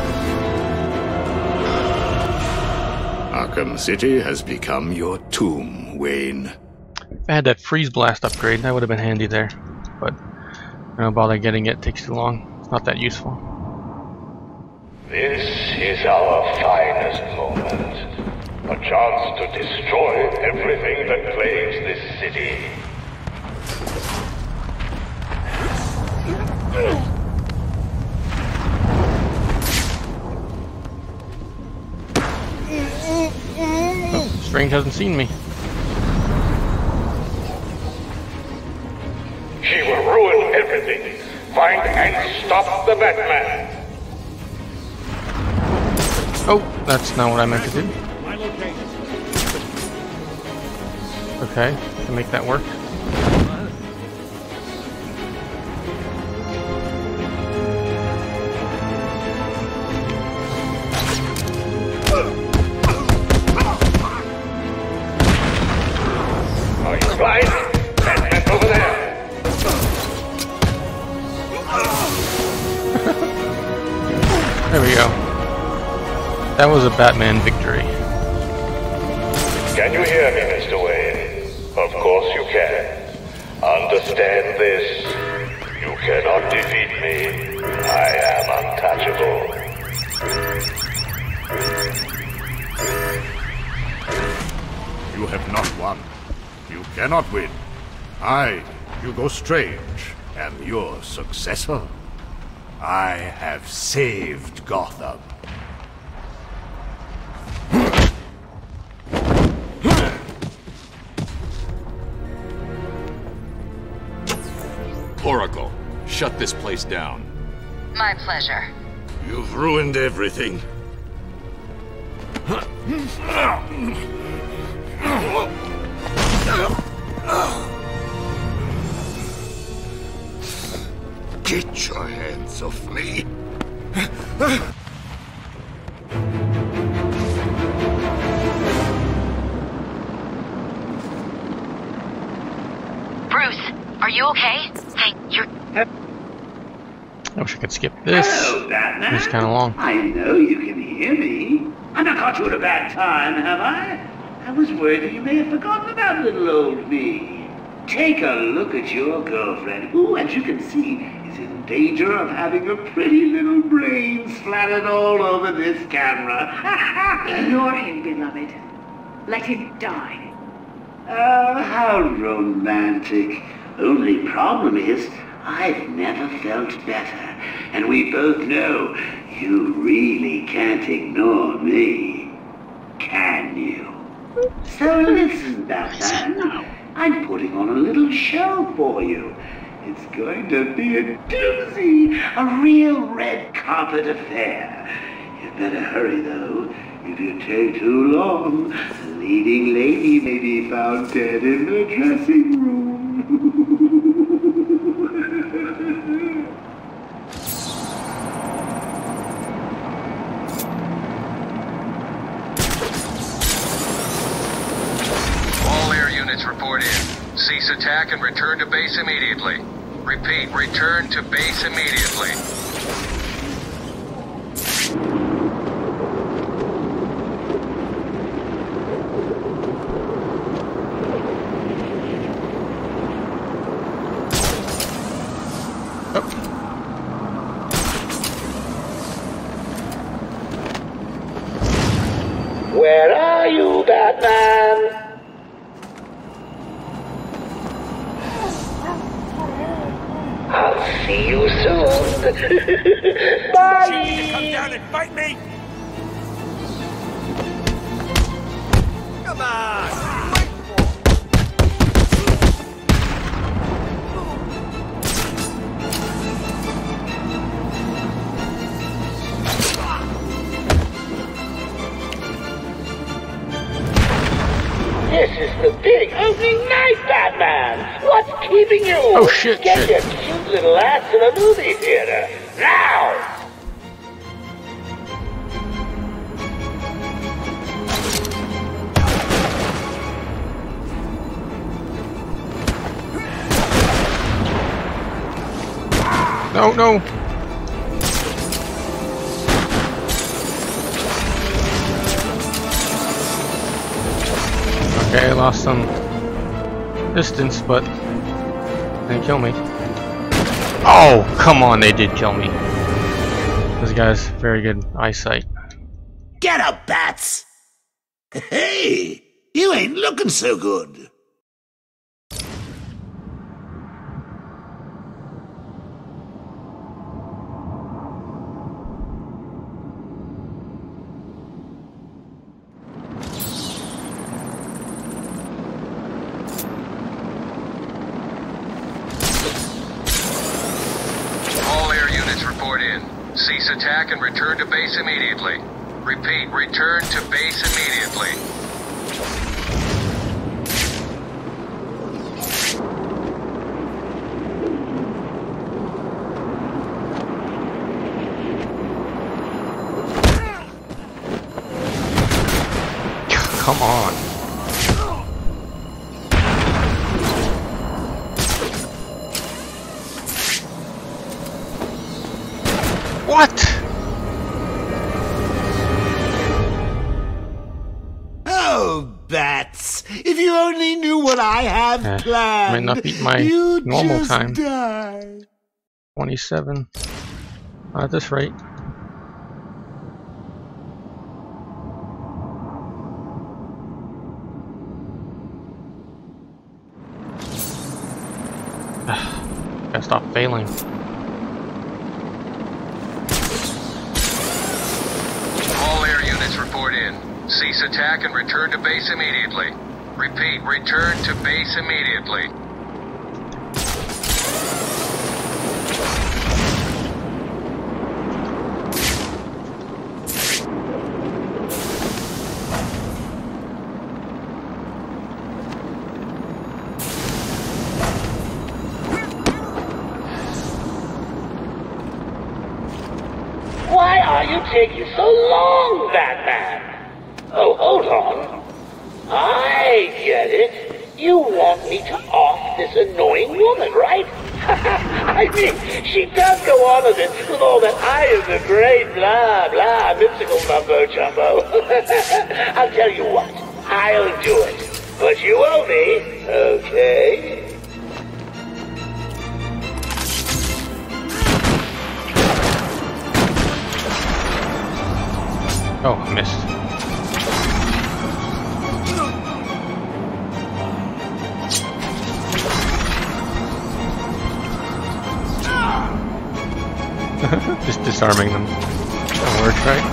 Arkham City has become your tomb, Wayne. If I had that freeze blast upgrade, that would have been handy there. But I don't bother getting it. It takes too long. It's not that useful. This is our finest moment. A chance to destroy everything that plagues this city. Oh, Strange hasn't seen me. She will ruin everything. Find and stop the Batman. Oh, that's not what I meant to do. Okay, can make that work. Are you blind? Batman's over there. There we go. That was a Batman victory. Can you hear me, Mr. Wayne? Of course you can. Understand this. You cannot defeat me. I am untouchable. You have not won. You cannot win. I, Hugo Strange, am your successor. I have saved Gotham. Oracle, shut this place down. My pleasure. You've ruined everything. Get your hands off me. Bruce, are you okay? Hey, you're... I wish I could skip this. Hello, Batman. It's kind of long. I know you can hear me. I've not caught you at a bad time, have I? I was worried that you may have forgotten about little old me. Take a look at your girlfriend, who, as you can see, is in danger of having her pretty little brain splattered all over this camera. Ignore him, beloved. Let him die. Oh, how romantic. Only problem is, I've never felt better. And we both know you really can't ignore me. Can you? So listen, Batman. I'm putting on a little show for you. It's going to be a doozy, a real red carpet affair. You better hurry, though. If you take too long, the leading lady may be found dead in the dressing room. All air units report in. Cease attack and return to base immediately. Repeat, return to base immediately. Where are you, Batman? I'll see you soon. Bye! Come down and fight me! Come on! This is the big opening night, Batman! What's keeping you? Oh, shit, Get shit. your cute little ass to the movie theater, now! No, no. Okay, I lost some distance, but they didn't kill me. Oh, come on, they did kill me. This guy's very good eyesight. Get up, Bats! Hey, you ain't looking so good. Report in. Cease attack and return to base immediately. Repeat, return to base immediately. Come on. What? Oh, Bats! If you only knew what I have planned, might not beat my you'd normal just time. die. 27. Not at this rate. Gotta stop failing. All air units report in. Cease attack and return to base immediately. Repeat, return to base immediately. Why are you taking so long, Batman? Oh, hold on. I get it. You want me to off this annoying woman, right? I mean, she does go on a bit with all that I am the great blah blah mystical mumbo jumbo. I'll tell you what, I'll do it. But you owe me, okay? Oh, I missed. Just disarming them. That works, right?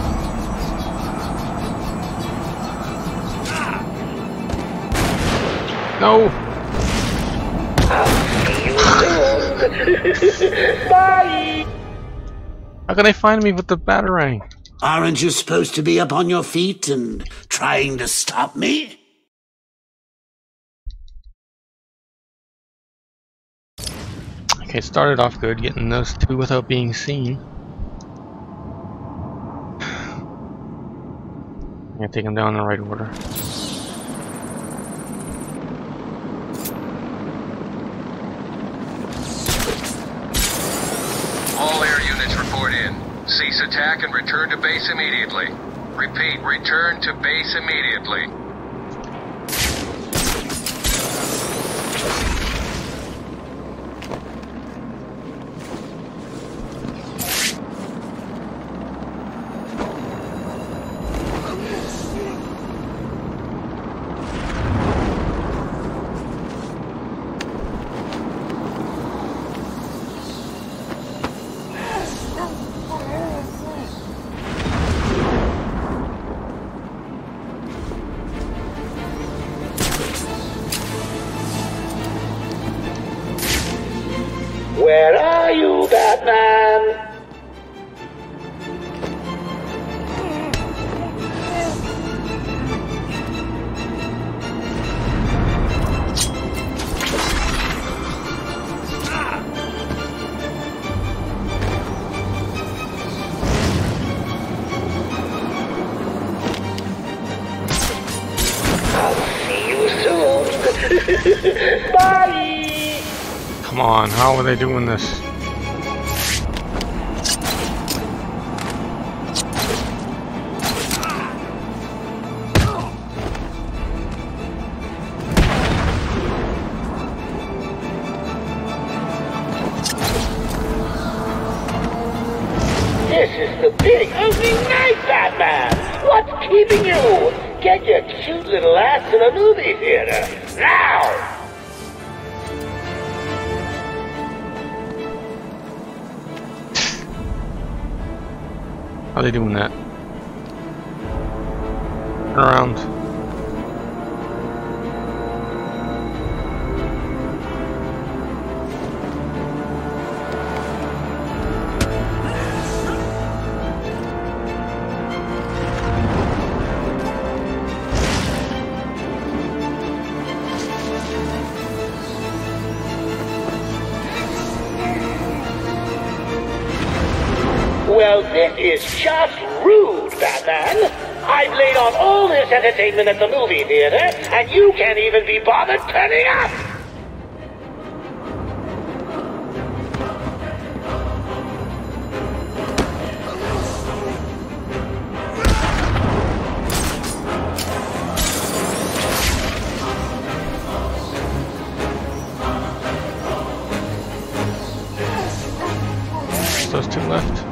No! Bye! How can they find me with the batarang? Aren't you supposed to be up on your feet and trying to stop me? Okay, it started off good, getting those two without being seen. I'm gonna take them down in the right order. All air units report in. Cease attack and return to base immediately. Repeat, return to base immediately. Bye! Come on, how are they doing this? This is the big opening night, Batman! What's keeping you? Get your cute little ass to the movie theater, now! How are they doing that? Turn around. Well, this is just rude, Batman. I've laid on all this entertainment at the movie theater, and you can't even be bothered turning up! Those two left.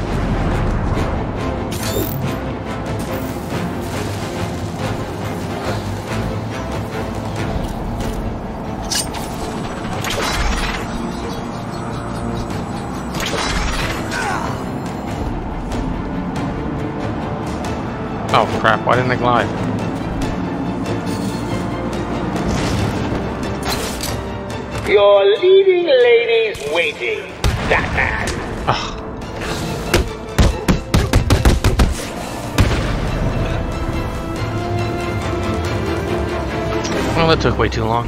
Oh crap, why didn't I glide? Your leading lady's waiting, Batman. Well, that took way too long.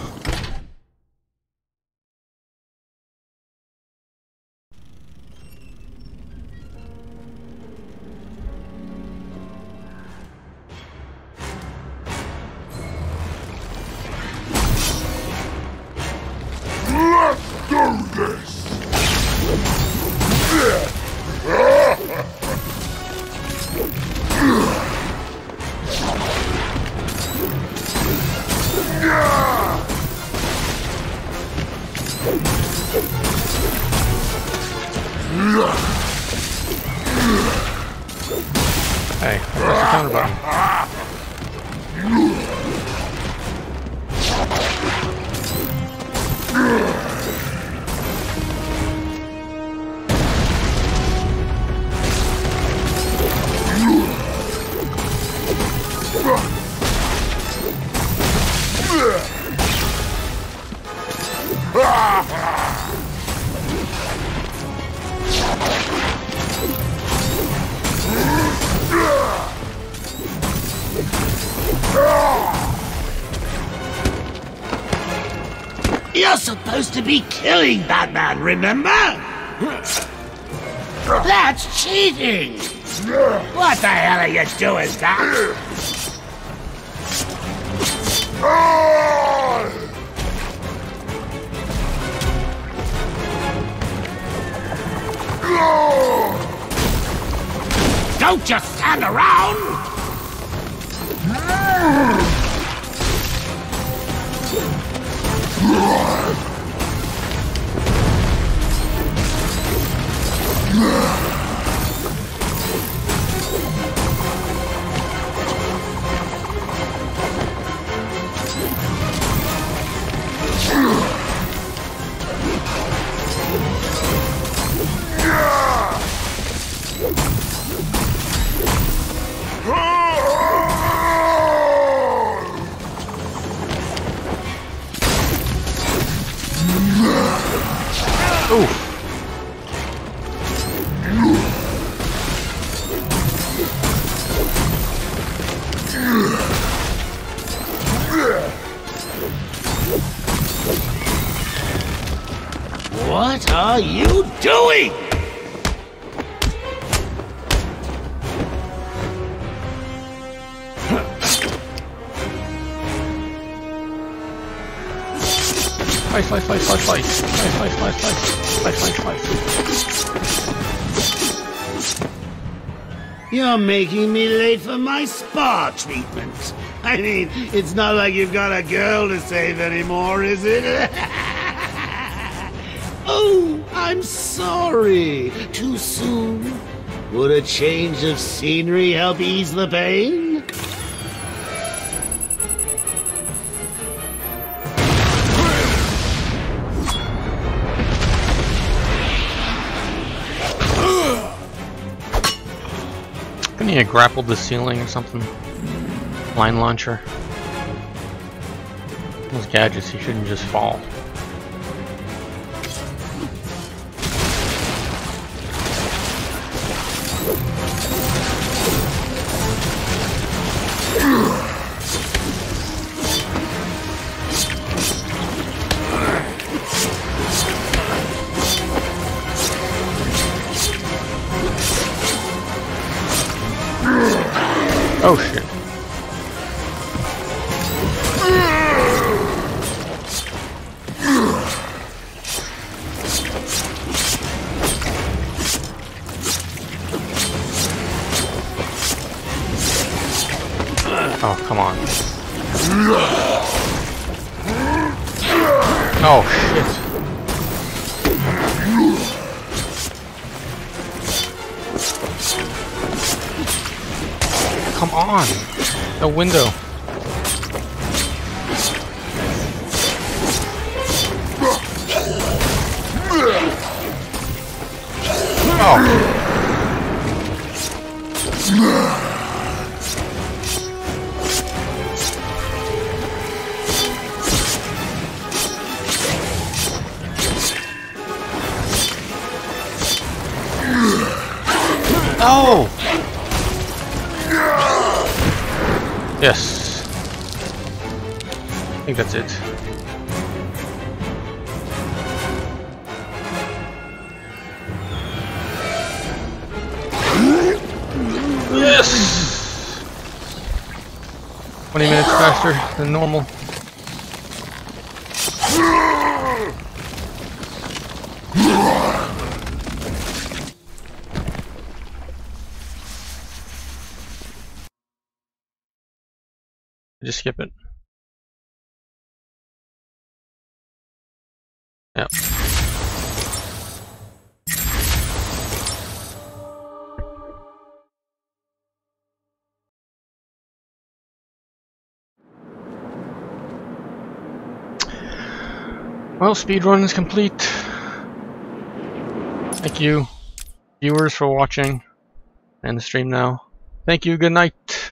Let's do this! Hey, press the counter button. You're supposed to be killing Batman, remember? That's cheating! What the hell are you doing, Doc? Don't just stand around! What are you doing? Slice, slice, slice, slice, slice. Slice, slice, slice, slice. Slice, slice, slice. You're making me late for my spa treatment. I mean, it's not like you've got a girl to save anymore, is it? Oh, I'm sorry. Too soon? Would a change of scenery help ease the pain? Couldn't he have grappled the ceiling or something? Line launcher. Those gadgets, he shouldn't just fall. Oh shit. Oh, come on. Oh shit. Come on! The window! Oh! Oh! Yes. I think that's it. Yes! 20 minutes faster than normal. Just skip it. Yep. Well, speedrun is complete. Thank you, viewers, for watching. And the stream now. Thank you, good night.